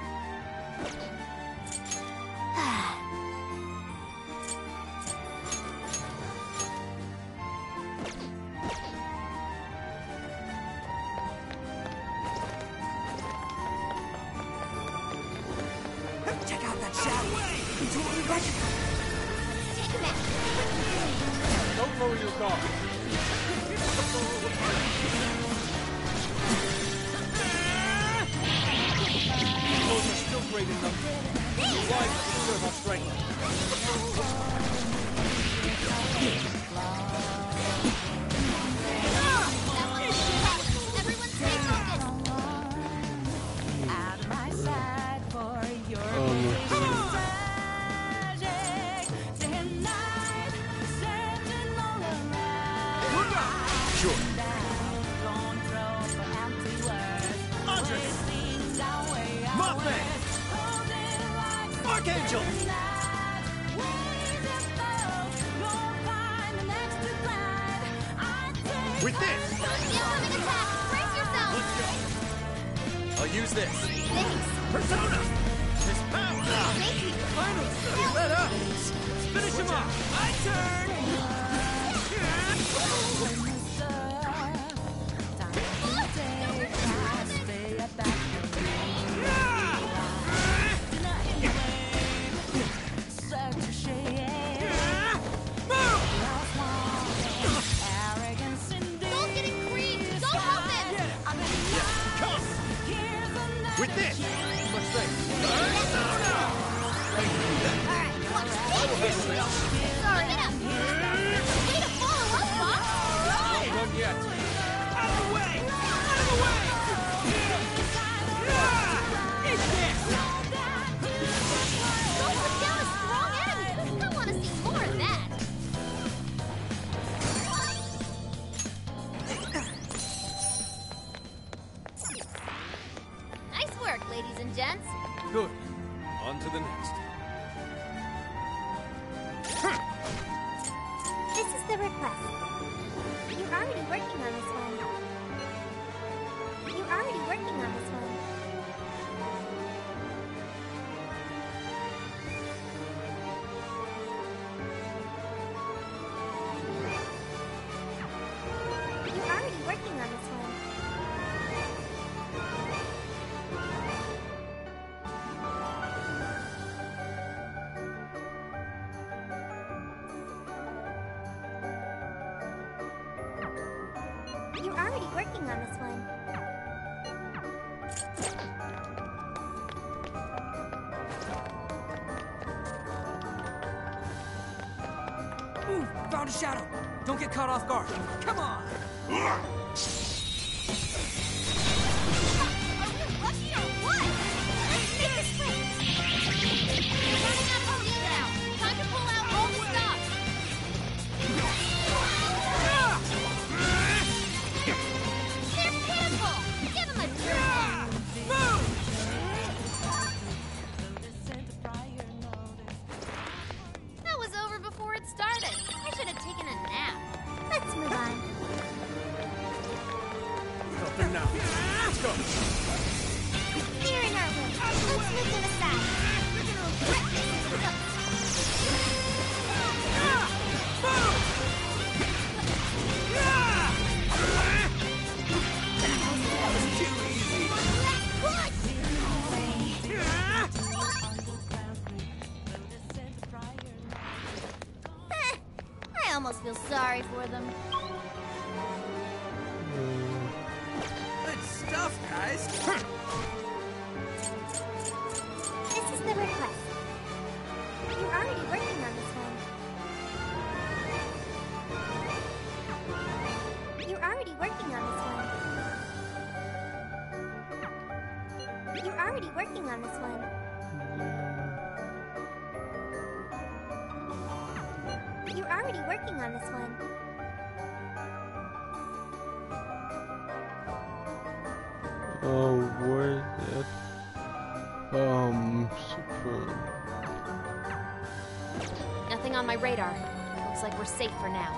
Check out that shadow. We totally recognized it. Take him out. Don't lower your guard. Those are still great enough. Why deserve our strength? Everyone stay focused. At my side for your Sure. Andres! Mothman! Archangel! With this! Incoming attack! Brace yourself! I'll use this. Thanks. Persona! this power! Finally, let up! Finish him off! My turn! With this! Let's say. Sorry. Way to follow up, Fox! Not yet. Out of the way! Out of the way! Eat this! Don't put down a strong enemy! I want to see more of that! Nice work, ladies and gents. Good. On to the next. This is the request. You're already working on this one. You're already working on this one. You're already working on this one. You're already working on this one. Ooh, found a shadow. Don't get caught off guard. Come on. Are we lucky or what? Let's make this quick! We're running out of steam now. Time to pull out all the stops. They're pitiful! Give them a turn! Move! That was over before it started. I should have taken a nap. Let's move on. Help them now. Let's go. They're in our way. Let's move them aside. We're gonna regret this. That was too easy. I almost feel sorry for them. Good stuff, guys. This is the request. You're already working on this one. You're already working on this one. You're already working on this one. You're already working on this one. Oh, where's that? Super. Nothing on my radar. Looks like we're safe for now.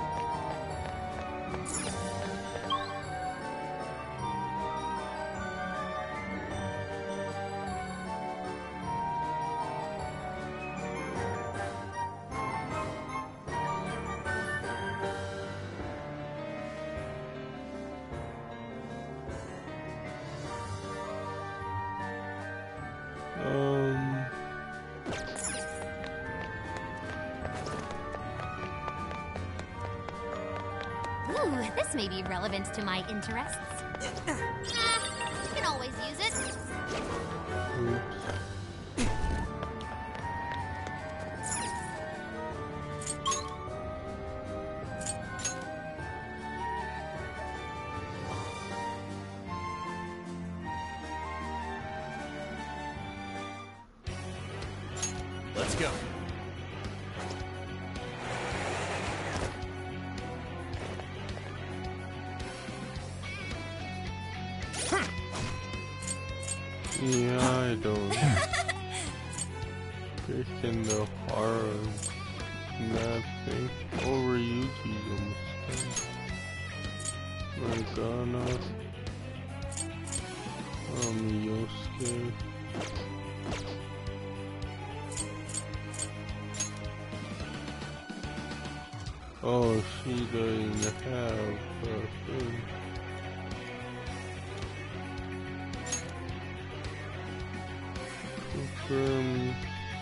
Ooh, this may be relevant to my interests. You can always use it. Let's go. Yeah, I don't. Picking the horror napping over Yuji's almost done. Morgana. Yosuke. Oh, she doesn't have a thing. Confirm.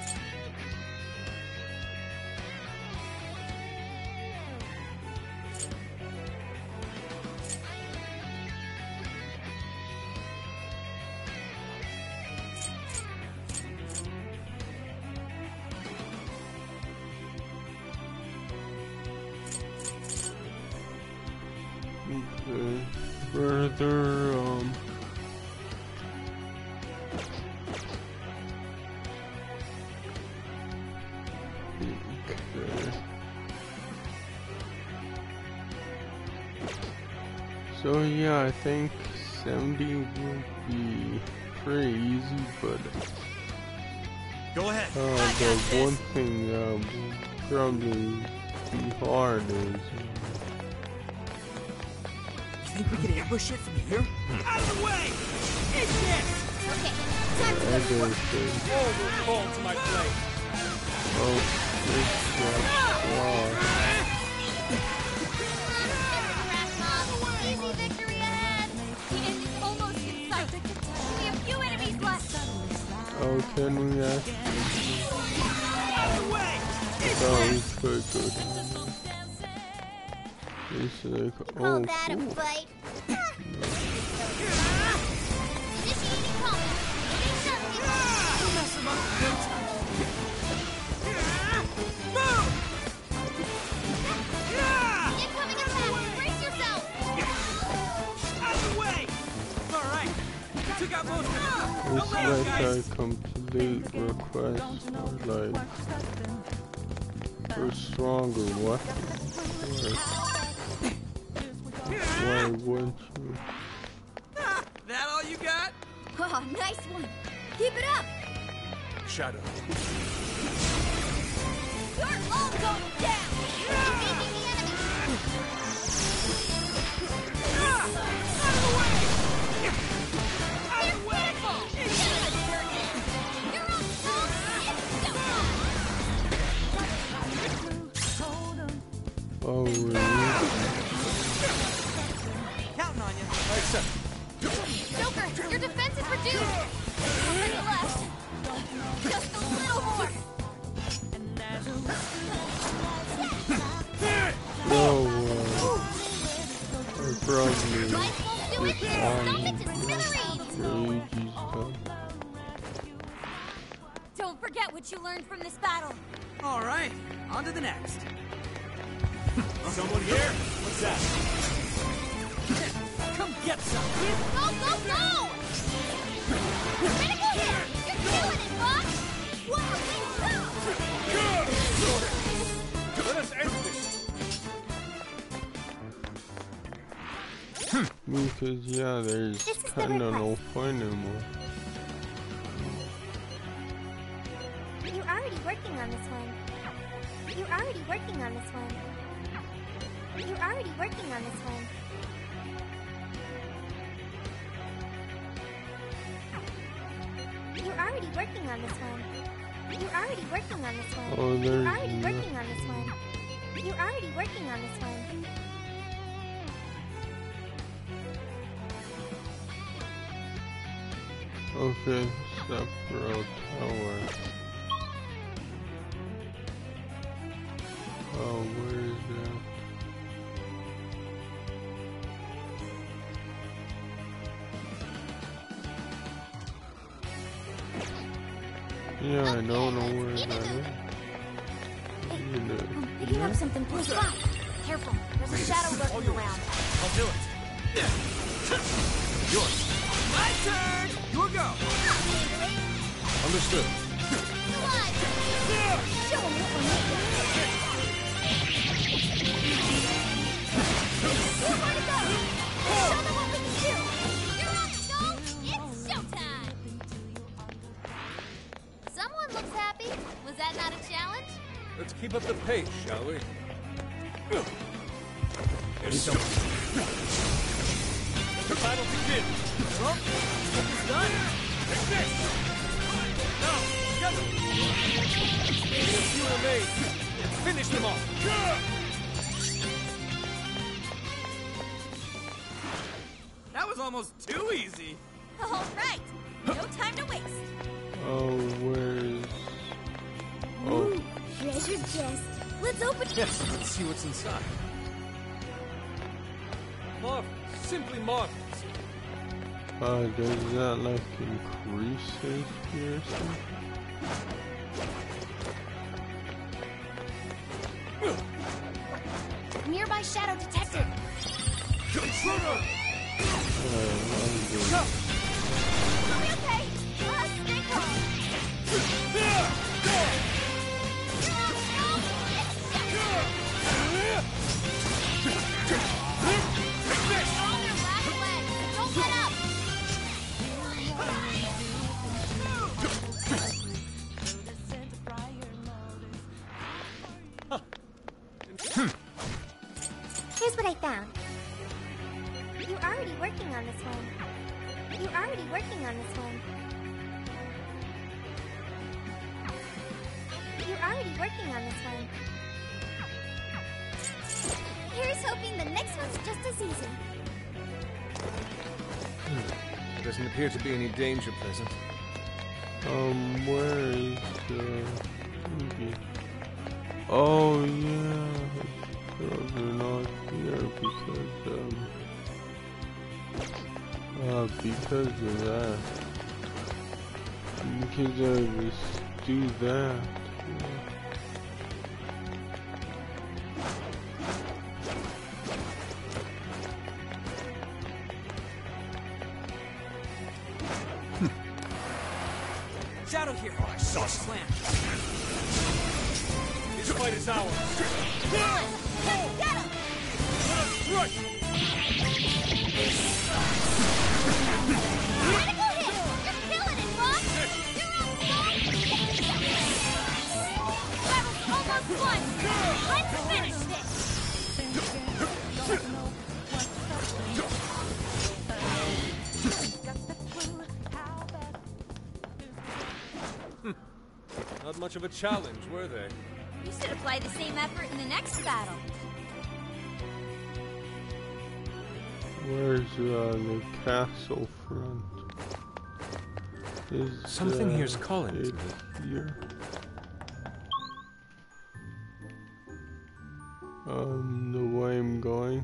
Okay, further, okay. So yeah, I think 70 would be pretty easy, but go ahead. The one thing that would probably be hard is. You think we can ambush it from here? Out of the way! Eat this! Okay, time to go to work. Overcall to my plate. Oh, Easy victory ahead! The end is almost in sight. Only a few enemies left. Oh, can we actually? Oh, we could go down. It's like, Call that a fight. Initiating combat. Incoming attack! Brace yourself! Out of the way! Alright, took out most of them. it's like a complete request for like, for stronger weapons. Why wouldn't you? That all you got? Oh, nice one. Keep it up. Shadow. You're all going down! Engaging the enemy! Out of the way! Out of the way! You're on Oh, really? Counting on you. Accept. Joker, your defense is reduced! Already left! Just a little more! No, I probably Life won't do it here! Stop it to smithereens! Don't forget what you learned from this battle! Alright, on to the next. Someone here? What's that? Come get some! Go, go, go! Critical hit! You're killing it, Buck! Wow, Good! Let us end this! Because yeah, there's kind of no point anymore. You're already working on this one. You're already working on this one. You're already working on this one. You're already working on this one. You're already working on this one. Oh, You're already working on this one. You're already working on this one. Okay, separate tower. Oh, where is that? Yeah, I don't know where that is. Picking up something close by. Careful, there's a shadow lurking around. I'll do it. Yours. My turn! Your go! Understood. Show 'em what we're making. Where to go? Show them what we can do! You're on, Skull! It's showtime! Someone looks happy. Was that not a challenge? Let's keep up the pace, shall we? There's someone. The battle begins! Well, it's done. Take this! Now, together! Only a few remain. Let's finish them off. almost too easy. All right, no time to waste. Oh, where's... Oh. Ooh, treasure chest. Let's open it. Yes, let's see what's inside. Marvelous. Simply marvelous. Does that, like, increase safety or something? Nearby shadow detected. Oh, Are we okay? Stay calm. Don't let up. Here's what I found. You're already working on this one. You're already working on this one. You're already working on this one. Here's hoping the next one's just as easy. There doesn't appear to be any danger present. Where is maybe? Oh yeah, they're not here because of that. Because I just do that. Yeah. Shadow here. Oh, I saw his plan. This fight is ours. Come on, let's get him. Right. Critical hit. You're killing it, Rock. You're on Battle's almost won. Let's finish this. Not much of a challenge, were they? You should apply the same effort in the next battle. Where's the castle front? Is something here's calling to me. Here? The way I'm going.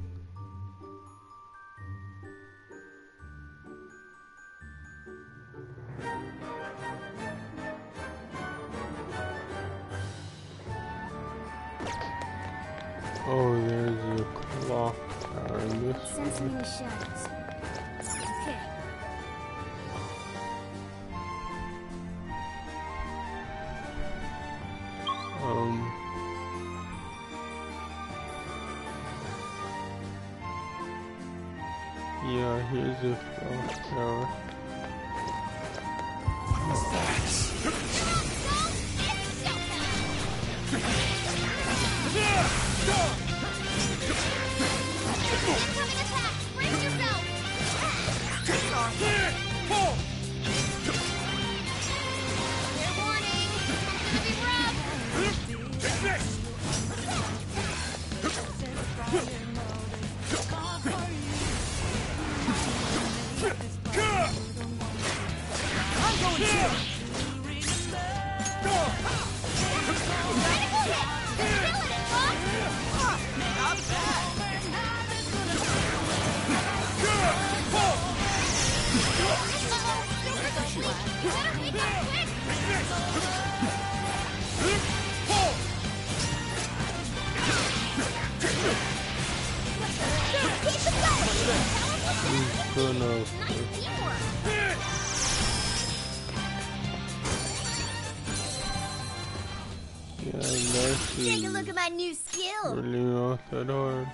Oh, there's a clock tower in this one. Sensing any shadows. Okay. Yeah, here's a clock tower. Incoming attack! Brace yourself! Fair warning! Heavy rub! Take this! I'm going to. Critical hit! You're killing it, Rock! Not bad. Yeah, that's Take a look at my new skill. really not that hard.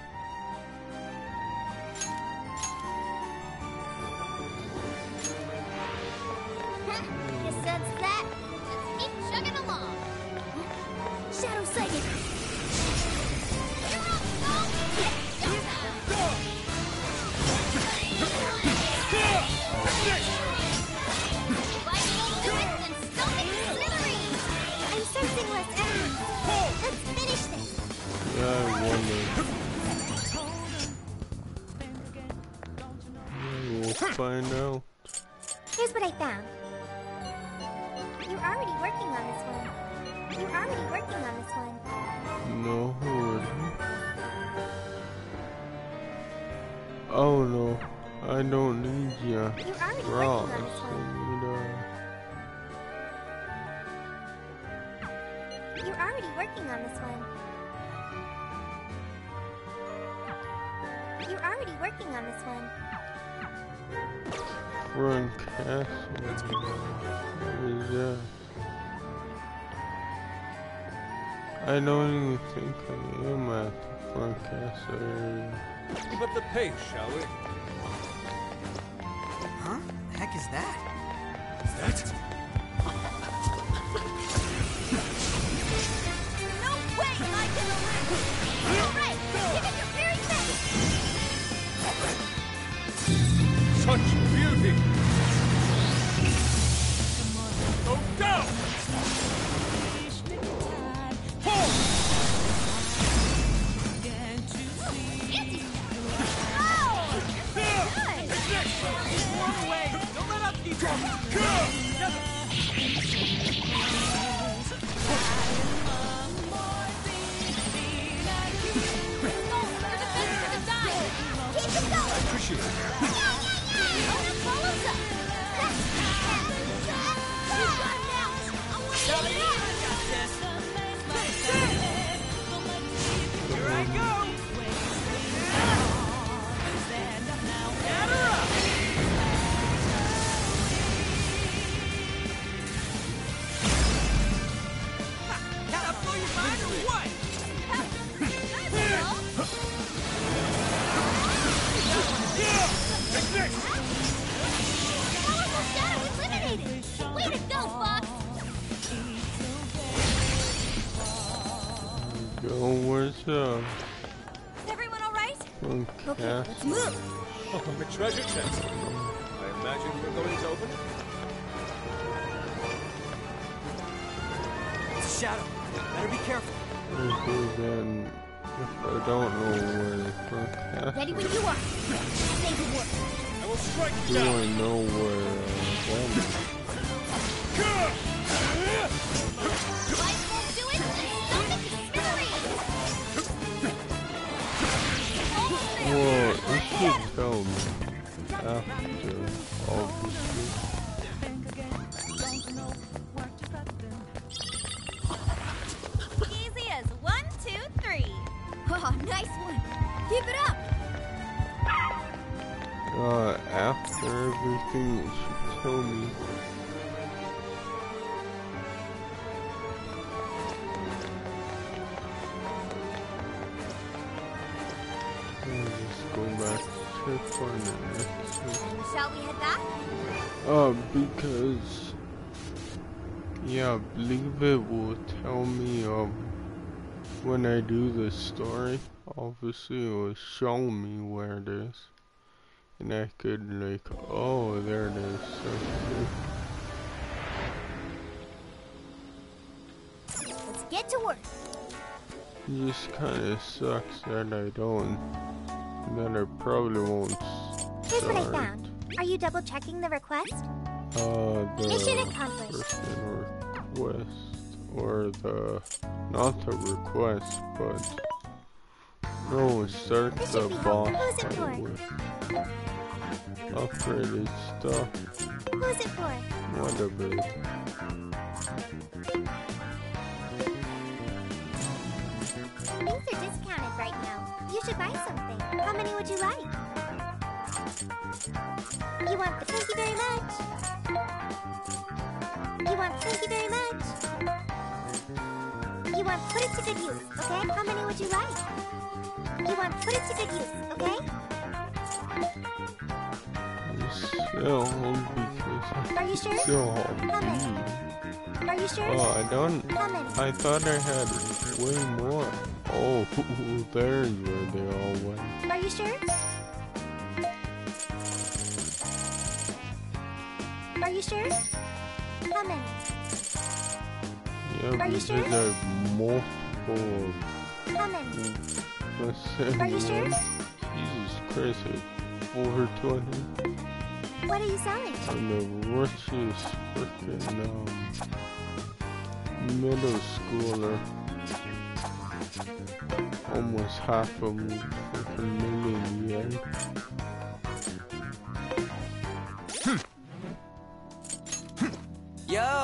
Guess that's that. Let's keep chugging along. Shadow sighted. You're up, Salt! I'm sensing less enemies. Let's finish this. Yeah, I wonder. Yeah, we'll find out. Here's what I found. You're already working on this one. You're already working on this one. No. Oh no, I don't need ya. You're already Ross. working on this one. You're already working on this one. You're already working on this one. Front Castle. What is that? I don't even think I am at the Front Castle area. Keep up the pace, shall we? Huh? The heck is that? No way am I gonna win! All right, give it your very best! Such beauty! Go down! Pull! Don't let up, keep Appreciate it. Here I go! Gotta blow your mind or what? Way to go, Fox! Go, where's Is everyone all right? Front Castle? Oh, a treasure chest. I imagine we're going to open it. It's a shadow. Better be careful. Okay, then if I don't know where the Front Castle Ready when you are. Say the word. I will strike do, you I down! know where that is. Life won't do it, stop it to smithereens! Almost there! Well, it should tell me after, obviously. Easy as 1, 2, 3. Oh, nice one. Keep it up. After everything, it should tell me. I'll just go back to check on the next one. Shall we head back? Because, yeah, I believe it will tell me, when I do the story, obviously it will show me where it is. And I could, like, oh, there it is. Let's get to work. It just kinda sucks that I probably won't Here's what I start. found. Are you double checking the request? The Mission accomplished. freaking request, or not the request, but no, start This the should be boss helpful. Who's it fight for? with upgraded stuff, Who's it for? whatever. Things are discounted right now. You should buy something. How many would you like? You want the thank you very much. You want thank you very much. You want put it to good use, okay? How many would you like? You want put it to good use, okay? Still, because Are you sure? still How many? Are you sure? Oh, I don't. How many? I thought I had way more. Oh, there's where they all went. Are you sure? Are you sure? How many? Yeah, Are you because sure? I have multiple. How many? The same Are you sure? one. Jesus Christ, 420. What are you selling? I'm the richest freaking middle schooler. Almost half a freaking million yen. Yo!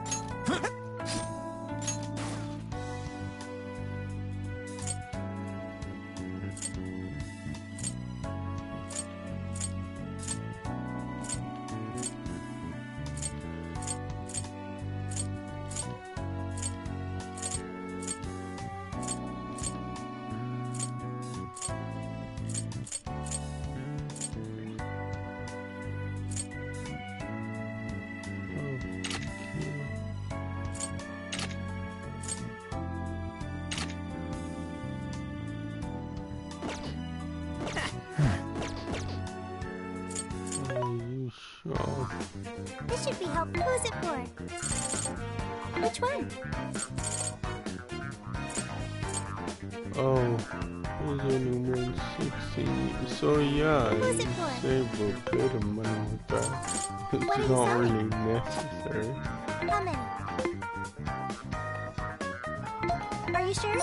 This should be helpful. Who's it for? Which one? Oh, there's only 160. So yeah, I save a bit of money with that. It's not really necessary. How many? Are you sure?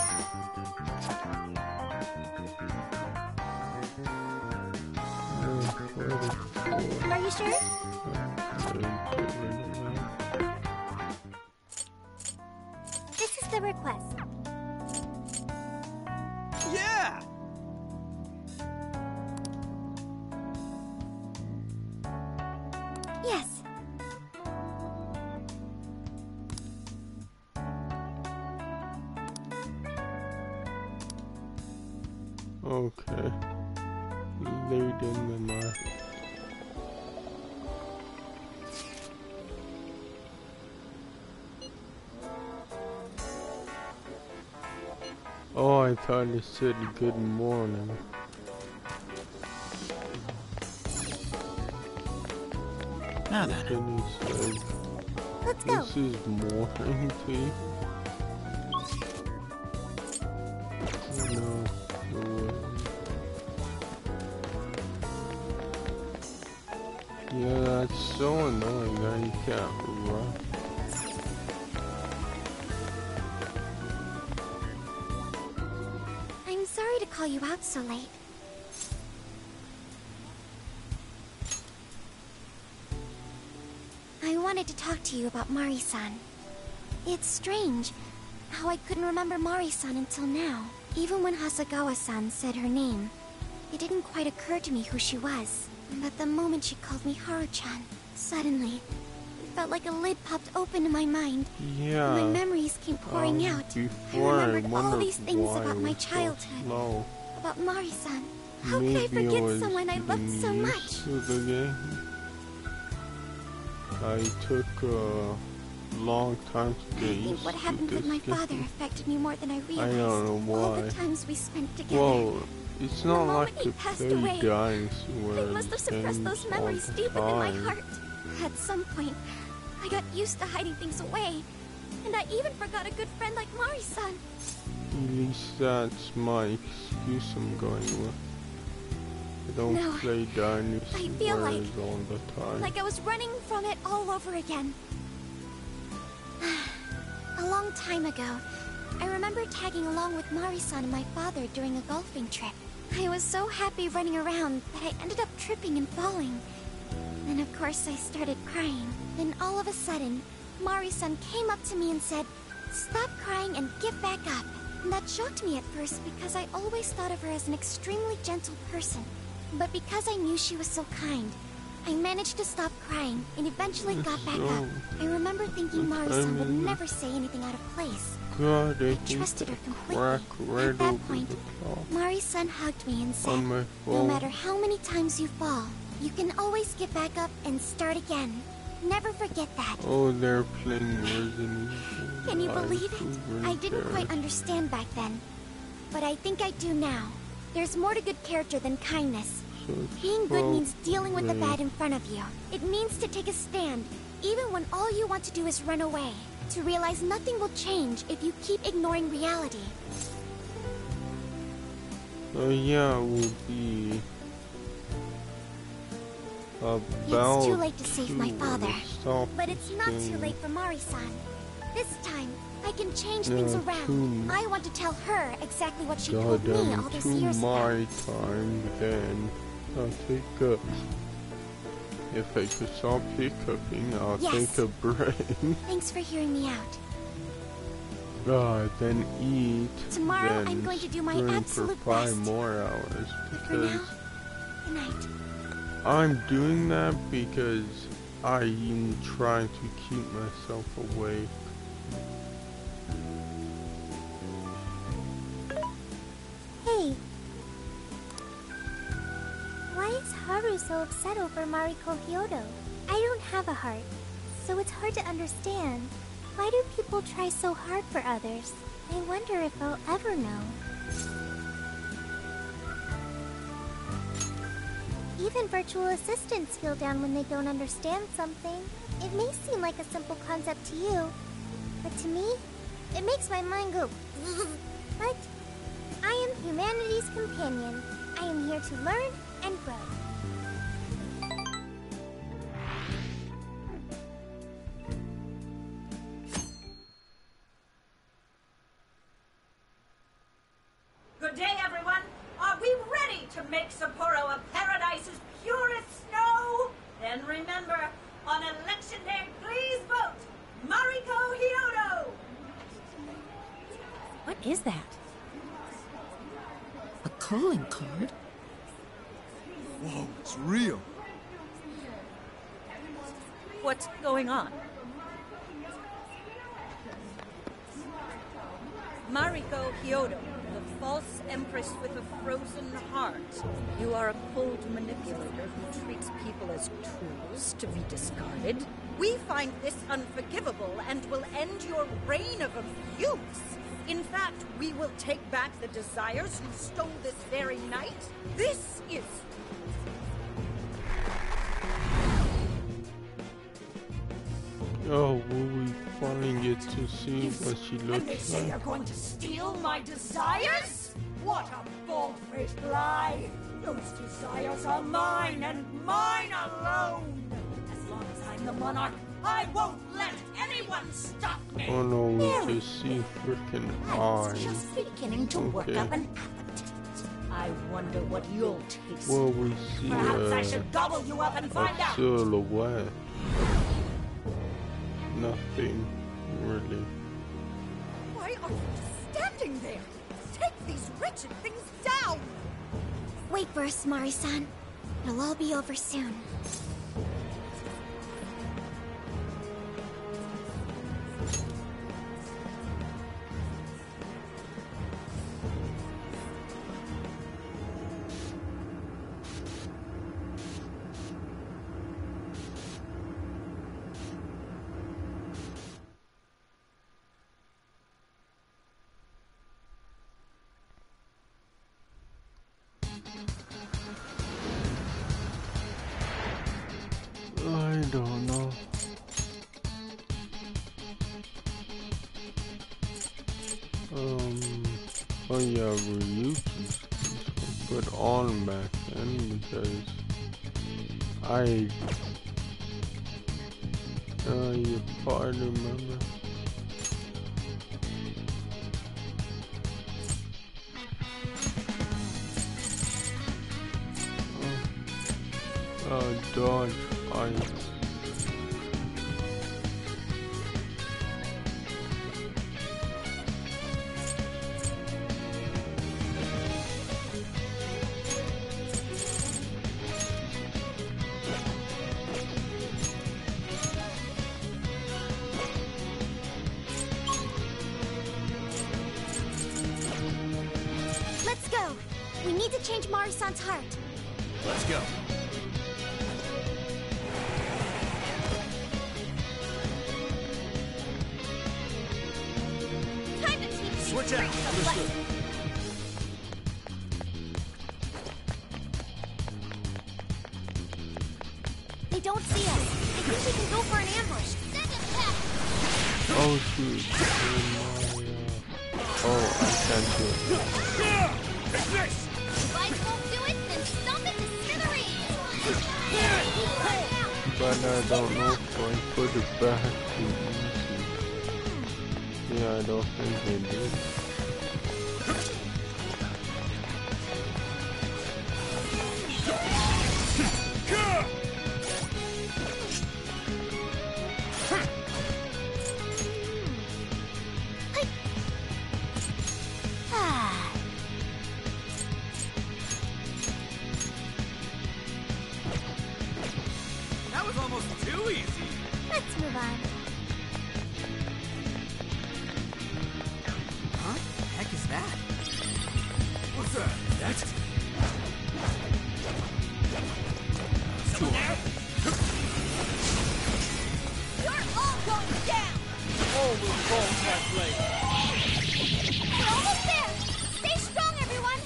Are you sure? This is the request. Yeah! Yes. Okay. Laid in the math. Oh, I thought it said good morning. Now then. Then he said, let's go. This is morning tea. No, no way. Yeah, that's so annoying that you can't run. I'm sorry to call you out so late. I wanted to talk to you about Mari-san. It's strange how I couldn't remember Mari-san until now. Even when Hasagawa-san said her name, it didn't quite occur to me who she was. But the moment she called me Haru-chan, suddenly, it felt like a lid popped open in my mind. Yeah. My memories came pouring out. I remembered all these things about my childhood. So about Mari-san. How could I forget someone I loved so much? I took a long time to get I think what happened with my father affected me more than I realized. I don't know why. All the times we spent together. Well, it's not like he to passed play away, dinosaurs. I must have suppressed those memories deep within my heart. At some point, I got used to hiding things away. And I even forgot a good friend like Mari-san. At least that's my excuse I'm going with. I don't play dinosaurs I feel like all the time. I was running from it all over again. A long time ago, I remember tagging along with Mari-san and my father during a golfing trip. I was so happy running around that I ended up tripping and falling. Then of course I started crying. Then all of a sudden, Mari-san came up to me and said, "Stop crying and get back up." And that shocked me at first because I always thought of her as an extremely gentle person. But because I knew she was so kind, I managed to stop crying and eventually got back up. I remember thinking Mari-san would never say anything out of place. God, I trusted her completely. At that point, Mari-san hugged me and said, "No matter how many times you fall, you can always get back up and start again. Never forget that." Oh, they're playing Resident Evil. Can you believe it? I didn't quite understand back then, but I think I do now. There's more to good character than kindness. Being good means dealing with the bad in front of you. It means to take a stand, even when all you want to do is run away. To realize nothing will change if you keep ignoring reality. Yeah, it will be about It's too late to save my father. stop But it's not this too thing. late for Mari-san. This time, I can change things around. I want to tell her exactly what she told me all those years ago. my time, then I'll take a... If I could stop hiccuping, I'll take a break. Thanks for hearing me out. Then eat. Tomorrow then I'm going to do my stream absolute for 5 best. more hours because Good night. I'm doing that because I'm trying to keep myself awake. Hey. Why is Haru so upset over Mariko Hyodo? I don't have a heart, so it's hard to understand. Why do people try so hard for others? I wonder if I'll ever know. Even virtual assistants feel down when they don't understand something. It may seem like a simple concept to you, but to me, it makes my mind go. But I am humanity's companion. I am here to learn and grow. Good day, everyone. Are we ready to make Sapporo a paradise's purest snow? Then remember, on election day, please vote Mariko Hyodo! What is that? A calling card? Whoa, it's real. What's going on? Mariko Hyodo, the false empress with a frozen heart. You are a cold manipulator who treats people as tools to be discarded. We find this unforgivable and will end your reign of abuse. In fact, we will take back the desires you stole this very night. This is... Oh, will we finally get to see what she And they looks say like? you're going to steal my desires? What a bald-faced lie! Those desires are mine and mine alone! As long as I'm the monarch, I won't let anyone stop me! Oh no, we just see freaking eyes. Just beginning to work up an appetite. I wonder what you'll taste. Well, we see Perhaps I should gobble you up and find a out! silhouette. Nothing, really. Why are you just standing there? Take these wretched things down! Wait for us, Mari-san. It'll all be over soon. I don't know. Oh yeah, Ryuki's put on back then because you probably remember. Dodge ice. Let's go. We need to change Mari-san's heart. Let's go. Time to teach these Switch out. freaks a Understood. lesson. They don't see us. I think we can go for an ambush. Send it back. Oh shoot. Oh, I can't do it. Take this! If I won't do it, then stomp it to smithereens. but I don't know if I put it back too easy. Yeah, I don't think I did. That was almost too easy. Let's move on. Huh? The heck is that? What's that? That's... Someone there? You're all going down! All will fall that way. We're almost there! Stay strong, everyone!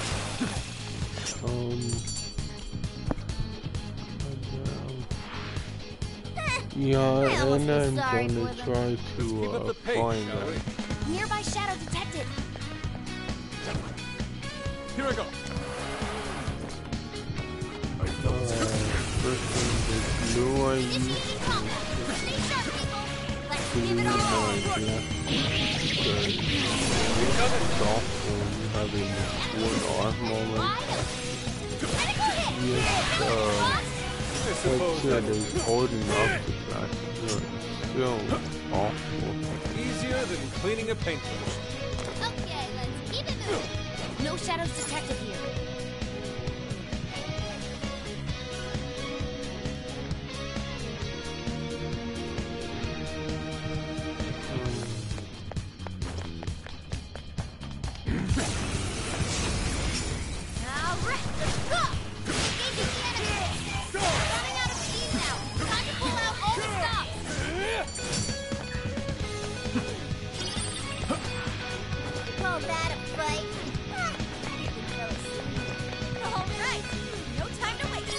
Yeah, I almost and feel I'm sorry gonna for them. try to find them. Nearby shadow detected. Here I go. Freaking the glue I used to my black it's awful having wood arm moment. Yes, that is holding up the fact that it's still awful. Easier than cleaning a paintbrush. Okay, let's keep it moving. No shadows detected here. Alright, let's go! Engaging the enemy! Running out of steam now! Time to pull out all the stops! Call that a fight? Alright, no time to waste!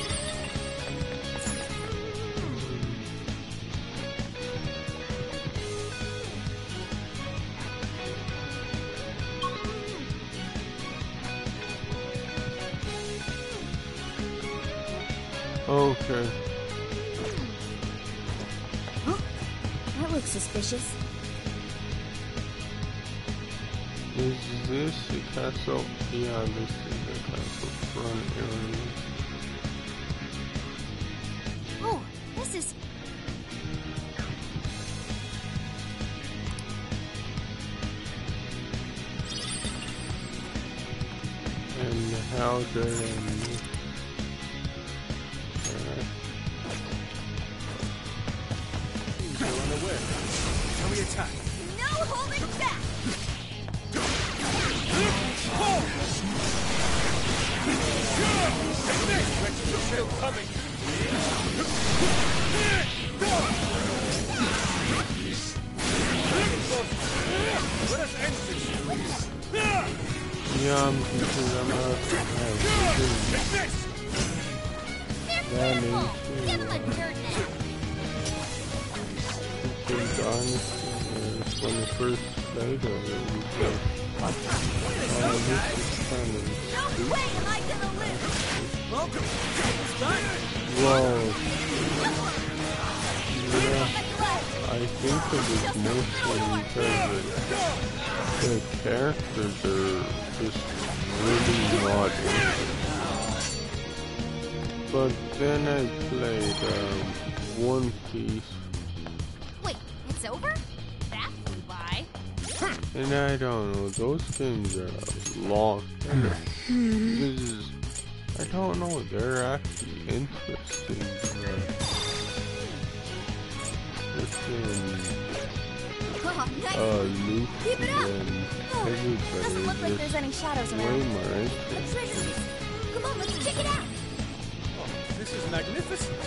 Okay. That looks suspicious. Is this the castle? Yeah, this is the castle front area. Oh, this is... And how did I You're unaware. Can we attack? No holding back! You're still coming. Let us end this. Yeah, I'm thinking I'm out of Take this! that Give him a dirt nap! because honestly, when I first played of it, was like, this is kind of No way am I gonna live! Welcome. It's done. Well, yeah, I think it was mostly because the characters are just really not interesting. But then I played One Piece, Wait, it's over? That flew by. and I don't know, those games are long. This is, I don't know, they're actually interesting. Oh, nice. Luffy Keep it up. and everybody Doesn't look like there's any shadows way around. more A interesting. treasure piece. Come on, let's check it out. This is magnificent.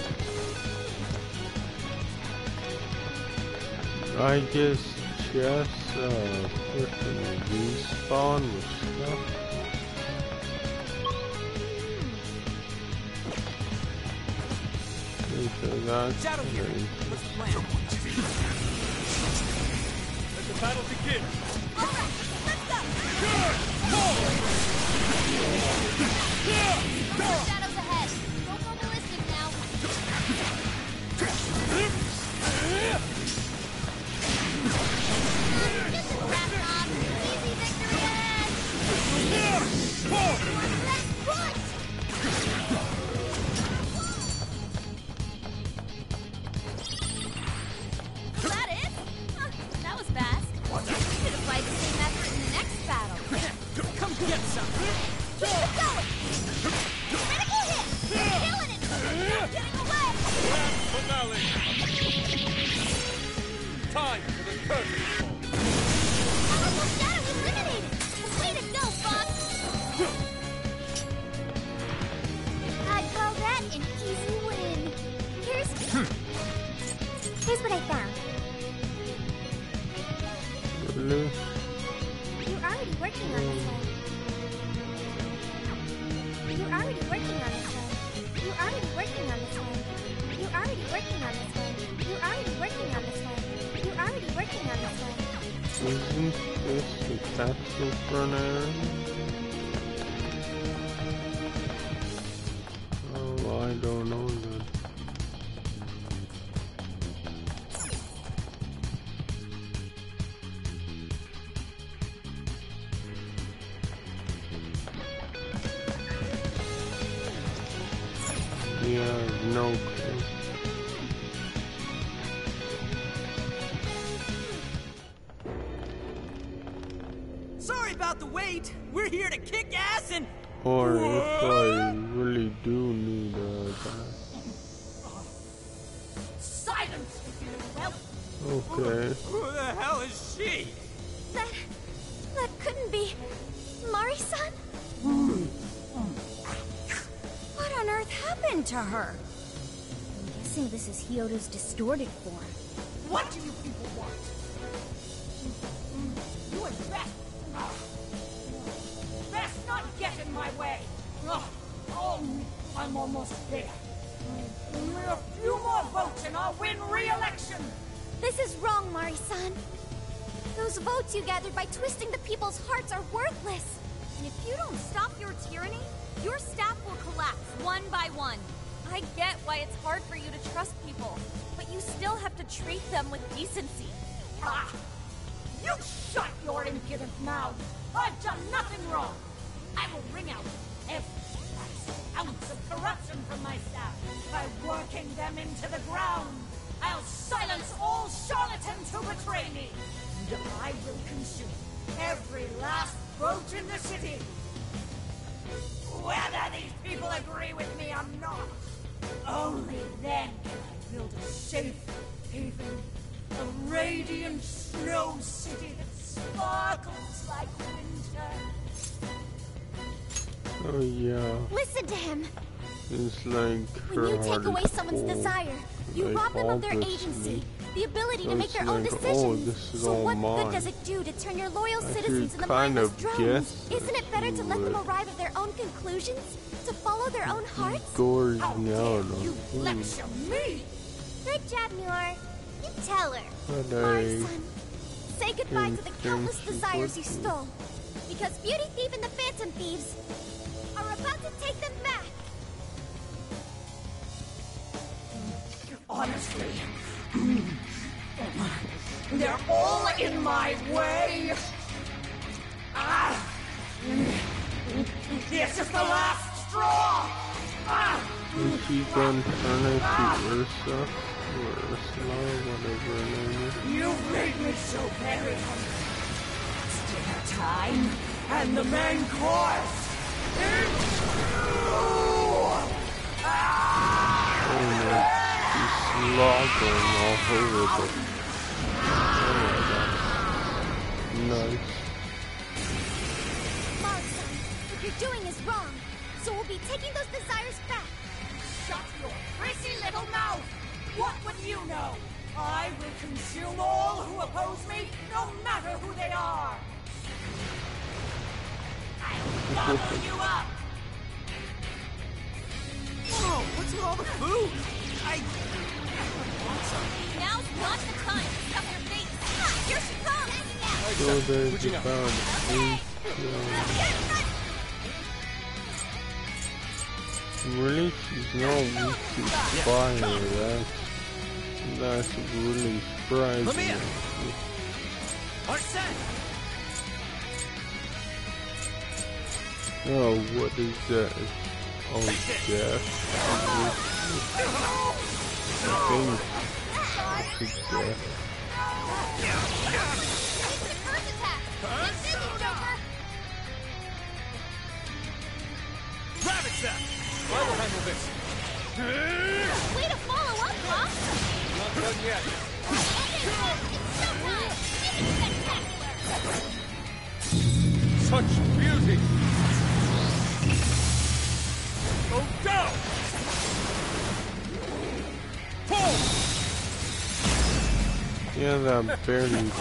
I guess chests freaking respawn with stuff. So that's Shadow here. very What's the plan? Let the battle begin. Alright, let's go! No more shadows ahead. Don't go ballistic now. Get some! Keep it going! Critical hit! You're killing it! You're getting away! Grand finale! Time for the curtain call! Powerful shadow eliminated! Way to go, Fox! I'd call that an easy win. Here's what I found. Really? You're already working on this one. You're already working on this one. You're already working on this one. You're already working on this one. You're already working on this one. You're already working on this one. Isn't this the capsule burner? Oh, I don't know then. Yeah, no clue. Sorry about the wait. We're here to kick ass and... Or if I really do need that. Silence! Well, Okay. Who the hell is she? That couldn't be Mari-san? What on earth happened to her? I'm guessing this is Hyodo's distorted form. What do you people want? You had best not get in my way. Oh, I'm almost there. Only a few more votes and I'll win re-election. This is wrong, Mari-san. Those votes you gathered by twisting the people's hearts are worthless. and if you don't stop your tyranny, your staff will collapse one by one. I get why it's hard for you to trust people, but you still have to treat them with decency. Ah! You shut your impudent mouth! I've done nothing wrong! I will wring out every last ounce of corruption from my staff by working them into the ground! I'll silence all charlatans who betray me! And I will consume every last vote in the city! Whether these people agree with me or not, only then can I build a safe haven, a radiant snow city that sparkles like winter. Oh yeah. Listen to him. It's like When you take away someone's desire, you rob them of their agency, the ability to make their own decisions. So what good does it do to turn your loyal citizens into mindless drones? Isn't it better to let them arrive at their own conclusions? To follow their own hearts? Gorge now, You lecture me! Good job, Muir. You tell her. Mari-san, say goodbye to the countless desires you stole. Because Beauty Thief and the Phantom Thieves are about to take them back. Honestly, they're all in my way. Ah! This is the last straw. Ah! is she gonna turn into Ursa? Or Ursula, whatever her name is? You've made me so very hungry. It's dinner time, and the main course is you! Slogging all over the... Oh my god. Nice. Mari-san, what you're doing is wrong. So we'll be taking those desires back. Shut your prissy little mouth! What would you know? I will consume all who oppose me, no matter who they are! I'll gobble you up! Whoa, what's with all the food? Now's not the time to stuff your face. Ah, here she comes! So there's the found Really? She's not weak to fire. That's really surprising. Oh, what is that? Oh, death. I think it's death. Not done yet. Such beauty! Go down! Pull! Yeah, that barely did.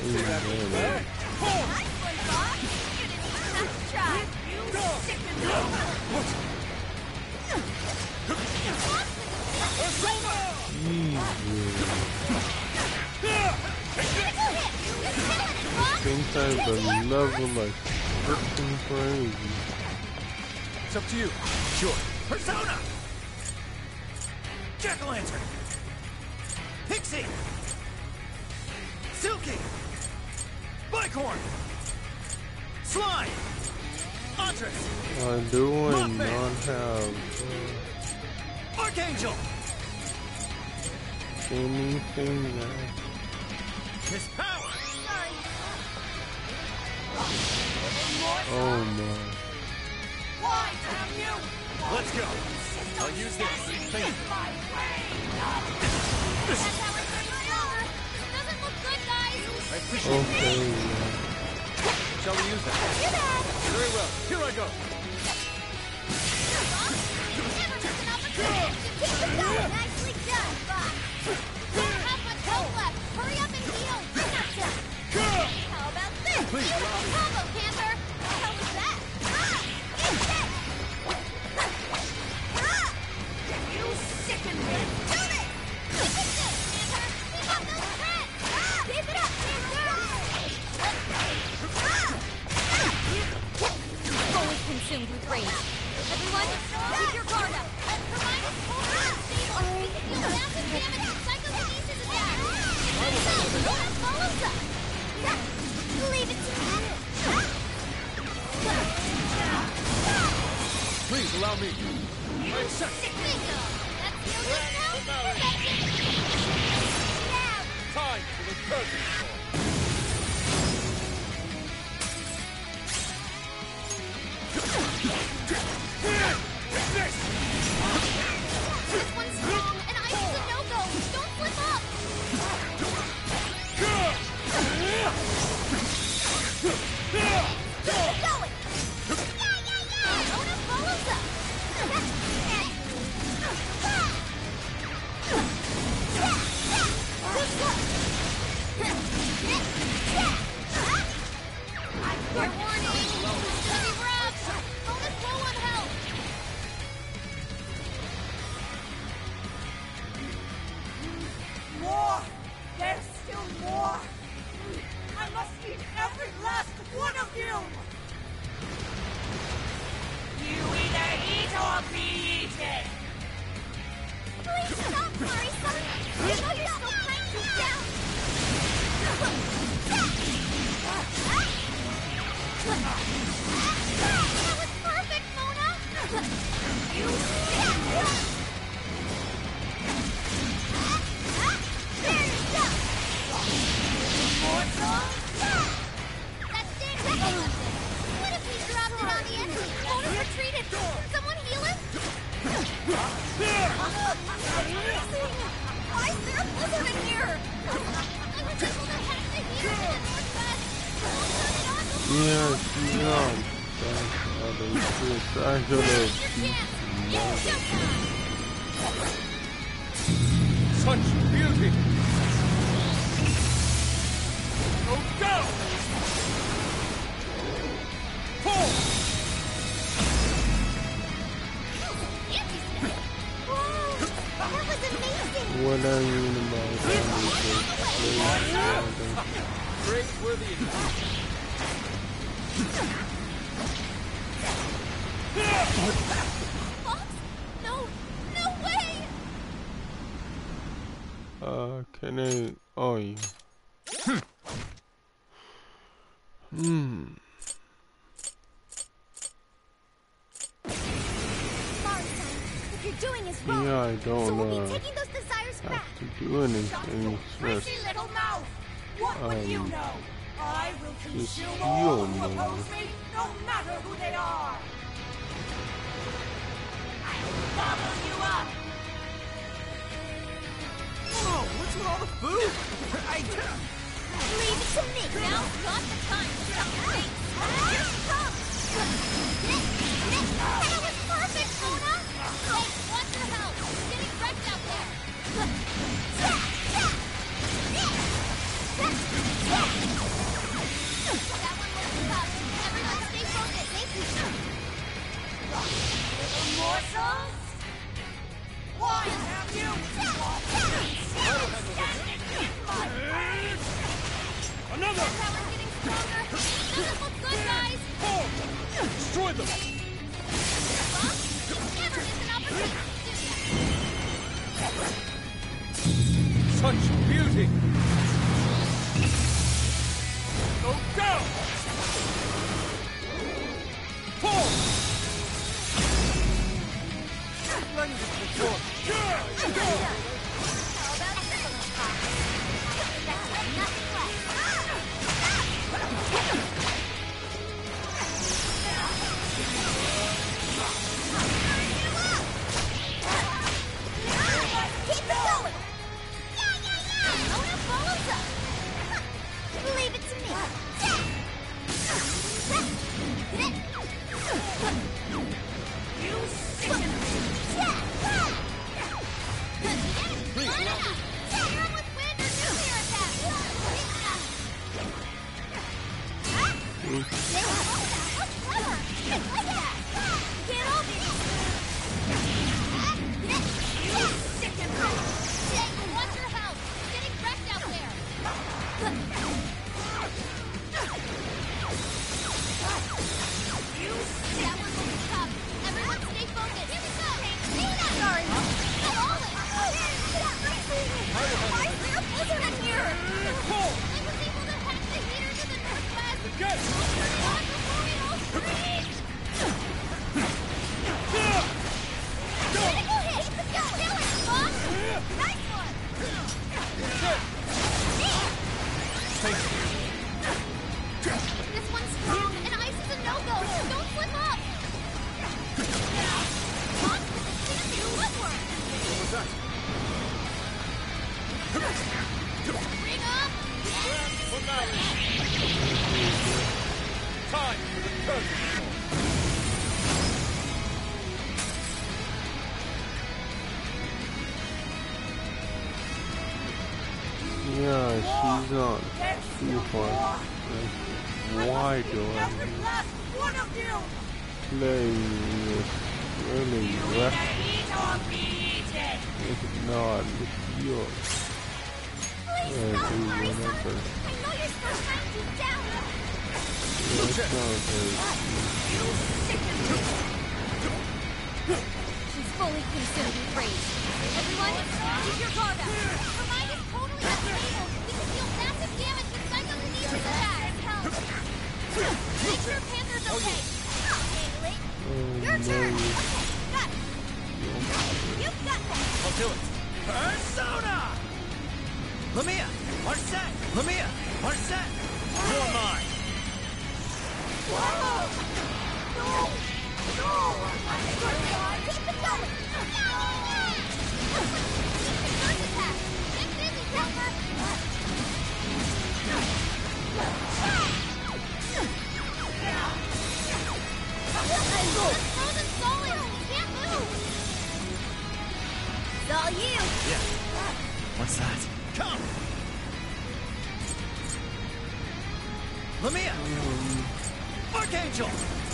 Sometimes the level like freaking crazy. It's up to you. Sure. Persona! Jack-o'-lantern! Pixie! Silky! Bicorn! Slime! Atris! I do not have Archangel! anything that... His power! Oh my. Why, damn you! Let's go! I'll use this. Thank you. Doesn't look good, guys. I appreciate Okay. it. Shall we use that? Very well. Here I go. Nicely done, Fox. Don't have much health left. Hurry up and heal. How about this? Please, Combo, Panther. How was that? You sicken me! Do this! Look at this, Panther. We got those threads. Keep it up, Panther. Fully consumed with rage. Everyone, keep your guard up. Hermione's hold on stable. We can deal massive damage with psychokinesis attacks. Don't follow us. Leave it to me. Please allow me. Bingo. That's the only now. Time for the curtain call. This one's strong, and Ice is a no-go. Don't flip up. Keep it going. Yeah. Ona follows up. Fair warning. Heavy breath. Ona's low on health. More! There's still more! I must eat every last one of you! You either eat or be eaten! Please stop, Marisa. You know you're still trying to down. That was perfect, Mona. You there you go. Mortal. That's the exact weapon. What if we dropped it on the enemy? Mona retreated. Someone heal him? Amazing! Why is there a blizzard in here? I was able to head to here in the northwest. Don't turn it on before. Yeah, Such beauty! Go down! Pull! That was amazing! what I mean about Praiseworthy enough. Fox? No way! can I... Oh, yeah. What you're doing is wrong. Yeah, I don't So we'll be taking those desires back. have to do anything. It's Crazy just, little mouth! What would you know? I will just consume all heal who me. oppose me, no matter who they are! I'll gobble you up! Oh, what all the food? Leave it to me. Now's not the time to stop your face. Here she comes. That was perfect, Mona. Hey, want your help? Getting wrecked out there. That one looks tough. Everyone stay focused. Thank you. Little morsels? Why have you? Another! That power's getting stronger. Doesn't look good, guys. Destroy them! Well, never miss an opportunity. Such beauty! Go down! Pull! Splendid performance. How about this? Nothing left. Keep it going! Mona follows up! Leave it to me! You sicken! Please allow me. You're with wind or nuclear attack! What's clever? Look at that! Can't all be... You sicken! Jake, want your help! Getting wrecked out there! You sicken! That one looks tough. Everyone stay focused. Here we go! Sorry. Not all in. Why is there a blizzard in here? It was able to hack the heater to the northwest. Get! Not before we all freeze! Critical hit! Keep it going! Kill it, Bob! Nice one! This one's strong, and ice is a no-go! Don't slip up! Bob, fancy footwork! What was that? Bring up! Look out! Time for the curtain! Yeah, she's on too far. Why do I One of you! play this really rough? Eat or be eaten! If not, it's yours. Please Yeah, stop, do Marisa! whatever. I know you're still trying to down! Yeah, it's not very... She's fully consumed with rage. Everyone, keep your guard up. Her mind is totally unstable. We can deal massive damage with psychokinesis attacks. Help! Make sure Panther's okay. I'll handle it. Your turn. Okay, got it. You've got that. I'll do it. Persona! Lamia! Marset! Lamia! Marset! You're mine! Whoa! No! No! Keep it going! First attack! Get busy, Pepper! It's frozen solid! We can't move! It's all you! Yeah. What's that? Come! Lamia! Archangel!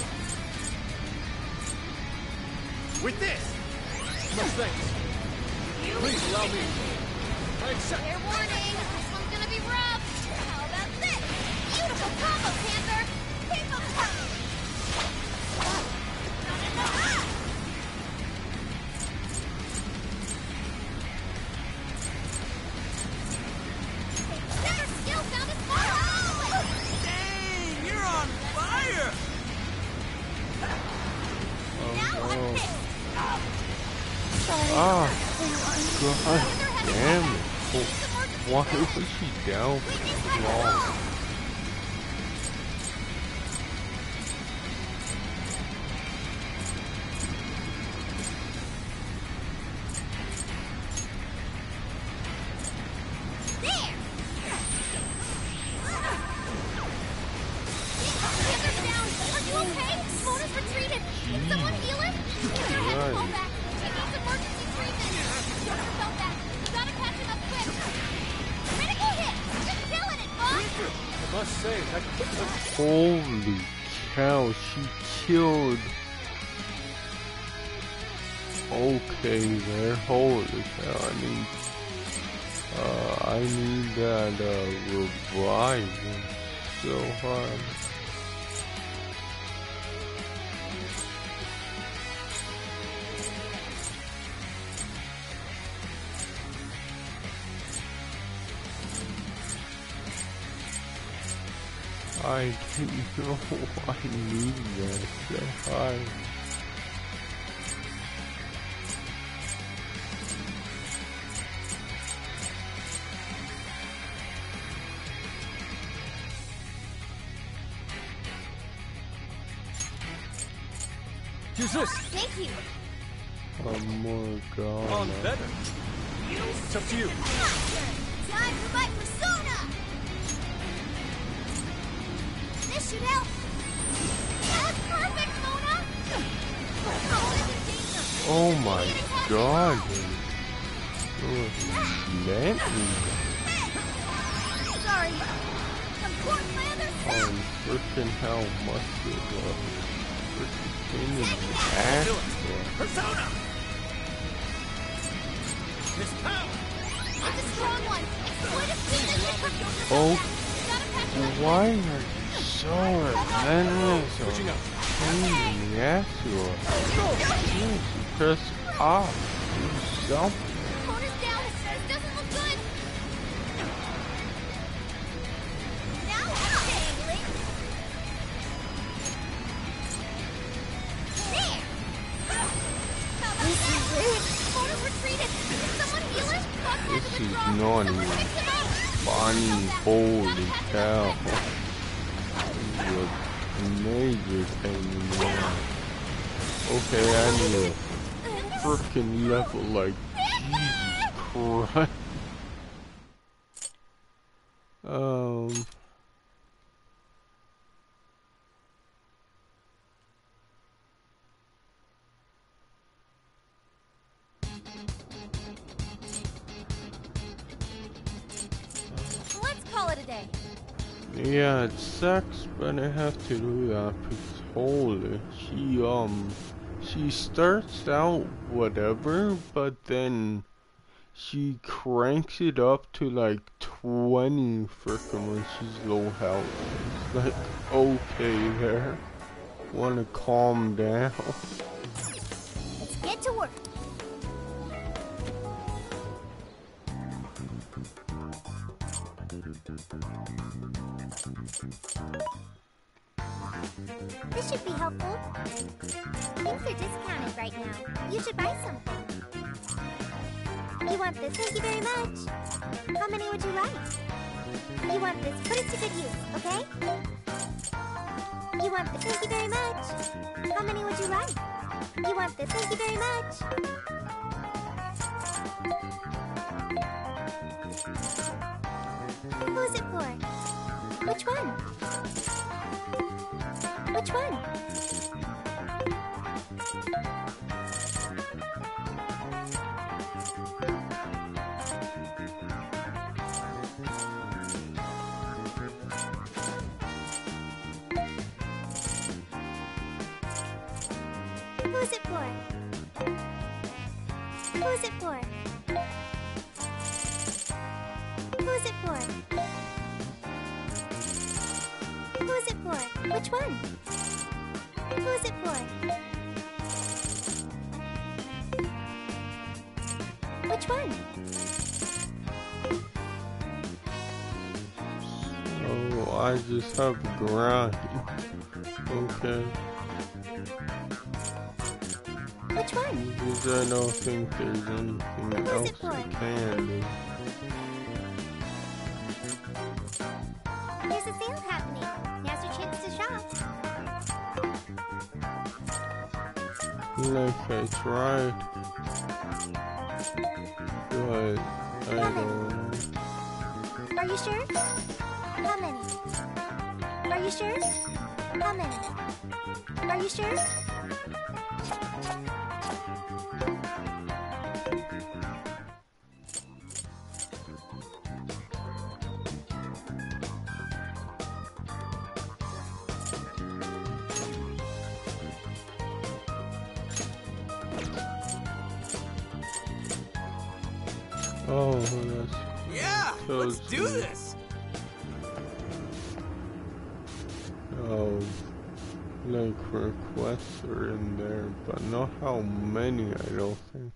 With this! Much thanks. Please allow me. I accept. Fair warning! This one's gonna be rough! How about this? Beautiful combo, Panther! Keep them coming! Not enough! Their skill found its fire! Dang! You're on fire! Now I'm pissed! Ah, God damn it. Why was she down for so long? someone heal him? Get your head pulled back. He needs emergency treatment. Don't felt that. You gotta catch him up quick. Critical hit. You're killing it, bud. I must say, that... Holy cow, she killed. Okay there, holy cow, I need that revival so hard. I didn't know I needed that so hard. Use this! Thank you! Oh my god. On better! It's up to you! Time for my persona! This should help! That was perfect, Mona! Oh my god! Let me. Sorry! I'm caught my other self! Oh, freaking hell, must it in the ass. Persona! Miss Power! It's a strong one! Exploit a speed that Oh, why are you so relentless or pain in the ass or press off? Do something. Mona's down! This doesn't look good! Now I'm dangling! There! This is it! Mona's retreated! Someone heal him? This is not even funny. Holy cow. This is a major pain in the ass. Okay, I need a freaking level like Jesus Christ. Let's call it a day. Yeah, it sucks, but I have to do that because holy, she starts out whatever, but then she cranks it up to like 20 frickin' when she's low health. It's like, okay there, wanna calm down. Let's get to work. This should be helpful. Things are discounted right now. You should buy something. You want this? Thank you very much. How many would you like? You want this? Put it to good use, okay? You want this? Thank you very much. How many would you like? You want this? Thank you very much. Who's it for? Which one? Which one? Who's it for? Who's it for? Who's it for? Who's it for? Which one? Who's it for? Which one? Oh, I just have a grind. Okay. Which one? Because I don't think there's anything else you can do. There's a sale happening. Now's your chance to shop. Like I tried. But I don't know. Are you sure? How many? Are you sure? How many? Are you sure? Oh, that's yeah, let's do this. Oh, like requests are in there, but not how many, I don't think.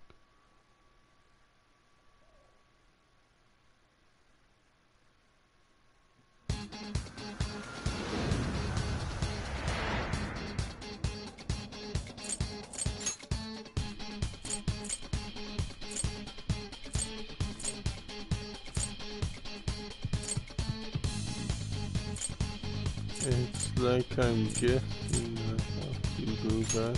It's like I'm guessing I have to do that.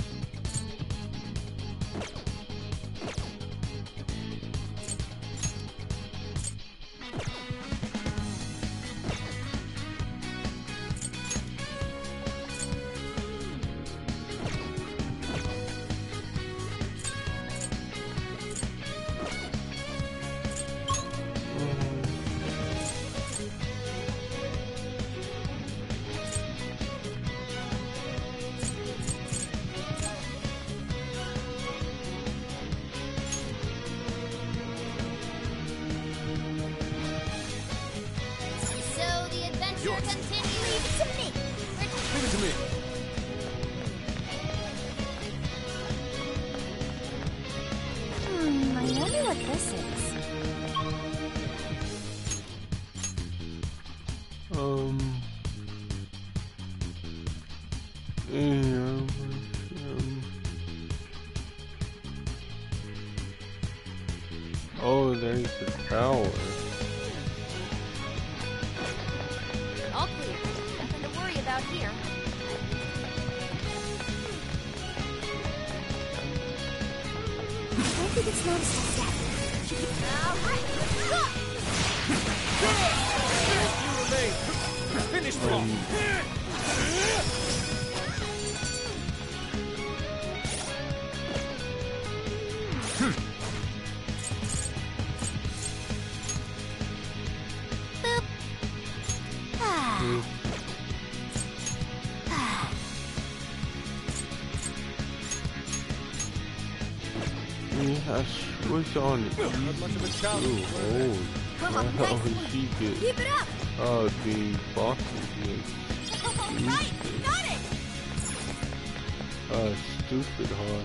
Oh, there's the tower. All clear. Nothing to worry about here. I think it's noticed us yet. Alright, let's go! You remain. Finish strong. Was on it. Not much of a challenge. Come on, how she get? Keep it up. The bosses Right, got it. Stupid hard.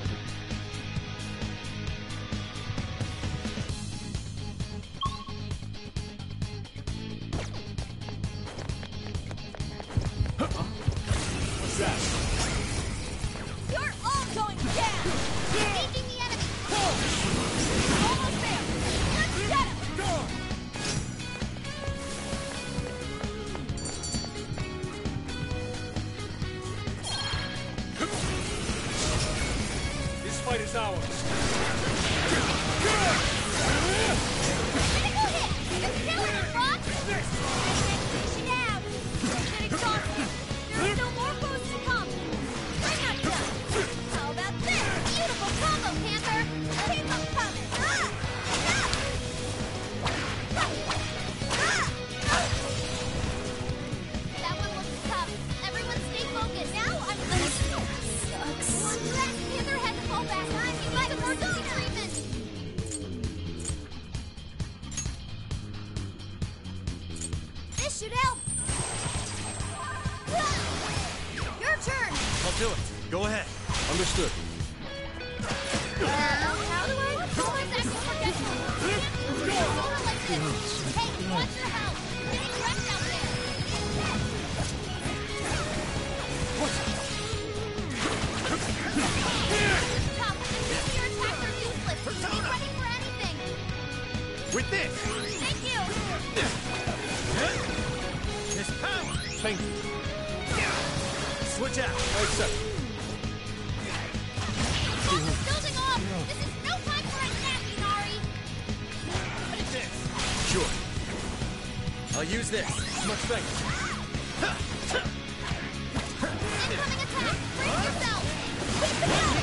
What's that? You're all going down. Engaging the enemy. Almost there. Let's get him. Go. This fight is ours. Critical hit. You're killing it, Rock. Finish it out. Get exhausted. There are still more foes to come. I'm not done. How about this? Beautiful combo, Panther. Keep them coming. That one looks tough. Everyone stay focused. Now I'm gonna... Sucks. One last Panther had to fall back. Time to get emergency treatment. This should help. Your turn. I'll do it. Go ahead. Understood. How do I? Someone's acting forgetful. Someone like this. Hey, watch your house. Getting wrecked out there. Top, your attacks are useless. Be ready for anything. With this. Thank you. This power. Thank you. Switch out. I accept. Focus building off. This is no time for a nap, Inari. Take this. Sure. I'll use this. Much thanks. Incoming attack. Brace yourself. Keep it up.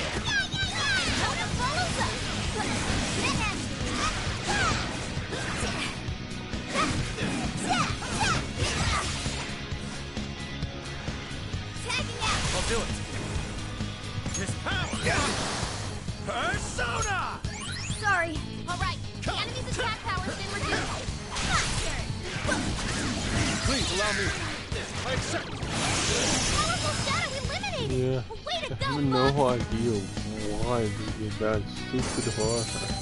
his power! Persona! Sorry. Alright, the enemy's attack power's been reduced. My turn. Please allow me. I accept. Powerful shadow eliminated! Yeah. Way to I go, have no idea why they did that stupid horse.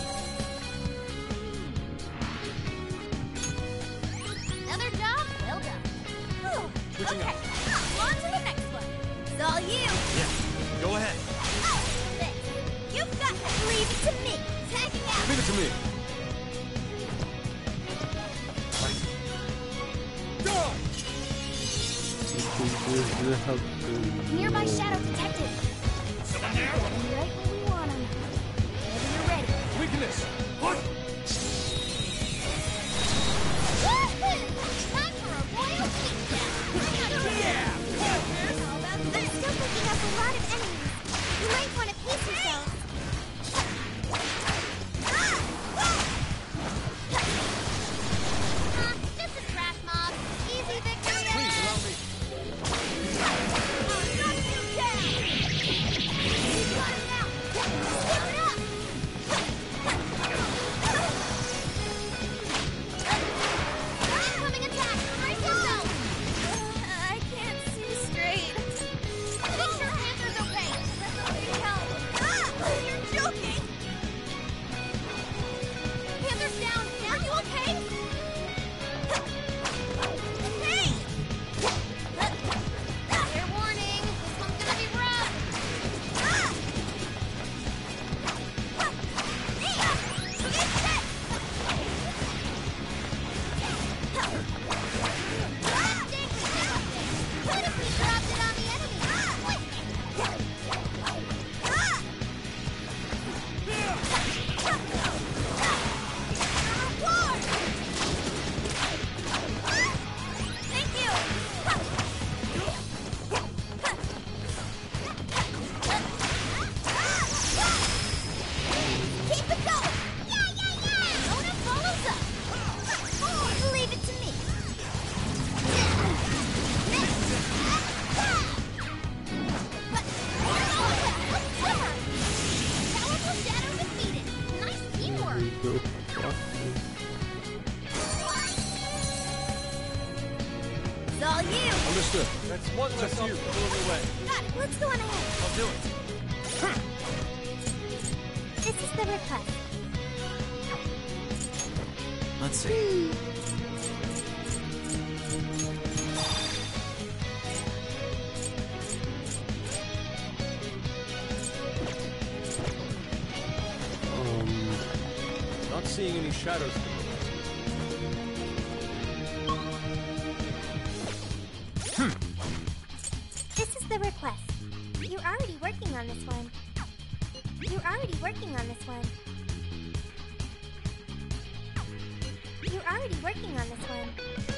Another job well done. Whew. Okay, on to the next one. It's all you. Yeah, go ahead. Oh, thanks. You've got to leave it to me. Tagging out. Leave it to me. Nearby shadow detected. Right where we want him. Whenever you're ready. Weakness. What? Time for a royal beatdown. Yeah. I'm still picking up a lot of enemies. You might want to pace yourself. Just a trash mob. Easy victory. Please allow me. Incoming attack. Brace yourself. I can't see straight. Make sure Panther's okay. Need help. You're joking. Panther's down. Are you okay? Hey! Fair warning. This one's gonna be rough. What if we dropped it on the enemy? Thank you. Keep it going. Yeah. Owner follows up. Leave it to me. Powerful shadow defeated. Nice teamwork. It's all you. Understood. That's one less you. Pulling away. Got it. Let's go on ahead. I'll do it. This is the request. Let's see. Not seeing any shadows. This is the request. You're already working on this one. You're already working on this one. You're already working on this one.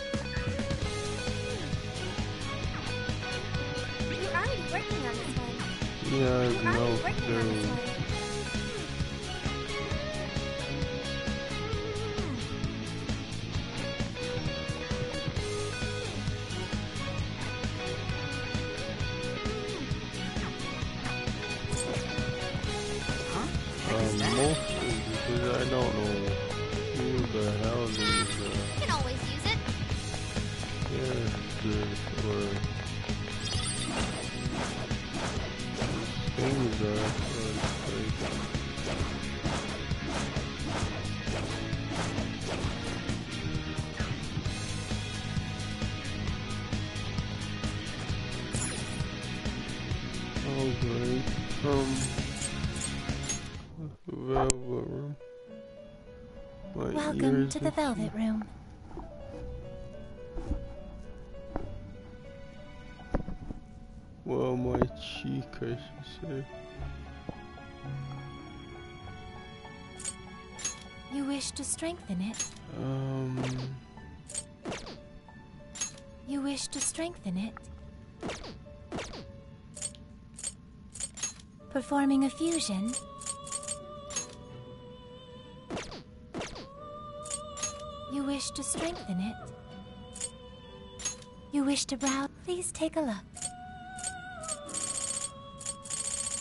You're already working on this one. Yeah, You're I already know. working on this one. Mostly because I don't know who the hell these You can always use it. characters or things are. Oh, great. Velvet Room. My Welcome ears to the are- Velvet Room. Well, my cheek, I should say. You wish to strengthen it? You wish to strengthen it? Performing a fusion? You wish to strengthen it? You wish to browse? Please take a look.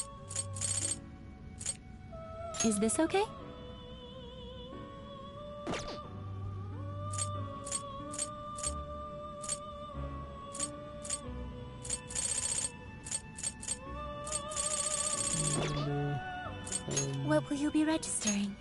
Is this okay? What will you be registering?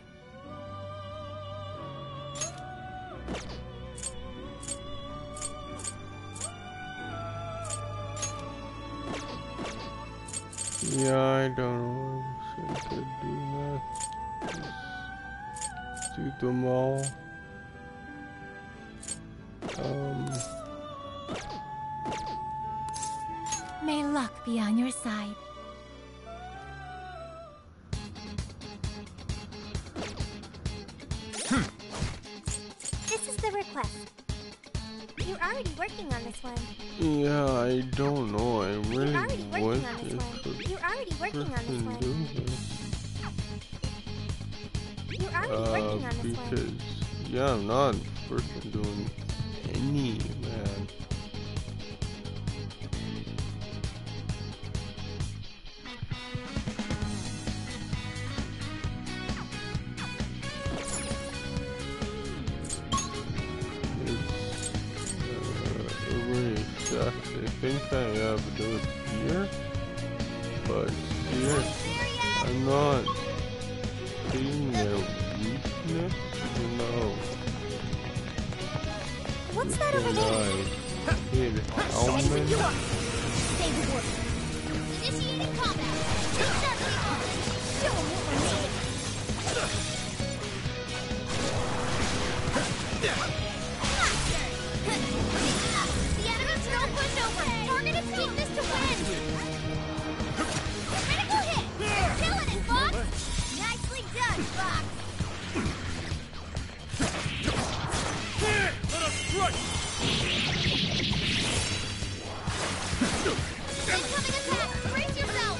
Yeah, I don't know if I could do that. Just do them all. May luck be on your side. This is the request. You're already working on this one. Yeah, I don't know. I really You're already working want on this this one. You're already working on this one. do this. You're already working on this Because, one. yeah, I'm not freaking doing any, man. Really sucks. I think I have to do it here, but seriously, I'm not seeing their weakness, you know. What's that over there? Hit helmet. Say the word. Initiating combat. Start recon. Show 'em what we're made of. The enemy's no pushover. Target its weakness to win. Critical hit. You're killing it, Fox. Nicely done, Fox. Let us strike! Incoming attack. Brace yourself.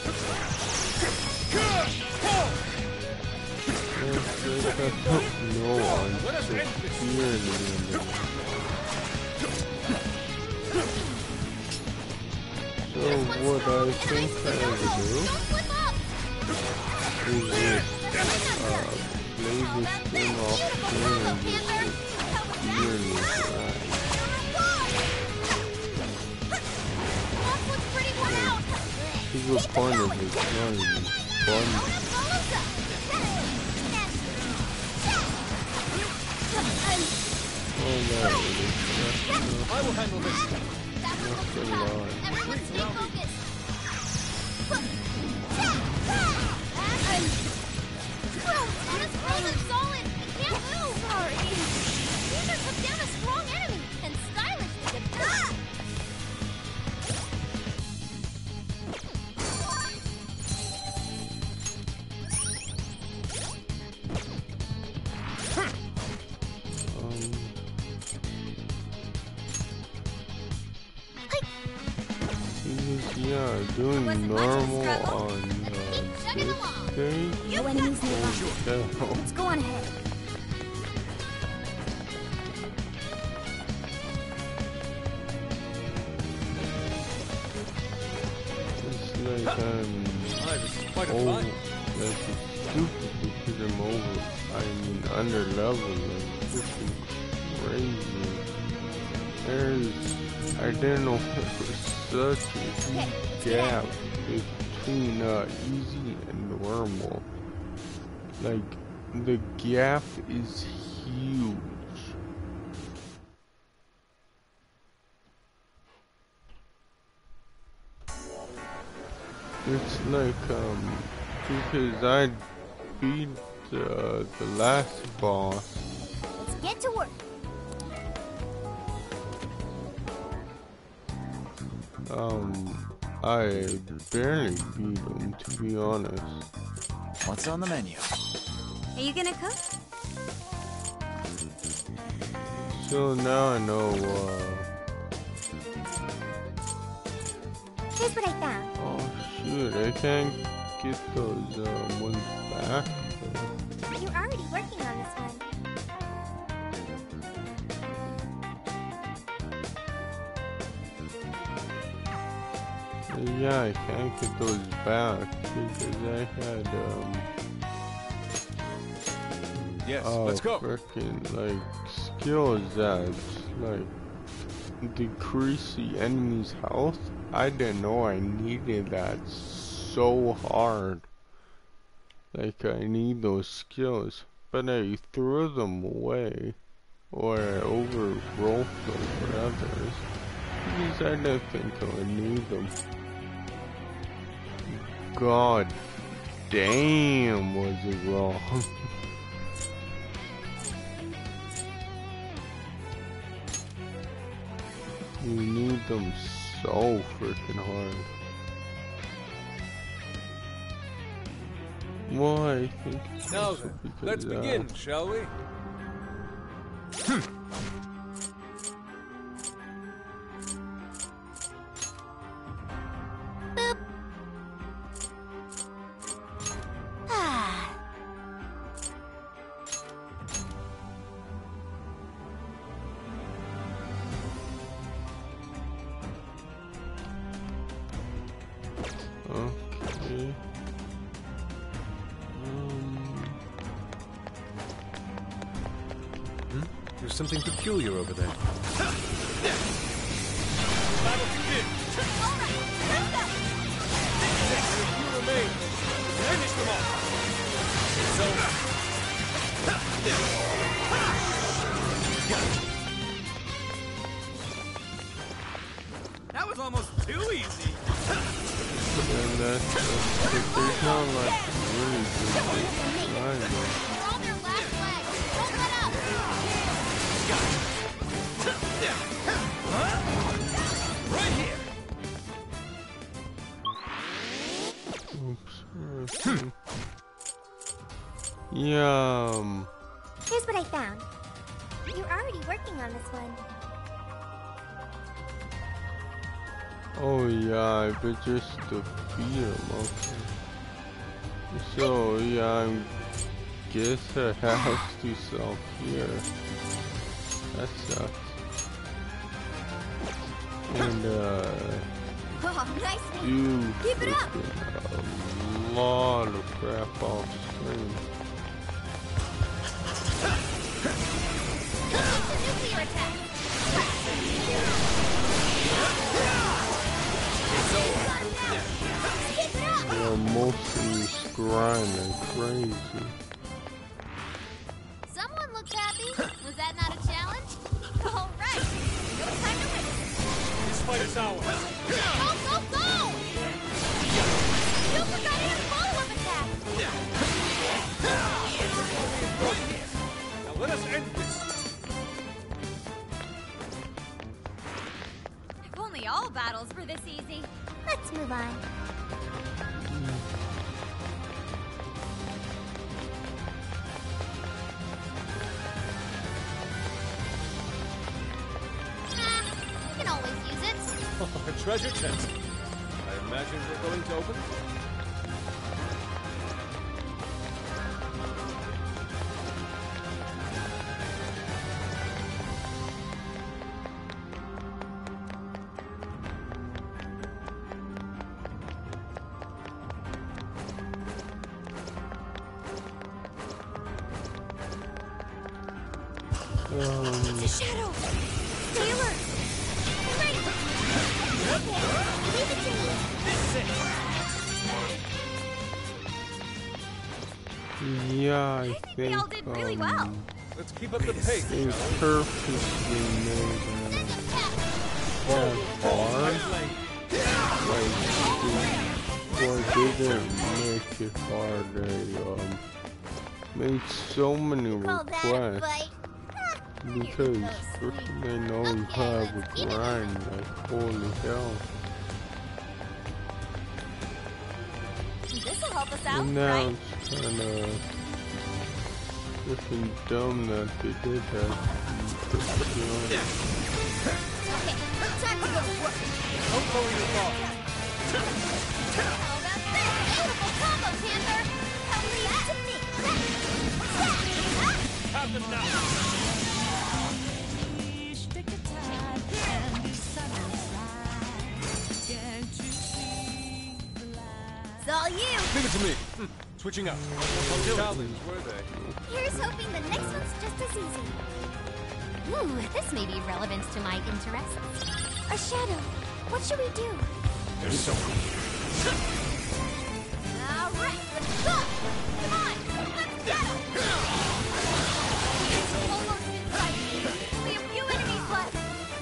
No one should fear me. So what I think I would do is just play this thing off here and just fear me. What's the point of this? Not even fun. Oh no, I will handle this. Not so long. Everyone stay focused. Bro, that is frozen solid. Can't move. Sorry. Caesar took down a strong enemy, and Skylar's the defense. Yeah, doing normal on this stage. No enemies nearby. Let's go on ahead. It's like quite a over, fight. like it's stupid because I'm over, I mean under level, like freaking crazy. I didn't know there was such a huge gap between easy and normal. Like, the gap is huge. It's like, because I beat the last boss. Let's get to work. I barely beat him, to be honest. What's on the menu? Are you gonna cook? So now I know, Here's what I found. oh shoot, I can't get those, ones back. You're already working on this one. Yeah, I can't get those back because I had Yes, let's go. Freaking like skills that like decrease the enemy's health. I didn't know I needed that so hard. Like I need those skills, but I threw them away, or I overwrote them for others because I didn't think I would need them. God damn, was it wrong? We need them so freaking hard. Well, I think it's now then, let's begin, shall we? Boop. Ah. Okay. There's something peculiar over there. Battle begins! Alright, let's go! You remain! Finish them all! It's over! That was almost too easy. And that's there's not like really good line. You're on their last leg. Don't let up! Right here! Oops. Yum. Here's what I found. You're already working on this one. Oh yeah, I could just defeat him. Okay. So yeah, I guess I have to sell here. That sucks. And Oh, nice do Keep it up. a lot of crap off screen. Nuclear attack! Yeah, mostly grinding crazy. Someone looks happy. Was that not a challenge? All right. No time to wait. This fight is ours. Go, go, go! You forgot your follow-up attack. Now let us end this. If only all battles were this easy. Let's move on. You can always use it. A treasure chest. I imagine we're going to open it. It's a shadow. Stay alert. Get ready. Okay, leave it to me. Yeah, I think We all did really well. Let's keep up the pace. it's perfectly made that far. Like, they didn't make it hard. They made so many requests because freaking they know you have a grind. Like, holy hell! This'll help us out, And now right? it's kind of freaking dumb that they did that. Okay, time to go to work. Don't follow your thought. How about this? Beautiful combo, Panther. Now leave it to me. Have them now. It's all you. Leave it to me. Switching up. Challenge, were they? Here's hoping the next one's just as easy. Ooh, this may be relevant to my interests. A shadow. What should we do? There's someone. Alright, let's go! Come on, let's go! It's almost in sight. Only a few enemies left.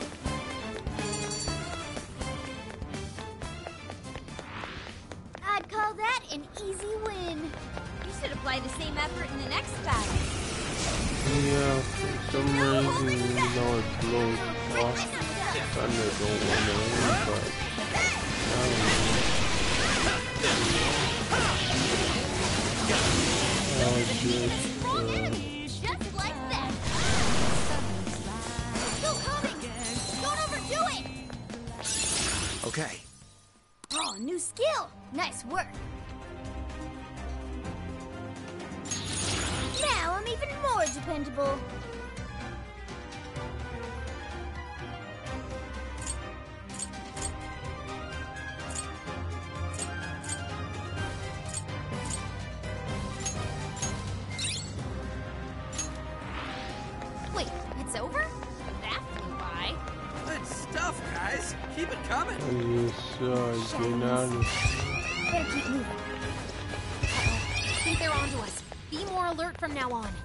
I'd call that an easy win. You should apply the same effort in the next battle. Yeah, for some reason, even though it's low cost, I kinda don't want to win, but Just like that. Still coming. Don't overdo it. Okay. Oh, new skill. Nice work. Now I'm even more dependable. Wait, it's over? That flew by. Good stuff, guys. Keep it coming. I just, get out of Better keep moving. I think they're onto us. Be more alert from now on.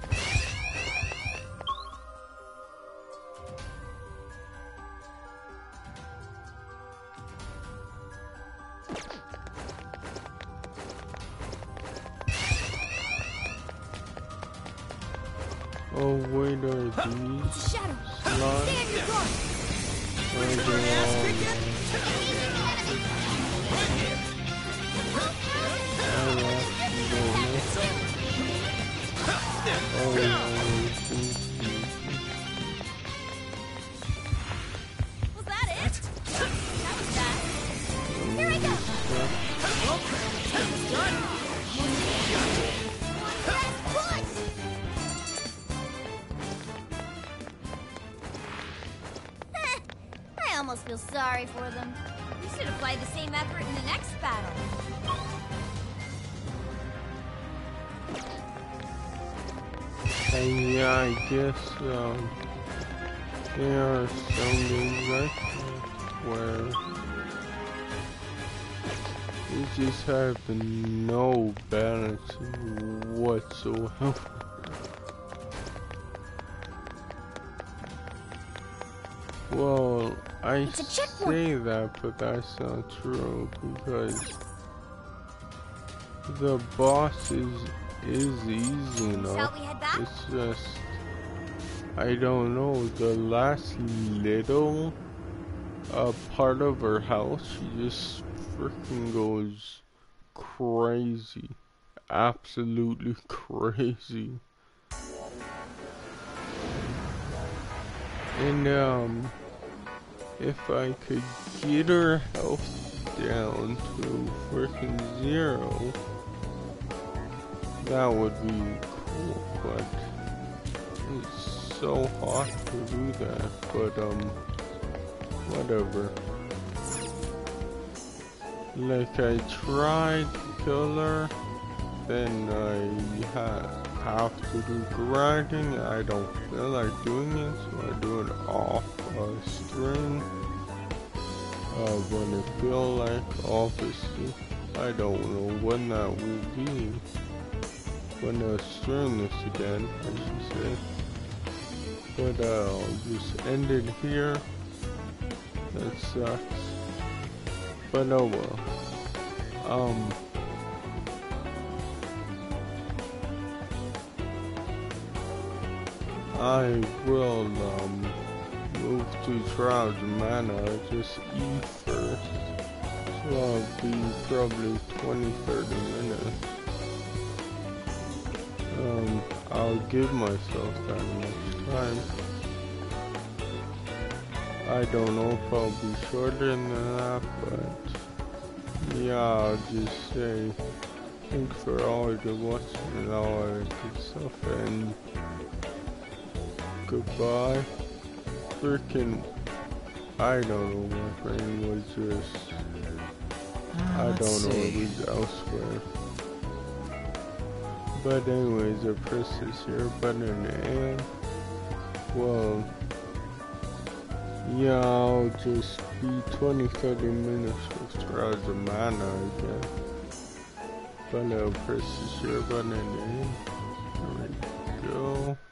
Oh, wait, are these Shadow. slimes? Stand your guard. Was that it? That was fast. Here I go. I almost feel sorry for them. You should apply the same effort in the next battle. And yeah, I guess, there are some games like that where you just have no balance whatsoever. Well, I say that, but that's not true because the boss is easy enough. Shall we head back? It's just, I don't know, the last little part of her house, she just freaking goes crazy. Absolutely crazy. And if I could get her health down to freaking 0, that would be cool, but it's so hard to do that, but whatever. Like, I tried to kill her, then I have to do grinding. I don't feel like doing it, so I do it off stream when I feel like. Obviously, I don't know when that will be. When I stream this again, I should say. But I'll just end it here. That sucks. But oh well. I will move to Trials of Mana, just eat first. So I'll be probably 20-30 minutes. I'll give myself that much time. I don't know if I'll be shorter than that, but yeah, I'll just say thanks for all the watching and all that good stuff, and goodbye. Freaking, I don't know, my brain was just, I don't know, it was elsewhere. But anyways, I press this share button and, well, yeah, I'll just be 20-30 minutes with Trials of Mana, I guess. But I'll press the share button and there we go.